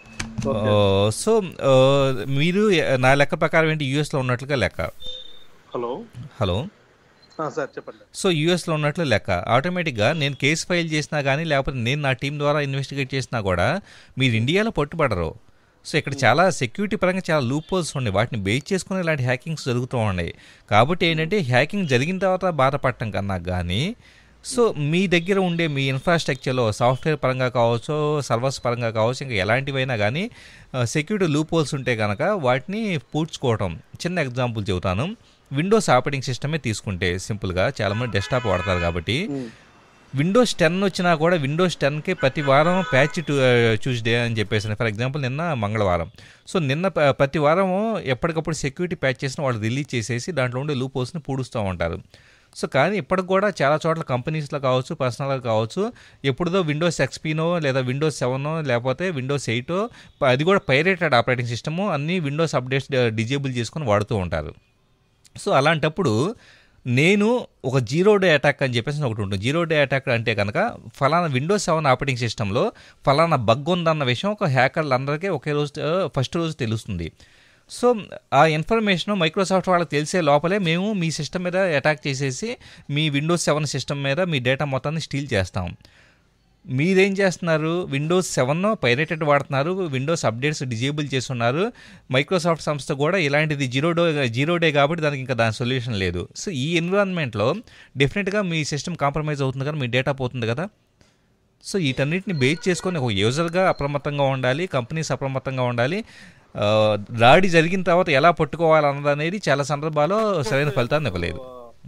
సో మీరు నా లెక్క ప్రకారం ఏంటి యూఎస్లో ఉన్నట్లుగా లెక్క. హలో హలో సార్ చెప్పండి. సో యూఎస్లో ఉన్నట్లు లెక్క. ఆటోమేటిక్గా నేను కేసు ఫైల్ చేసినా కానీ లేకపోతే నేను నా టీం ద్వారా ఇన్వెస్టిగేట్ చేసినా కూడా మీరు ఇండియాలో పట్టుబడరు. సో ఇక్కడ చాలా సెక్యూరిటీ పరంగా చాలా లూప్ హోల్స్ ఉన్నాయి, వాటిని బేస్ చేసుకుని ఇలాంటి హ్యాకింగ్స్ జరుగుతూ ఉన్నాయి. కాబట్టి ఏంటంటే హ్యాకింగ్ జరిగిన తర్వాత బాధపడటం కన్నా కానీ సో మీ దగ్గర ఉండే మీ ఇన్ఫ్రాస్ట్రక్చర్లో సాఫ్ట్వేర్ పరంగా కావచ్చు, సర్వర్స్ పరంగా కావచ్చు, ఇంకా ఎలాంటివైనా కానీ సెక్యూరిటీ లూప్ హోల్స్ ఉంటే కనుక వాటిని పూడ్చుకోవటం. చిన్న ఎగ్జాంపుల్ చెబుతాను. విండోస్ ఆపరేటింగ్ సిస్టమే తీసుకుంటే సింపుల్గా చాలామంది డెస్క్టాప్ వాడతారు కాబట్టి విండోస్ టెన్ వచ్చినా కూడా విండోస్ టెన్కి ప్రతి వారం ప్యాచ్ ట్యూస్డే అని చెప్పేసి ఫర్ ఎగ్జాంపుల్ నిన్న మంగళవారం. సో నిన్న ప్రతి వారం ఎప్పటికప్పుడు సెక్యూరిటీ ప్యాచ్ చేసిన వాళ్ళు రిలీజ్ చేసేసి దాంట్లో ఉండే లూప్ హోల్స్ని పూడుస్తూ ఉంటారు. సో కానీ ఇప్పటికి కూడా చాలా చోట్ల కంపెనీస్లో కావచ్చు, పర్సనల్గా కావచ్చు, ఎప్పుడుదో విండోస్ ఎక్స్పీనో లేదా విండోస్ సెవెనో లేకపోతే విండోస్ ఎయిటో, అది కూడా పైరేటెడ్ ఆపరేటింగ్ సిస్టము, అన్నీ విండోస్ అప్డేట్స్ డిజేబుల్ చేసుకొని వాడుతూ ఉంటారు. సో అలాంటప్పుడు నేను ఒక జీరో డే అటాక్ అని చెప్పేసి ఒకటి ఉంటుంది. జీరో డే అటాక్ అంటే కనుక ఫలానా విండోస్ సెవెన్ ఆపరేటింగ్ సిస్టంలో ఫలానా బగ్ ఉందన్న విషయం ఒక హ్యాకర్లందరికీ ఒకే రోజు ఫస్ట్ రోజు తెలుస్తుంది. సో ఆ ఇన్ఫర్మేషన్ మైక్రోసాఫ్ట్ వాళ్ళకి తెలిసే లోపలే మేము మీ సిస్టమ్ మీద అటాక్ చేసేసి మీ విండోస్ సెవెన్ సిస్టమ్ మీద మీ డేటా మొత్తాన్ని స్టీల్ చేస్తాం. మీరేం చేస్తున్నారు? విండోస్ సెవెన్ పైరేటెడ్ వాడుతున్నారు, విండోస్ అప్డేట్స్ డిజేబుల్ చేస్తున్నారు. మైక్రోసాఫ్ట్ సంస్థ కూడా ఇలాంటిది జీరో డే జీరో డే కాబట్టి దానికి ఇంకా దాని సొల్యూషన్ లేదు. సో ఈ ఎన్విరాన్మెంట్లో డెఫినెట్గా మీ సిస్టమ్ కాంప్రమైజ్ అవుతుంది కదా, మీ డేటా పోతుంది కదా. సో వీటన్నిటిని బేస్ చేసుకొని ఒక యూజర్గా అప్రమత్తంగా ఉండాలి, కంపెనీస్ అప్రమత్తంగా ఉండాలి. దాడి జరిగిన తర్వాత ఎలా పట్టుకోవాలన్నది అనేది చాలా సందర్భాల్లో సరైన ఫలితాన్ని ఇవ్వలేదు.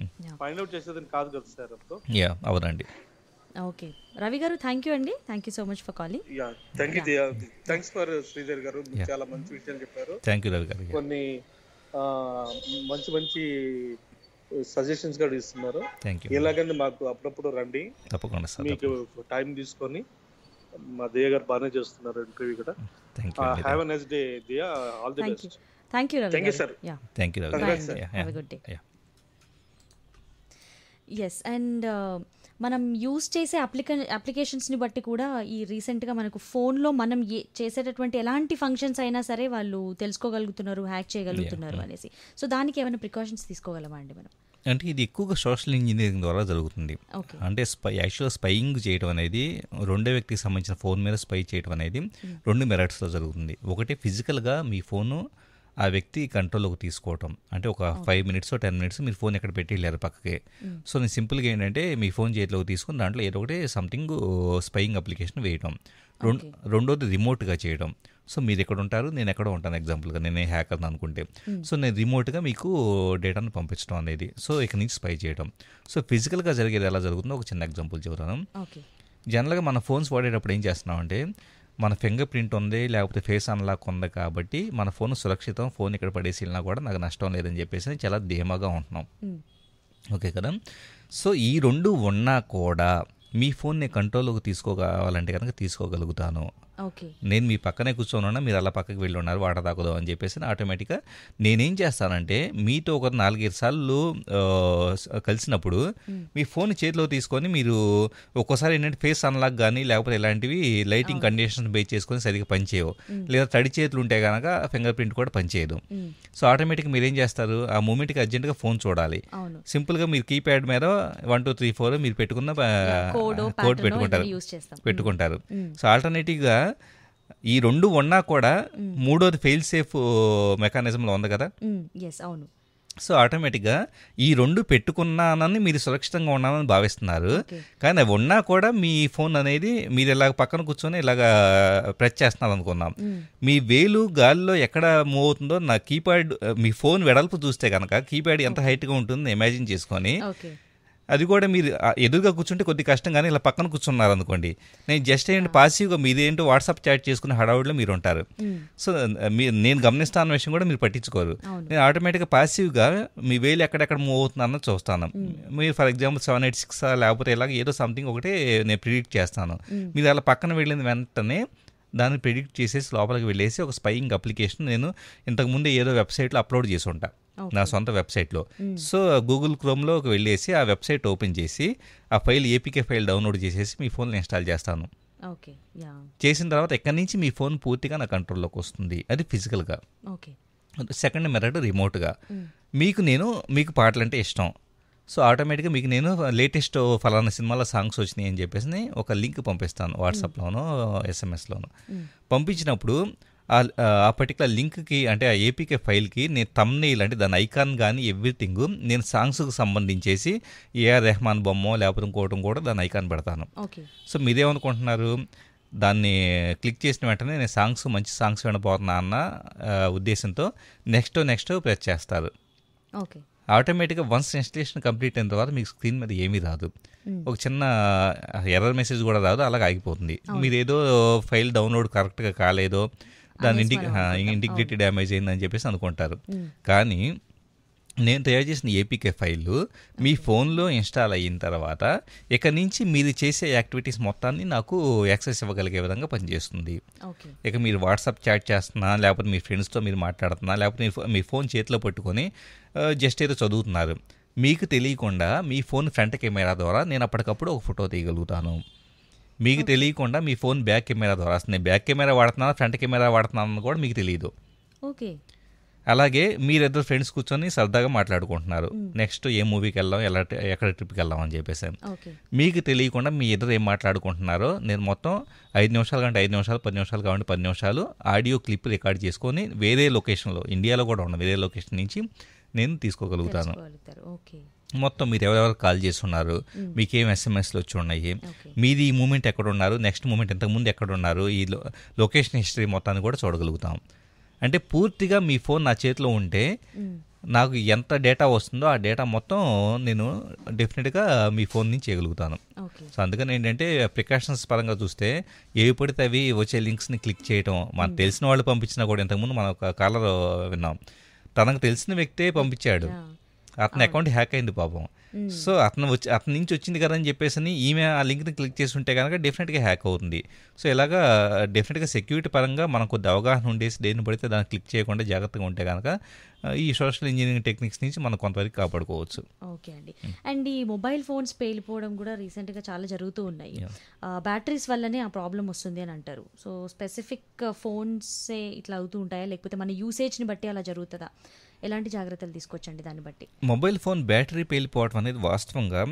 యా అవునండి. ఓకే రవి గారు, థ్యాంక్ యూ అండి, thank you so much for calling. Thanks for Sridhar గారు, చాలా మంచి విషయాలు చెప్పారు. థ్యాంక్ యూ రవి గారు. కొన్ని మంచి మంచి సజెషన్స్ కూడా ఇస్తున్నారు. ఇలాగంటే మాకు అప్పుడప్పుడు రండి, తప్పకుండా మీకు టైం తీసుకొని. మా దియా గారు బాగానే చేస్తున్నారు ఇంటర్వ్యూ కూడా. హ్యావ్ ఎ నైస్ డే దియా, all the best. Thank you Ravi. Thank you sir. Thank you Ravi. Have a good day. Yes. And మనం యూస్ చేసే అప్లికే అప్లికేషన్స్ని బట్టి కూడా ఈ రీసెంట్గా మనకు ఫోన్లో మనం ఏ చేసేటటువంటి ఎలాంటి ఫంక్షన్స్ అయినా సరే వాళ్ళు తెలుసుకోగలుగుతున్నారు, హ్యాక్ చేయగలుగుతున్నారు అనేసి. సో దానికి ఏమైనా ప్రికాషన్స్ తీసుకోగలమా అండి మనం? అంటే ఇది ఎక్కువగా సోషల్ ఇంజనీరింగ్ ద్వారా జరుగుతుంది. ఓకే. అంటే స్పై యాక్చువల్గా స్పైయింగ్ చేయడం అనేది రెండో వ్యక్తికి సంబంధించిన ఫోన్ మీద స్పై చేయడం అనేది రెండు మెథడ్స్లో జరుగుతుంది. ఒకటి ఫిజికల్గా మీ ఫోను ఆ వ్యక్తి కంట్రోల్లోకి తీసుకోవటం, అంటే ఒక ఫైవ్ మినిట్స్ టెన్ మినిట్స్ మీరు ఫోన్ ఎక్కడ పెట్టి వెళ్ళారు పక్కకి. సో నేను సింపుల్గా ఏంటంటే మీ ఫోన్ చేతిలోకి తీసుకుని దాంట్లో ఏదో ఒకటి సంథింగ్ స్పైయింగ్ అప్లికేషన్ వేయడం. రెండు రెండోది రిమోట్గా చేయడం. సో మీరు ఎక్కడ ఉంటారు, నేను ఎక్కడ ఉంటాను, ఎగ్జాంపుల్గా నేనే హ్యాకర్ అనుకుంటే, సో నేను రిమోట్గా మీకు డేటాను పంపించడం అనేది, సో ఇక్కడ నుంచి స్పై చేయడం. సో ఫిజికల్గా జరిగేది ఎలా జరుగుతుందో ఒక చిన్న ఎగ్జాంపుల్ చెబుతాను. జనరల్గా మన ఫోన్స్ వాడేటప్పుడు ఏం చేస్తున్నామంటే మన ఫింగర్ ప్రింట్ ఉంది లేకపోతే ఫేస్ అన్లాక్ ఉంది కాబట్టి మన ఫోన్ సురక్షితం, ఫోన్ ఇక్కడ పడేసి వెళ్ళినా కూడా నాకు నష్టం లేదని చెప్పేసి చాలా ధీమాగా ఉంటున్నాం. ఓకే కదా. సో ఈ రెండు ఉన్నా కూడా మీ ఫోన్ని కంట్రోల్లోకి తీసుకోవాలంటే కనుక తీసుకోగలుగుతాను. నేను మీ పక్కనే కూర్చొని ఉన్నా, మీరు అలా పక్కకి వెళ్ళి ఉన్నారు వాటర్ తాకుదాం అని చెప్పేసి ఆటోమేటిక్గా నేనేం చేస్తానంటే మీతో ఒక నాలుగైదు సార్లు కలిసినప్పుడు మీ ఫోన్ చేతిలో తీసుకొని మీరు ఒక్కోసారి ఏంటంటే ఫేస్ అన్లాక్ కానీ లేకపోతే ఇలాంటివి లైటింగ్ కండిషన్స్ బేస్ చేసుకొని సరిగ్గా పనిచేయవు, లేదా తడి చేతులు ఉంటే కనుక ఫింగర్ ప్రింట్ కూడా పనిచేయదు. సో ఆటోమేటిక్గా మీరు ఏం చేస్తారు, ఆ మూమెంట్కి అర్జెంట్గా ఫోన్ చూడాలి. సింపుల్గా మీరు కీప్యాడ్ మీద వన్ టూ త్రీ ఫోర్ మీరు పెట్టుకున్న కోడ్ పెట్టుకుంటారు పెట్టుకుంటారు సో ఆల్టర్నేటివ్గా ఈ రెండు ఉన్నా కూడా మూడోది ఫెయిల్ సేఫ్ మెకానిజంలో ఉంది కదా. సో ఆటోమేటిక్గా ఈ రెండు పెట్టుకున్నానని మీరు సురక్షితంగా ఉన్నానని భావిస్తున్నారు, కానీ అవి ఉన్నా కూడా మీ ఫోన్ అనేది మీరు ఇలాగ పక్కన కూర్చొని ఇలాగ ప్రెస్ చేస్తున్నారు అనుకున్నాం. మీ వేలు గాలిలో ఎక్కడ మూవ్ అవుతుందో నా కీప్యాడ్ మీ ఫోన్ వెడల్పు చూస్తే కనుక కీప్యాడ్ ఎంత హైట్గా ఉంటుందో ఇమాజిన్ చేసుకొని, అది కూడా మీరు ఎదురుగా కూర్చుంటే కొద్ది కష్టం, కానీ ఇలా పక్కన కూర్చున్నారు అనుకోండి, నేను జస్ట్ ఏంటి పాసివ్గా మీదేంటో వాట్సాప్ చాట్ చేసుకునే హడావుడిలో మీరు ఉంటారు. సో మీరు నేను గమనిస్తాన్న విషయం కూడా మీరు పట్టించుకోరు. నేను ఆటోమేటిక్గా పాసివ్గా మీ వేలు ఎక్కడెక్కడ మూవ్ అవుతుందన్నది చూస్తాను. మీరు for example seven eight six లేకపోతే ఇలాగ ఏదో సంథింగ్ ఒకటి నేను ప్రిడిక్ట్ చేస్తాను. మీరు అలా పక్కన వెళ్ళిన వెంటనే దాన్ని ప్రిడిక్ట్ చేసేసి లోపలికి వెళ్ళేసి ఒక స్పైయింగ్ అప్లికేషన్ నేను ఇంతకుముందే ఏదో వెబ్సైట్లో అప్లోడ్ చేసి ఉంటా, నా సొంత వెబ్సైట్లో. సో గూగుల్ క్రోమ్లోకి వెళ్ళేసి ఆ వెబ్సైట్ ఓపెన్ చేసి ఆ ఫైల్ ఏపీకే ఫైల్ డౌన్లోడ్ చేసేసి మీ ఫోన్లో ఇన్స్టాల్ చేస్తాను. చేసిన తర్వాత ఎక్కడి నుంచి మీ ఫోన్ పూర్తిగా నా కంట్రోల్లోకి వస్తుంది. అది ఫిజికల్గా. సెకండ్ మెథడ్ రిమోట్గా. మీకు నేను మీకు పాటలు అంటే ఇష్టం, సో ఆటోమేటిక్గా మీకు నేను లేటెస్ట్ ఫలానా సినిమాలో సాంగ్స్ వచ్చినాయి అని చెప్పేసి ఒక లింక్ పంపిస్తాను వాట్సాప్లోనో ఎస్ఎంఎస్లోనో. పంపించినప్పుడు ఆ పర్టికులర్ లింక్కి అంటే ఆ ఏపీకే ఫైల్కి నేను థంబ్నెయిల్ అంటే దాని ఐకాన్ కానీ ఎవ్రీథింగ్ నేను సాంగ్స్కి సంబంధించేసి ఏఆర్ రెహమాన్ బొమ్మ లేకపోతే ఇంకోవటం కూడా దాని ఐకాన్ పెడతాను. సో మీరేమనుకుంటున్నారు, దాన్ని క్లిక్ చేసిన వెంటనే నేను సాంగ్స్ మంచి సాంగ్స్ వినబోతున్నా అన్న ఉద్దేశంతో నెక్స్ట్ నెక్స్ట్ ప్రెస్ చేస్తారు. ఆటోమేటిక్గా వన్స్ ఇన్స్టలేషన్ కంప్లీట్ అయిన తర్వాత మీకు స్క్రీన్ మీద ఏమీ రాదు, ఒక చిన్న ఎర్రర్ మెసేజ్ కూడా రాదు, అలాగే ఆగిపోతుంది. మీరు ఏదో ఫైల్ డౌన్లోడ్ కరెక్ట్గా కాలేదో, దాని ఇంటి ఇంటిగ్రిటీ డ్యామేజ్ అయిందని చెప్పేసి అనుకుంటారు. కానీ నేను తయారు చేసిన ఏపీకే ఫైల్ మీ ఫోన్లో ఇన్స్టాల్ అయిన తర్వాత ఇక నుంచి మీరు చేసే యాక్టివిటీస్ మొత్తాన్ని నాకు యాక్సెస్ ఇవ్వగలిగే విధంగా పనిచేస్తుంది. ఇక మీరు వాట్సాప్ చాట్ చేస్తున్నా, లేకపోతే మీ ఫ్రెండ్స్తో మీరు మాట్లాడుతున్నా, లేకపోతే మీ ఫోన్ చేతిలో పట్టుకొని జస్ట్ ఏదో చదువుతున్నారు, మీకు తెలియకుండా మీ ఫోన్ ఫ్రంట్ కెమెరా ద్వారా నేను అప్పటికప్పుడు ఒక ఫోటో తీయగలుగుతాను. మీకు తెలియకుండా మీ ఫోన్ బ్యాక్ కెమెరా ద్వారా, నేను బ్యాక్ కెమెరా వాడుతున్నాను ఫ్రంట్ కెమెరా వాడుతున్నాను కూడా మీకు తెలియదు. ఓకే. అలాగే మీరిద్దరు ఫ్రెండ్స్ కూర్చొని సరదాగా మాట్లాడుకుంటున్నారు, నెక్స్ట్ ఏ మూవీకి వెళ్దాం, ఎలా ఎక్కడ ట్రిప్కి వెళ్దాం అని చెప్పేసి. మీకు తెలియకుండా మీ ఇద్దరు ఏం మాట్లాడుకుంటున్నారో నేను మొత్తం ఐదు నిమిషాలు కంటే ఐదు నిమిషాలు పది నిమిషాలు కావండి పది నిమిషాలు ఆడియో క్లిప్ రికార్డ్ చేసుకొని వేరే లొకేషన్లో, ఇండియాలో కూడా ఉన్న వేరే లొకేషన్ నుంచి నేను తీసుకోగలుగుతాను. మొత్తం మీరు ఎవరెవరు కాల్ చేస్తున్నారు, మీకేం ఎస్ఎంఎస్లు వచ్చి ఉన్నాయి, మీది ఈ మూమెంట్ ఎక్కడ ఉన్నారు, నెక్స్ట్ మూమెంట్ ఇంతకుముందు ఎక్కడ ఉన్నారు, ఈ లొకేషన్ హిస్టరీ మొత్తాన్ని కూడా చూడగలుగుతాం. అంటే పూర్తిగా మీ ఫోన్ నా చేతిలో ఉంటే నాకు ఎంత డేటా వస్తుందో ఆ డేటా మొత్తం నేను డెఫినెట్గా మీ ఫోన్ నుంచి చేయగలుగుతాను. సో అందుకని ఏంటంటే ప్రికాషన్స్ పరంగా చూస్తే ఏవి పడితే అవి వచ్చే లింక్స్ని క్లిక్ చేయటం, మనకు తెలిసిన వాళ్ళు పంపించినా కూడా, ఇంతకుముందు మనం ఒక కాలర్ విన్నాం, తనకు తెలిసిన వ్యక్తే పంపించాడు, అతని అకౌంట్ హ్యాక్ అయింది పాపం. సో అతను వచ్చి అతని నుంచి వచ్చింది కదా అని చెప్పేసి ఈమె ఆ లింక్ని క్లిక్ చేసి ఉంటే కనుక డెఫినెట్గా హ్యాక్ అవుతుంది. సో ఇలాగా డెఫినెట్గా సెక్యూరిటీ పరంగా మనం కొద్ది అవగాహన ఉండేసి దేన్ని పడితే దాన్ని క్లిక్ చేయకుండా జాగ్రత్తగా ఉంటే కనుక ఈ సోషల్ ఇంజనీరింగ్ టెక్నిక్స్ నుంచి మనం కొంతవరకు కాపాడుకోవచ్చు. ఓకే అండి. అండ్ ఈ మొబైల్ ఫోన్స్ పేలిపోవడం కూడా రీసెంట్గా చాలా జరుగుతూ ఉన్నాయి. బ్యాటరీస్ వల్లనే ఆ ప్రాబ్లం వస్తుంది అని అంటారు. సో స్పెసిఫిక్ ఫోన్సే ఇట్లా అవుతూ ఉంటాయా, లేకపోతే మన యూసేజ్ని బట్టి అలా జరుగుతుందా? ఎలాంటి జాగ్రత్తలు తీసుకోవచ్చండి దాన్ని బట్టి? మొబైల్ ఫోన్ బ్యాటరీ పేలిపోవడం అనేది వాస్తవంగా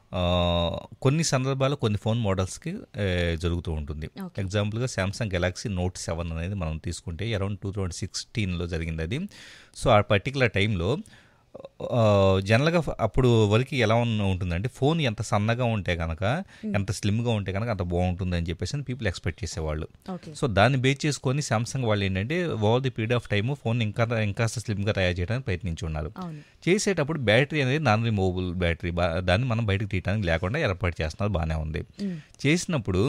కొన్ని సందర్భాల్లో కొన్ని ఫోన్ మోడల్స్కి జరుగుతూ ఉంటుంది. ఎగ్జాంపుల్గా శాంసంగ్ గెలాక్సీ నోట్ సెవెన్ అనేది మనం తీసుకుంటే అరౌండ్ టూ థౌజండ్ సిక్స్టీన్లో జరిగింది అది. సో ఆ పర్టికులర్ టైంలో జనరల్గా అప్పుడు వరకు ఎలా ఉంటుందంటే ఫోన్ ఎంత సన్నగా ఉంటే కనుక, ఎంత స్లిమ్గా ఉంటే కనుక అంత బాగుంటుంది అని చెప్పేసి పీపుల్ ఎక్స్పెక్ట్ చేసేవాళ్ళు. సో దాన్ని బేస్ చేసుకొని శాంసంగ్ వాళ్ళు ఏంటంటే over the period of time phone ఇంకా ఇంకా స్లిమ్గా తయారు చేయడానికి ప్రయత్నించున్నారు. చేసేటప్పుడు బ్యాటరీ అనేది నాన్ రిమూవబుల్ బ్యాటరీ, దాన్ని మనం బయటకు తీయడానికి లేకుండా ఏర్పాటు చేస్తున్నారు, బాగానే ఉంది. చేసినప్పుడు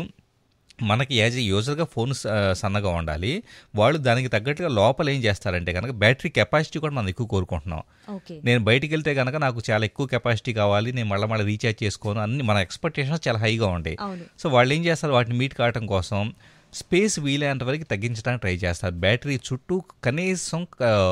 మనకి యాజ్ ఏ యూజర్గా ఫోన్ సన్నగా ఉండాలి, వాళ్ళు దానికి తగ్గట్టుగా లోపల ఏం చేస్తారంటే కనుక బ్యాటరీ కెపాసిటీ కూడా మనం ఎక్కువ కోరుకుంటున్నాం. నేను బయటికి వెళ్తే కనుక నాకు చాలా ఎక్కువ కెపాసిటీ కావాలి, నేను మళ్ళీ మళ్ళీ రీఛార్జ్ చేసుకోను, అన్ని మన ఎక్స్పెక్టేషన్స్ చాలా హైగా ఉంటాయి. సో వాళ్ళు ఏం చేస్తారు, వాటిని మీట్ కావడం కోసం స్పేస్ వీలైనంత వరకు తగ్గించడానికి ట్రై చేస్తారు. బ్యాటరీ చుట్టూ కనీసం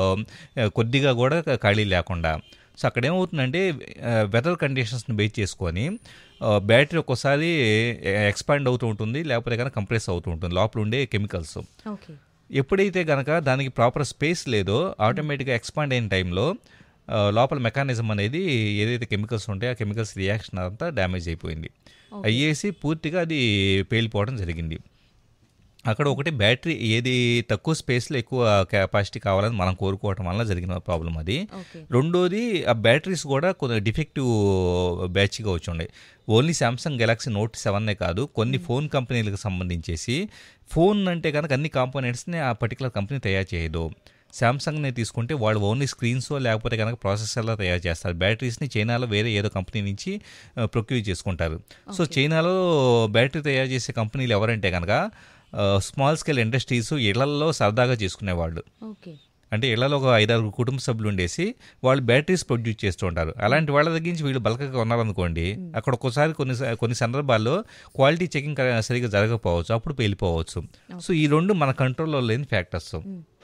కొద్దిగా కూడా ఖాళీ లేకుండా. సో అక్కడ ఏమవుతుందంటే వెదర్ కండిషన్స్ని బేస్ చేసుకొని బ్యాటరీ ఒక్కోసారి ఎక్స్పాండ్ అవుతూ ఉంటుంది, లేకపోతే కనుక కంప్రెస్ అవుతూ ఉంటుంది లోపల ఉండే కెమికల్స్. ఎప్పుడైతే కనుక దానికి ప్రాపర్ స్పేస్ లేదో ఆటోమేటిక్గా ఎక్స్పాండ్ అయిన టైంలో లోపల మెకానిజం అనేది ఏదైతే కెమికల్స్ ఉంటాయో ఆ కెమికల్స్ రియాక్షన్ అంతా డ్యామేజ్ అయిపోయింది, అయ్యేసి పూర్తిగా అది పేలిపోవడం జరిగింది. అక్కడ ఒకటి బ్యాటరీ ఏది తక్కువ స్పేస్లో ఎక్కువ కెపాసిటీ కావాలని మనం కోరుకోవటం వల్ల జరిగిన ప్రాబ్లం అది. రెండోది ఆ బ్యాటరీస్ కూడా కొంచెం డిఫెక్టివ్ బ్యాచ్గా వచ్చి ఉండే. ఓన్లీ శాంసంగ్ గెలాక్సీ నోట్ సెవెన్నే కాదు, కొన్ని ఫోన్ కంపెనీలకు సంబంధించేసి ఫోన్ అంటే కనుక అన్ని కాంపోనెంట్స్ని ఆ పర్టికులర్ కంపెనీ తయారు చేయదు. శాంసంగ్ని తీసుకుంటే వాళ్ళు ఓన్లీ స్క్రీన్స్ లేకపోతే కనుక ప్రాసెసర్లో తయారు చేస్తారు. బ్యాటరీస్ని చైనాలో వేరే ఏదో కంపెనీ నుంచి ప్రొక్యూర్ చేసుకుంటారు. సో చైనాలో బ్యాటరీ తయారు చేసే కంపెనీలు ఎవరంటే కనుక స్మాల్ స్కేల్ ఇండస్ట్రీస్ ఇళ్లలో సరదాగా చేసుకునేవాళ్ళు. అంటే ఇళ్లలో ఒక ఐదారు కుటుంబ సభ్యులు ఉండేసి వాళ్ళు బ్యాటరీస్ ప్రొడ్యూస్ చేస్తూ ఉంటారు. అలాంటి వాళ్ళ దగ్గర నుంచి వీళ్ళు బల్కగా ఉన్నారనుకోండి, అక్కడ ఒక్కోసారి కొన్ని కొన్ని సందర్భాల్లో క్వాలిటీ చెకింగ్ సరిగ్గా జరగకపోవచ్చు, అప్పుడు పేలిపోవచ్చు. సో ఈ రెండు మన కంట్రోల్లో లేని ఫ్యాక్టర్స్.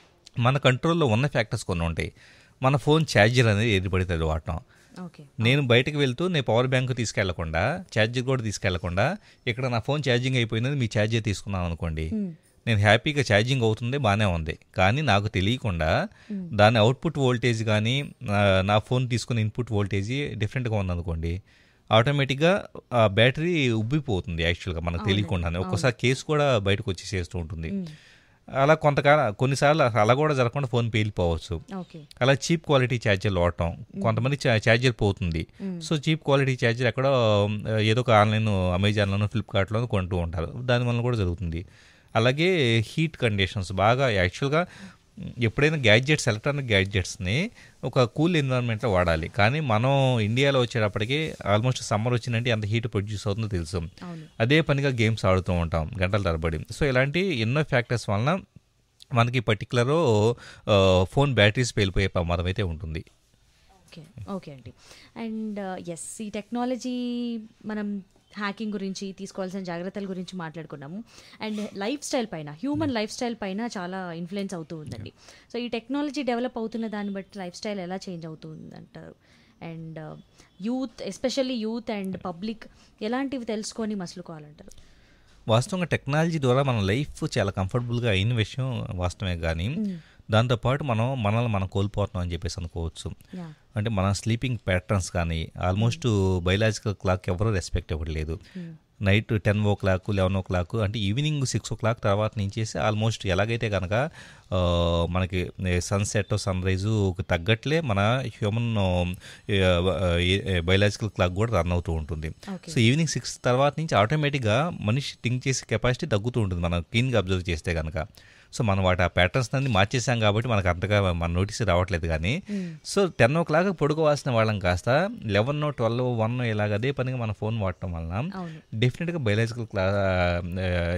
మన కంట్రోల్లో ఉన్న ఫ్యాక్టర్స్ కొన్ని ఉంటాయి. మన ఫోన్ ఛార్జర్ అనేది ఏది పడితే అది వాడటం. నేను బయటకు వెళ్తూ నేను పవర్ బ్యాంక్ తీసుకెళ్లకుండా, ఛార్జర్ కూడా తీసుకెళ్లకుండా, ఇక్కడ నా ఫోన్ ఛార్జింగ్ అయిపోయినది మీ ఛార్జర్ తీసుకున్నాను అనుకోండి, నేను హ్యాపీగా ఛార్జింగ్ అవుతుంది, బాగానే ఉంది. కానీ నాకు తెలియకుండా దాని అవుట్పుట్ వోల్టేజ్ కానీ నా ఫోన్ తీసుకున్న ఇన్పుట్ వోల్టేజ్ డిఫరెంట్గా ఉందనుకోండి, ఆటోమేటిక్గా ఆ బ్యాటరీ ఉబ్బిపోతుంది. యాక్చువల్గా మనకు తెలియకుండానే ఒక్కోసారి కేసు కూడా బయటకు వచ్చేసేస్తూ ఉంటుంది. అలా కొంతకాలం కొన్నిసార్లు అలా కూడా జరగకుండా ఫోన్ పేలిపోవచ్చు. అలా చీప్ క్వాలిటీ ఛార్జర్లు వాడటం, కొంతమంది ఛార్జర్ పోతుంది. సో చీప్ క్వాలిటీ ఛార్జర్ ఎక్కడో ఏదో ఒక ఆన్లైన్ అమెజాన్లోనో ఫ్లిప్కార్ట్లోనో కొంటూ ఉంటారు, దానివల్ల కూడా జరుగుతుంది. అలాగే హీట్ కండిషన్స్ బాగా యాక్చువల్గా ఎప్పుడైనా గ్యాడ్జెట్స్ ఎలక్ట్రానిక్ గ్యాడ్జెట్స్ని ఒక కూల్ ఎన్విరాన్మెంట్లో వాడాలి. కానీ మనం ఇండియాలో వచ్చేటప్పటికి ఆల్మోస్ట్ సమ్మర్ వచ్చిందంటే ఎంత హీట్ ప్రొడ్యూస్ అవుతుందో తెలుసు. అదే పనిగా గేమ్స్ ఆడుతూ ఉంటాం గంటల తరబడి. సో ఇలాంటి ఎన్నో ఫ్యాక్టర్స్ వలన మనకి పర్టికులర్ ఫోన్ బ్యాటరీస్ పేలిపోయే ప్రమాదం అయితే ఉంటుంది. ఓకే ఓకే అండి. అండ్ ఎస్, ఈ టెక్నాలజీ మనం హ్యాకింగ్ గురించి తీసుకోవాల్సిన జాగ్రత్తల గురించి మాట్లాడుకున్నాము. అండ్ లైఫ్ స్టైల్ పైన, హ్యూమన్ లైఫ్ స్టైల్ పైన చాలా ఇన్ఫ్లుయెన్స్ అవుతూ ఉందండి. సో ఈ టెక్నాలజీ డెవలప్ అవుతున్న దాన్ని బట్టి లైఫ్ స్టైల్ ఎలా చేంజ్ అవుతుంది అంటారు? And youth, especially youth and public ఎలాంటివి తెలుసుకొని మసులుకోవాలంటారు? వాస్తవంగా టెక్నాలజీ ద్వారా మన లైఫ్ చాలా కంఫర్టబుల్గా అయిన విషయం వాస్తవమే, కానీ దాంతోపాటు మనం మనల్ని మనం కోల్పోతున్నాం అని చెప్పేసి అనుకోవచ్చు. అంటే మన స్లీపింగ్ ప్యాటర్న్స్ కానీ ఆల్మోస్ట్ బయలాజికల్ క్లాక్ ఎవరో రెస్పెక్ట్ ఇవ్వట్లేదు. Night ten o'clock eleven o'clock అంటే ఈవినింగ్ సిక్స్ ఓ క్లాక్ తర్వాత నుంచేసి ఆల్మోస్ట్ ఎలాగైతే కనుక మనకి సన్సెట్ సన్ రైజు తగ్గట్లే మన హ్యూమన్ బయలాజికల్ క్లాక్ కూడా రన్ అవుతూ ఉంటుంది. సో ఈవినింగ్ సిక్స్ తర్వాత నుంచి ఆటోమేటిక్గా మనిషి థింక్ చేసే కెపాసిటీ తగ్గుతూ ఉంటుంది మనం క్లీన్గా అబ్జర్వ్ చేస్తే కనుక. సో మనం వాటి ఆ ప్యాటర్న్స్ అన్ని మార్చేసాం కాబట్టి మనకు అంతగా మన నోటీస్ రావట్లేదు. కానీ సో టెన్ ఓ క్లాక్ పడుకోవాల్సిన వాళ్ళం కాస్త లెవెన్ ట్వెల్వ్ వన్ ఇలాగ అదే పనిగా మన ఫోన్ వాడటం వలన డెఫినెట్గా బయలాజికల్ క్లా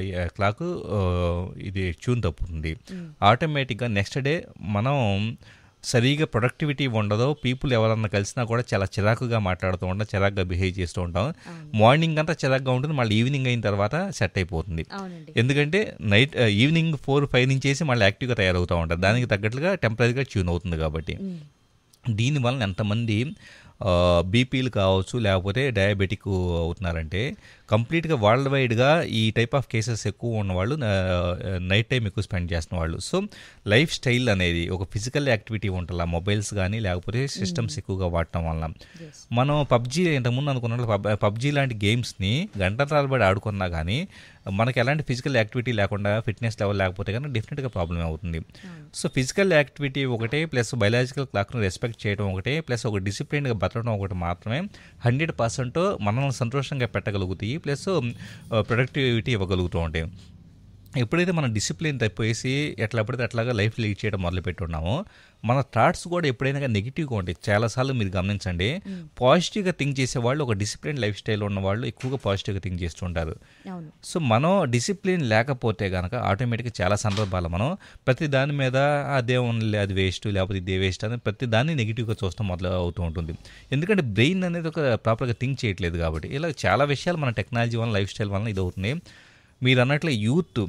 క్లాక్ ఇది ట్యూన్ తప్పుతుంది. ఆటోమేటిక్గా నెక్స్ట్ డే మనం సరిగా ప్రొడక్టివిటీ ఉండదో, పీపుల్ ఎవరన్నా కలిసినా కూడా చాలా చిరాకుగా మాట్లాడుతూ ఉంటాం, చిరాకుగా బిహేవ్ చేస్తూ ఉంటాం. మార్నింగ్ అంతా చిరాకుగా ఉంటుంది, మళ్ళీ ఈవినింగ్ అయిన తర్వాత సెట్ అయిపోతుంది. ఎందుకంటే నైట్ ఈవినింగ్ ఫోర్ ఫైవ్ నుంచి వేసి మళ్ళీ యాక్టివ్గా తయారవుతూ ఉంటారు, దానికి తగ్గట్లుగా టెంపరీగా ట్యూన్ అవుతుంది. కాబట్టి దీనివల్ల ఎంతమంది బీపీలు కావచ్చు, లేకపోతే డయాబెటిక్ అవుతున్నారంటే కంప్లీట్గా వరల్డ్ వైడ్గా ఈ టైప్ ఆఫ్ కేసెస్ ఎక్కువ ఉన్నవాళ్ళు నైట్ టైం ఎక్కువ స్పెండ్ చేస్తున్న వాళ్ళు. సో లైఫ్ స్టైల్ అనేది ఒక ఫిజికల్ యాక్టివిటీ ఉంటుందా, మొబైల్స్ కానీ లేకపోతే సిస్టమ్స్ ఎక్కువగా వాడటం వల్ల. మనం పబ్జీ ఇంతకుముందు అనుకున్నట్లు పబ్ పబ్జీ లాంటి గేమ్స్ని గంటల తరబడి ఆడుకున్నా కానీ మనకి ఎలాంటి ఫిజికల్ యాక్టివిటీ లేకుండా, ఫిట్నెస్ లెవెల్ లేకపోతే కానీ డెఫినెట్గా ప్రాబ్లం అవుతుంది. సో ఫిజికల్ యాక్టివిటీ ఒకటే, ప్లస్ బయలాజికల్ క్లాక్ను రెస్పెక్ట్ చేయడం ఒకటే, ప్లస్ ఒక డిసిప్లిన్గా బతకడం ఒకటి మాత్రమే హండ్రెడ్ పర్సెంట్ మనల్ని సంతోషంగా పెట్టగలుగుతాయి, ప్లస్ ప్రొడక్టివిటీ ఇవ్వగలుగుతూ ఉంటాయి. ఎప్పుడైతే మనం డిసిప్లిన్ తప్పివేసి ఎట్లా పడితే అట్లాగా లైఫ్ లీడ్ చేయడం మొదలుపెట్టున్నామో, మన థాట్స్ కూడా ఎప్పుడైనా నెగిటివ్గా ఉంటాయి. చాలాసార్లు మీరు గమనించండి, పాజిటివ్గా థింక్ చేసేవాళ్ళు, ఒక డిసిప్లిన్ లైఫ్ స్టైల్ ఉన్న వాళ్ళు ఎక్కువగా పాజిటివ్గా థింక్ చేస్తుంటారు. సో మనం డిసిప్లిన్ లేకపోతే కనుక ఆటోమేటిక్గా చాలా సందర్భాలు మనం ప్రతి దాని మీద అదే ఉంది, అది వేస్ట్, లేకపోతే ఇదే వేస్ట్ అని ప్రతి దాన్ని నెగిటివ్గా చూస్తాం మొదలు అవుతూ ఉంటుంది. ఎందుకంటే బ్రెయిన్ అనేది ఒక ప్రాపర్గా థింక్ చేయట్లేదు కాబట్టి. ఇలా చాలా విషయాలు మన టెక్నాలజీ వల్ల, లైఫ్ స్టైల్ వల్ల ఇది అవుతుంది. మీరు అన్నట్లు youth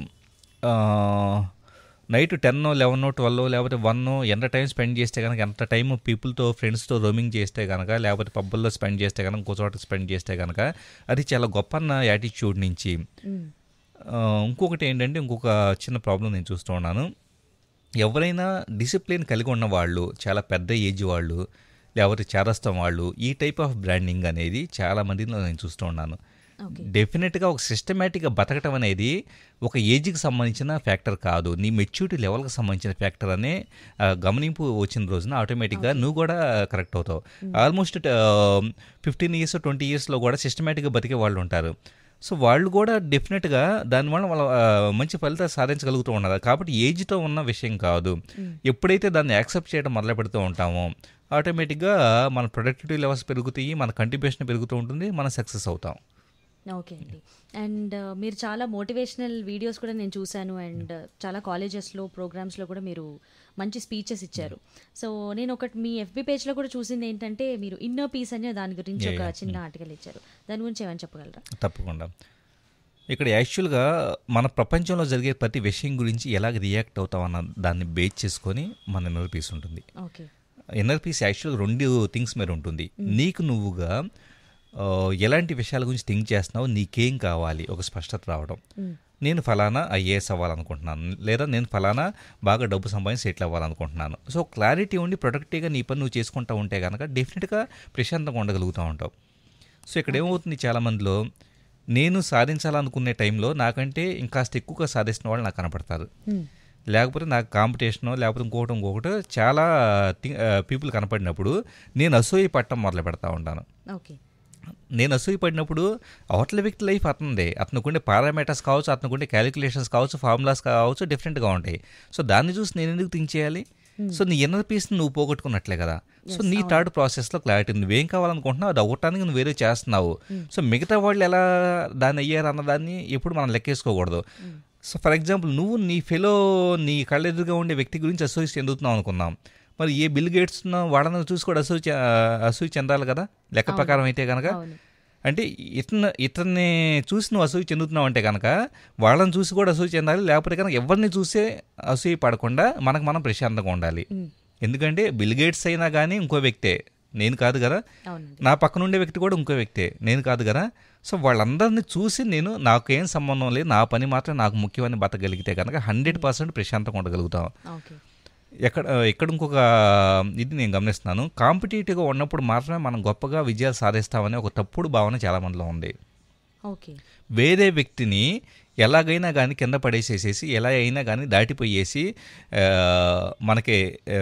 night ten eleven twelve లేకపోతే వన్ ఎంత టైం స్పెండ్ చేస్తే కనుక, ఎంత టైం పీపుల్తో ఫ్రెండ్స్తో రోమింగ్ చేస్తే కనుక, లేకపోతే పబ్బుల్లో స్పెండ్ చేస్తే కనుక, ఇంకో చోట స్పెండ్ చేస్తే కనుక అది చాలా గొప్ప అన్న యాటిట్యూడ్ నుంచి. ఇంకొకటి ఏంటంటే, ఇంకొక చిన్న ప్రాబ్లం నేను చూస్తూ ఉన్నాను. ఎవరైనా డిసిప్లిన్ కలిగి ఉన్న వాళ్ళు, చాలా పెద్ద ఏజ్ వాళ్ళు, లేకపోతే చేరస్తాం వాళ్ళు, ఈ టైప్ ఆఫ్ బ్రాండింగ్ అనేది చాలా మందిలో నేను చూస్తూ ఉన్నాను. డెఫినెట్గా ఒక సిస్టమేటిక్గా బతకటం అనేది ఒక ఏజ్కి సంబంధించిన ఫ్యాక్టర్ కాదు, నీ మెచ్యూరిటీ లెవెల్కి సంబంధించిన ఫ్యాక్టర్ అనే గమనింపు వచ్చిన రోజున ఆటోమేటిక్గా నువ్వు కూడా కరెక్ట్ అవుతావు. ఆల్మోస్ట్ ఫిఫ్టీన్ ఇయర్స్ ట్వంటీ ఇయర్స్లో కూడా సిస్టమేటిక్గా బతికే వాళ్ళు ఉంటారు. సో వాళ్ళు కూడా డెఫినెట్గా దానివల్ల వాళ్ళ మంచి ఫలితాలు సాధించగలుగుతూ ఉన్నారు. కాబట్టి ఏజ్తో ఉన్న విషయం కాదు. ఎప్పుడైతే దాన్ని యాక్సెప్ట్ చేయడం మొదలు పెడుతూ ఉంటామో ఆటోమేటిక్గా మన ప్రొడక్టివిటీ లెవెల్స్ పెరుగుతాయి, మన కంట్రిబ్యూషన్ పెరుగుతూ ఉంటుంది, మనం సక్సెస్ అవుతాం. ఓకే అండి. అండ్ మీరు చాలా మోటివేషనల్ వీడియోస్ కూడా నేను చూశాను, అండ్ చాలా కాలేజెస్లో ప్రోగ్రామ్స్లో కూడా మీరు మంచి స్పీచెస్ ఇచ్చారు. సో నేను ఒకటి మీ ఎఫ్బి పేజ్లో కూడా చూసింది ఏంటంటే, మీరు ఇన్నర్ పీస్ అనే దాని గురించి ఒక చిన్న ఆర్టికల్ ఇచ్చారు. దాని గురించి ఏమైనా చెప్పగలరా? తప్పకుండా. ఇక్కడ యాక్చువల్గా మన ప్రపంచంలో జరిగే ప్రతి విషయం గురించి ఎలాగ రియాక్ట్ అవుతామన్న దాన్ని బేస్ చేసుకొని మన ఇన్నర్ పీస్ ఉంటుంది. ఓకే. ఇన్నర్ పీస్ యాక్చువల్గా రెండు థింగ్స్ మీద ఉంటుంది. నీకు నువ్వుగా ఎలాంటి విషయాల గురించి థింక్ చేస్తున్నావు, నీకేం కావాలి, ఒక స్పష్టత రావడం. నేను ఫలానా ఐఏఎస్ అవ్వాలనుకుంటున్నాను, లేదా నేను ఫలానా బాగా డబ్బు సంపాదించి సెటిల్ అవ్వాలనుకుంటున్నాను. సో క్లారిటీ ఉండి ప్రొడక్టివ్గా నీ పని నువ్వు చేసుకుంటూ ఉంటే కనుక డెఫినెట్గా ప్రశాంతంగా ఉండగలుగుతూ ఉంటావు. సో ఇక్కడ ఏమవుతుంది, చాలామందిలో నేను సాధించాలనుకునే టైంలో నాకంటే ఇంకాస్త ఎక్కువగా సాధిస్తున్న వాళ్ళు నాకు కనపడతారు, లేకపోతే నాకు కాంపిటీషను లేకపోతే ఇంకొకటి ఇంకొకటి చాలా పీపుల్ కనపడినప్పుడు నేను అసూయ పట్టడం మొదలు పెడతా ఉంటాను. ఓకే. నేను అసూయ పడినప్పుడు అవతల వ్యక్తి లైఫ్ అతనిదే, అతనుకుండే పారామీటర్స్ కావచ్చు, అతనుకుండే క్యాలిక్యులేషన్స్ కావచ్చు, ఫార్ములాస్ కావచ్చు, డిఫరెంట్గా ఉంటాయి. సో దాన్ని చూసి నేను ఎందుకు థింక్ చేయాలి? సో నీ ఇన్నర్ పీస్ని నువ్వు పోగొట్టుకున్నట్లే కదా. సో నీ థర్డ్ ప్రాసెస్లో క్లారిటీ, నువ్వేం కావాలనుకుంటున్నావు అది అవ్వటానికి నువ్వు వేరే చేస్తున్నావు. సో మిగతా వాళ్ళు ఎలా దాన్ని అయ్యారు అన్నదాన్ని ఎప్పుడు మనం లెక్కేసుకోకూడదు. సో ఫర్ ఎగ్జాంపుల్, నువ్వు నీ ఫెలో నీ కళ్ళెదురుగా ఉండే వ్యక్తి గురించి అసూయ చెందుతున్నావు అనుకున్నాం, మరి ఏ బిల్ గేట్స్ వాడని చూసి కూడా అసూయ అసూయ చెందాలి కదా లెక్క ప్రకారం అయితే కనుక. అంటే ఇతను ఇతన్ని చూసి నువ్వు అసూయ చెందుతున్నావు అంటే కనుక వాళ్ళని చూసి కూడా అసూయ చెందాలి, లేకపోతే కనుక ఎవరిని చూసే అసూయ పడకుండా మనకు మనం ప్రశాంతంగా ఉండాలి. ఎందుకంటే బిల్ గేట్స్ అయినా కానీ ఇంకో వ్యక్తే, నేను కాదు కదా. నా పక్కన ఉండే వ్యక్తి కూడా ఇంకో వ్యక్తే, నేను కాదు కదా. సో వాళ్ళందరినీ చూసి నేను నాకేం సంబంధం లేదు, నా పని మాత్రం నాకు ముఖ్యమని బతకగలిగితే కనుక హండ్రెడ్ పర్సెంట్ ప్రశాంతంగా ఉండగలుగుతాం. ఎక్కడ ఎక్కడ ఇంకొక ఇది నేను గమనిస్తున్నాను, కాంపిటేటివ్గా ఉన్నప్పుడు మాత్రమే మనం గొప్పగా విజయాలు సాధిస్తామని ఒక తప్పుడు భావన చాలా మందిలో ఉంది. ఓకే. వేరే వ్యక్తిని ఎలాగైనా కానీ కింద పడేసేసేసి ఎలా అయినా కానీ దాటిపోయేసి మనకి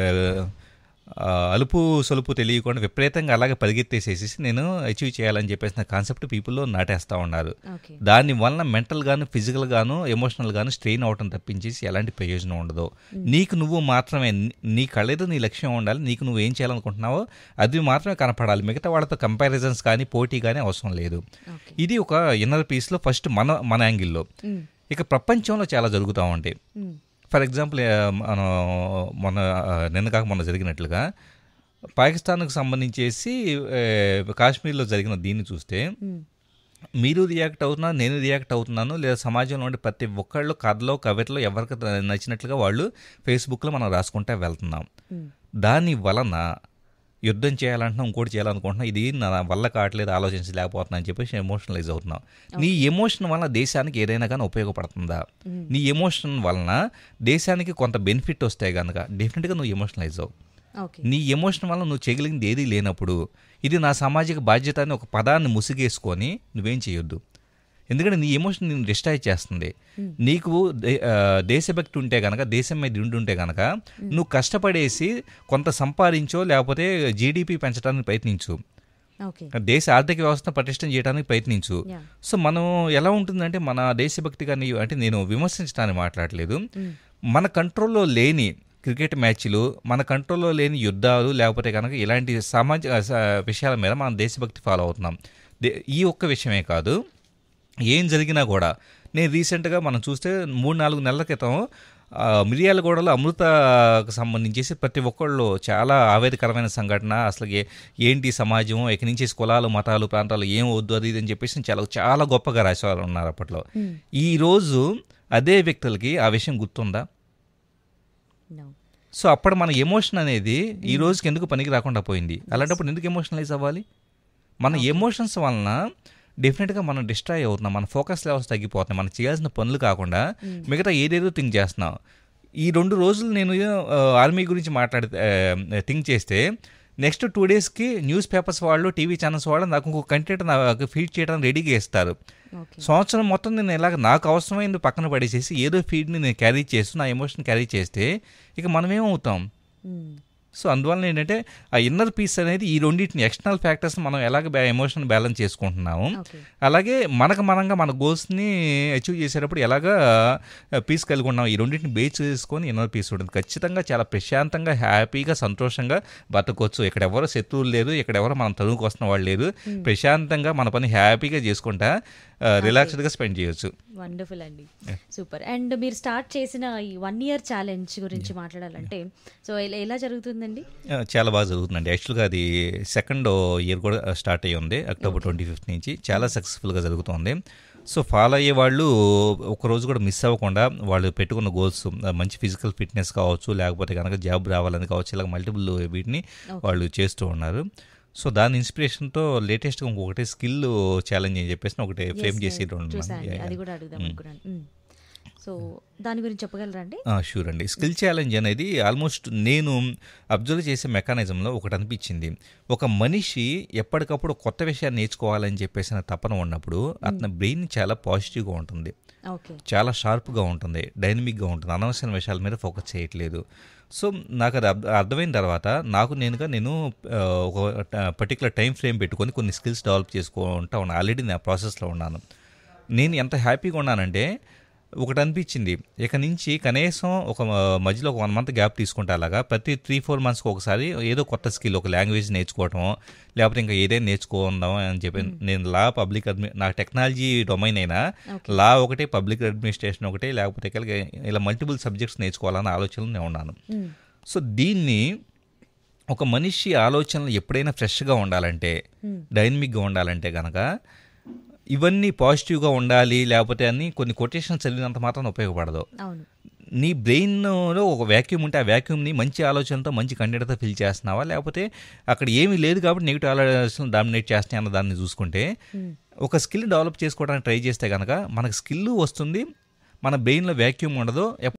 అలుపు సొలుపు తెలియకుండా విపరీతంగా అలాగే పరిగెత్తేసేసి నేను అచీవ్ చేయాలని చెప్పేసి నా కాన్సెప్ట్ పీపుల్లో నాటేస్తూ ఉన్నారు. దాని వలన మెంటల్ గాను, ఫిజికల్ గాను, ఎమోషనల్ గాను స్ట్రెయిన్ అవటం తప్పించేసి ఎలాంటి ప్రయోజనం ఉండదు. నీకు నువ్వు మాత్రమే, నీ కళ్ళేదో నీ లక్ష్యం ఉండాలి, నీకు నువ్వు ఏం చేయాలనుకుంటున్నావో అది మాత్రమే కనపడాలి. మిగతా వాళ్ళతో కంపారిజన్స్ కానీ పోటీ కానీ అవసరం లేదు. ఇది ఒక ఇన్నర్ పీస్లో ఫస్ట్ మన మన యాంగిల్లో. ఇక ప్రపంచంలో చాలా జరుగుతూ ఉంటాయి. ఫర్ ఎగ్జాంపుల్ మనం మొన్న నిన్న కాక మొన్న జరిగినట్లుగా పాకిస్తాన్కు సంబంధించేసి కాశ్మీర్లో జరిగిన దీన్ని చూస్తే మీరు రియాక్ట్ అవుతున్నారు, నేను రియాక్ట్ అవుతున్నాను, లేదా సమాజంలో ఉండే ప్రతి ఒక్కళ్ళు కథలో కవితలో ఎవరికి నచ్చినట్లుగా వాళ్ళు ఫేస్బుక్లో మనం రాసుకుంటూ వెళ్తున్నాం. దాని వలన యుద్ధం చేయాలంటున్నాం, ఇంకోటి చేయాలనుకుంటున్నాం, ఇది నా వల్ల కావట్లేదు, ఆలోచించలేకపోతున్నా అని చెప్పేసి ఎమోషనలైజ్ అవుతున్నాం. నీ ఎమోషన్ వలన దేశానికి ఏదైనా కానీ ఉపయోగపడుతుందా? నీ ఎమోషన్ వలన దేశానికి కొంత బెనిఫిట్ వస్తాయి కనుక డెఫినెట్గా నువ్వు ఎమోషనలైజ్ అవు. నీ ఎమోషన్ వల్ల నువ్వు చేయగలిగింది ఏదీ లేనప్పుడు ఇది నా సామాజిక బాధ్యత అని ఒక పదాన్ని ముసిగేసుకొని నువ్వేం చేయొద్దు. ఎందుకంటే నీ ఎమోషన్ నేను డిస్ట్రాయ్ చేస్తుంది. నీకు దేశభక్తి ఉంటే కనుక, దేశం మీద ఉంటుంటే కనుక నువ్వు కష్టపడేసి కొంత సంపాదించో లేకపోతే జీడిపి పెంచడానికి ప్రయత్నించు, దేశ ఆర్థిక వ్యవస్థను పటిష్టం చేయడానికి ప్రయత్నించు. సో మనం ఎలా ఉంటుందంటే మన దేశభక్తి కానీ, అంటే నేను విమర్శించడానికి మాట్లాడలేదు, మన కంట్రోల్లో లేని క్రికెట్ మ్యాచ్లు, మన కంట్రోల్లో లేని యుద్ధాలు, లేకపోతే కనుక ఇలాంటి సామాజిక విషయాల మీద మనం దేశభక్తి ఫాలో అవుతున్నాం. ఈ ఒక్క విషయమే కాదు, ఏం జరిగినా కూడా నేను రీసెంట్గా మనం చూస్తే మూడు నాలుగు నెలల క్రితం మిర్యాలగూడలో అమృతకు సంబంధించేసి ప్రతి ఒక్కళ్ళు చాలా ఆవేదకరమైన సంఘటన, అసలు ఏంటి సమాజం, ఇక్కడి నుంచి కులాలు మతాలు ప్రాంతాలు ఏం వద్దు అది ఇది అని చెప్పేసి చాలా చాలా గొప్పగా రాసేవాళ్ళు ఉన్నారు అప్పట్లో. ఈరోజు అదే వ్యక్తులకి ఆ విషయం గుర్తుందా? సో అప్పుడు మన ఎమోషన్ అనేది ఈ రోజుకి ఎందుకు పనికి రాకుండా పోయింది? అలాంటప్పుడు ఎందుకు ఎమోషనలైజ్ అవ్వాలి? మన ఎమోషన్స్ వలన డెఫినెట్గా మనం డిస్ట్రాయ్ అవుతున్నాం, మన ఫోకస్ లెవెల్స్ తగ్గిపోతున్నాయి, మనం చేయాల్సిన పనులు కాకుండా మిగతా ఏదేదో థింక్ చేస్తున్నాం. ఈ రెండు రోజులు నేను ఆర్మీ గురించి మాట్లాడి థింక్ చేస్తే నెక్స్ట్ టూ డేస్కి న్యూస్ పేపర్స్ వాళ్ళు, టీవీ ఛానల్స్ వాళ్ళు నాకు ఇంకొక కంటెంట్ నాకు ఫీడ్ చేయడానికి రెడీగా ఇస్తారు. సంవత్సరం మొత్తం నేను ఇలాగ నాకు అవసరమైంది పక్కన పడేసేసి ఏదో ఫీడ్ని నేను క్యారీ చేస్తూ నా ఎమోషన్ క్యారీ చేస్తే ఇక మనమేమవుతాం? సో అందువల్ల ఏంటంటే ఆ ఇన్నర్ పీస్ అనేది ఈ రెండింటిని ఎక్స్టర్నల్ ఫ్యాక్టర్స్ మనం ఎలాగ ఎమోషన్ బ్యాలెన్స్ చేసుకుంటున్నాము, అలాగే మనకు మనంగా మన గోల్స్ని అచీవ్ చేసేటప్పుడు ఎలాగా పీస్ కలిగి ఉన్నాం, ఈ రెండింటిని బేస్ చేసుకొని ఇన్నర్ పీస్ ఉంటుంది. ఖచ్చితంగా చాలా ప్రశాంతంగా హ్యాపీగా సంతోషంగా బతకొచ్చు. ఇక్కడ ఎవరో శత్రువులు లేదు, ఇక్కడ ఎవరో మనం తనువుకు వస్తున్న వాళ్ళు లేదు, ప్రశాంతంగా మన పని హ్యాపీగా చేసుకుంటా రిలాక్స్డ్గా స్పెండ్ చేయొచ్చు. వండర్ఫుల్ అండి, సూపర్. అండ్ మీరు స్టార్ట్ చేసిన ఈ వన్ ఇయర్ ఛాలెంజ్ గురించి మాట్లాడాలంటే సో ఎలా జరుగుతుందండి? చాలా బాగా జరుగుతుందండి. యాక్చువల్గా అది సెకండ్ ఇయర్ కూడా స్టార్ట్ అయ్యి ఉంది, అక్టోబర్ ట్వంటీ ఫిఫ్త్ నుంచి. చాలా సక్సెస్ఫుల్గా జరుగుతుంది. సో ఫాలో అయ్యే వాళ్ళు ఒకరోజు కూడా మిస్ అవ్వకుండా వాళ్ళు పెట్టుకున్న గోల్స్, మంచి ఫిజికల్ ఫిట్నెస్ కావచ్చు, లేకపోతే కనుక జాబ్ రావాలని కావచ్చు, ఇలా మల్టిపుల్ వీటిని వాళ్ళు చేస్తూ ఉన్నారు. సో దాని ఇన్స్పిరేషన్తో లేటెస్ట్గా ఇంకొకటి స్కిల్ ఛాలెంజ్ అని చెప్పేసి ఒకటి ఫ్రేమ్ చేసి అది కూడా అడుగుదాం అనుకున్నాను. సో దాని గురించి చెప్పగలరా అండి? షూర్ అండి. స్కిల్ ఛాలెంజ్ అనేది ఆల్మోస్ట్ నేను అబ్జర్వ్ చేసే మెకానిజంలో ఒకటి అనిపించింది. ఒక మనిషి ఎప్పటికప్పుడు కొత్త విషయాన్ని నేర్చుకోవాలని చెప్పేసిన తపన ఉన్నప్పుడు అతని బ్రెయిన్ చాలా పాజిటివ్గా ఉంటుంది, చాలా షార్ప్గా ఉంటుంది, డైనమిక్గా ఉంటుంది, అనవసరమైన విషయాల మీద ఫోకస్ చేయట్లేదు. సో నాకు అది అర్థమైన తర్వాత నాకు నేనుగా నేను ఒక పర్టికులర్ టైం ఫ్రేమ్ పెట్టుకొని కొన్ని స్కిల్స్ డెవలప్ చేసుకుంటా ఉన్నాను. ఆల్రెడీ నా ప్రాసెస్లో ఉన్నాను. నేను ఎంత హ్యాపీగా ఉన్నానంటే ఒకటి అనిపించింది, ఇక నుంచి కనీసం ఒక మధ్యలో ఒక వన్ మంత్ గ్యాప్ తీసుకుంటే అలాగా ప్రతి త్రీ ఫోర్ మంత్స్కి ఒకసారి ఏదో కొత్త స్కిల్, ఒక లాంగ్వేజ్ నేర్చుకోవటం, లేకపోతే ఇంకా ఏదైనా నేర్చుకుందాం అని చెప్పి నేను లా పబ్లిక్ అడ్మి నాకు టెక్నాలజీ డొమైన్ అయినా లా ఒకటే, పబ్లిక్ అడ్మినిస్ట్రేషన్ ఒకటే, లేకపోతే ఇలా మల్టిపుల్ సబ్జెక్ట్స్ నేర్చుకోవాలన్న ఆలోచనలు నేను ఉన్నాను. సో దీన్ని ఒక మనిషి ఆలోచనలు ఎప్పుడైనా ఫ్రెష్గా ఉండాలంటే, డైనమిక్గా ఉండాలంటే కనుక ఇవన్నీ పాజిటివ్గా ఉండాలి, లేకపోతే అని కొన్ని కొటేషన్స్ చదివినంత మాత్రం ఉపయోగపడదు. నీ బ్రెయిన్లో ఒక వ్యాక్యూమ్ ఉంటే ఆ వ్యాక్యూమ్ని మంచి ఆలోచనతో మంచి కంటెంట్తో ఫిల్ చేస్తున్నావా, లేకపోతే అక్కడ ఏమీ లేదు కాబట్టి నెగిటివ్ ఆలోచనలు డామినేట్ చేస్తున్నాయి అన్న దాన్ని చూసుకుంటే ఒక స్కిల్ డెవలప్ చేసుకోవడానికి ట్రై చేస్తే కనుక మనకు స్కిల్ వస్తుంది, మన బ్రెయిన్లో వ్యాక్యూమ్ ఉండదు.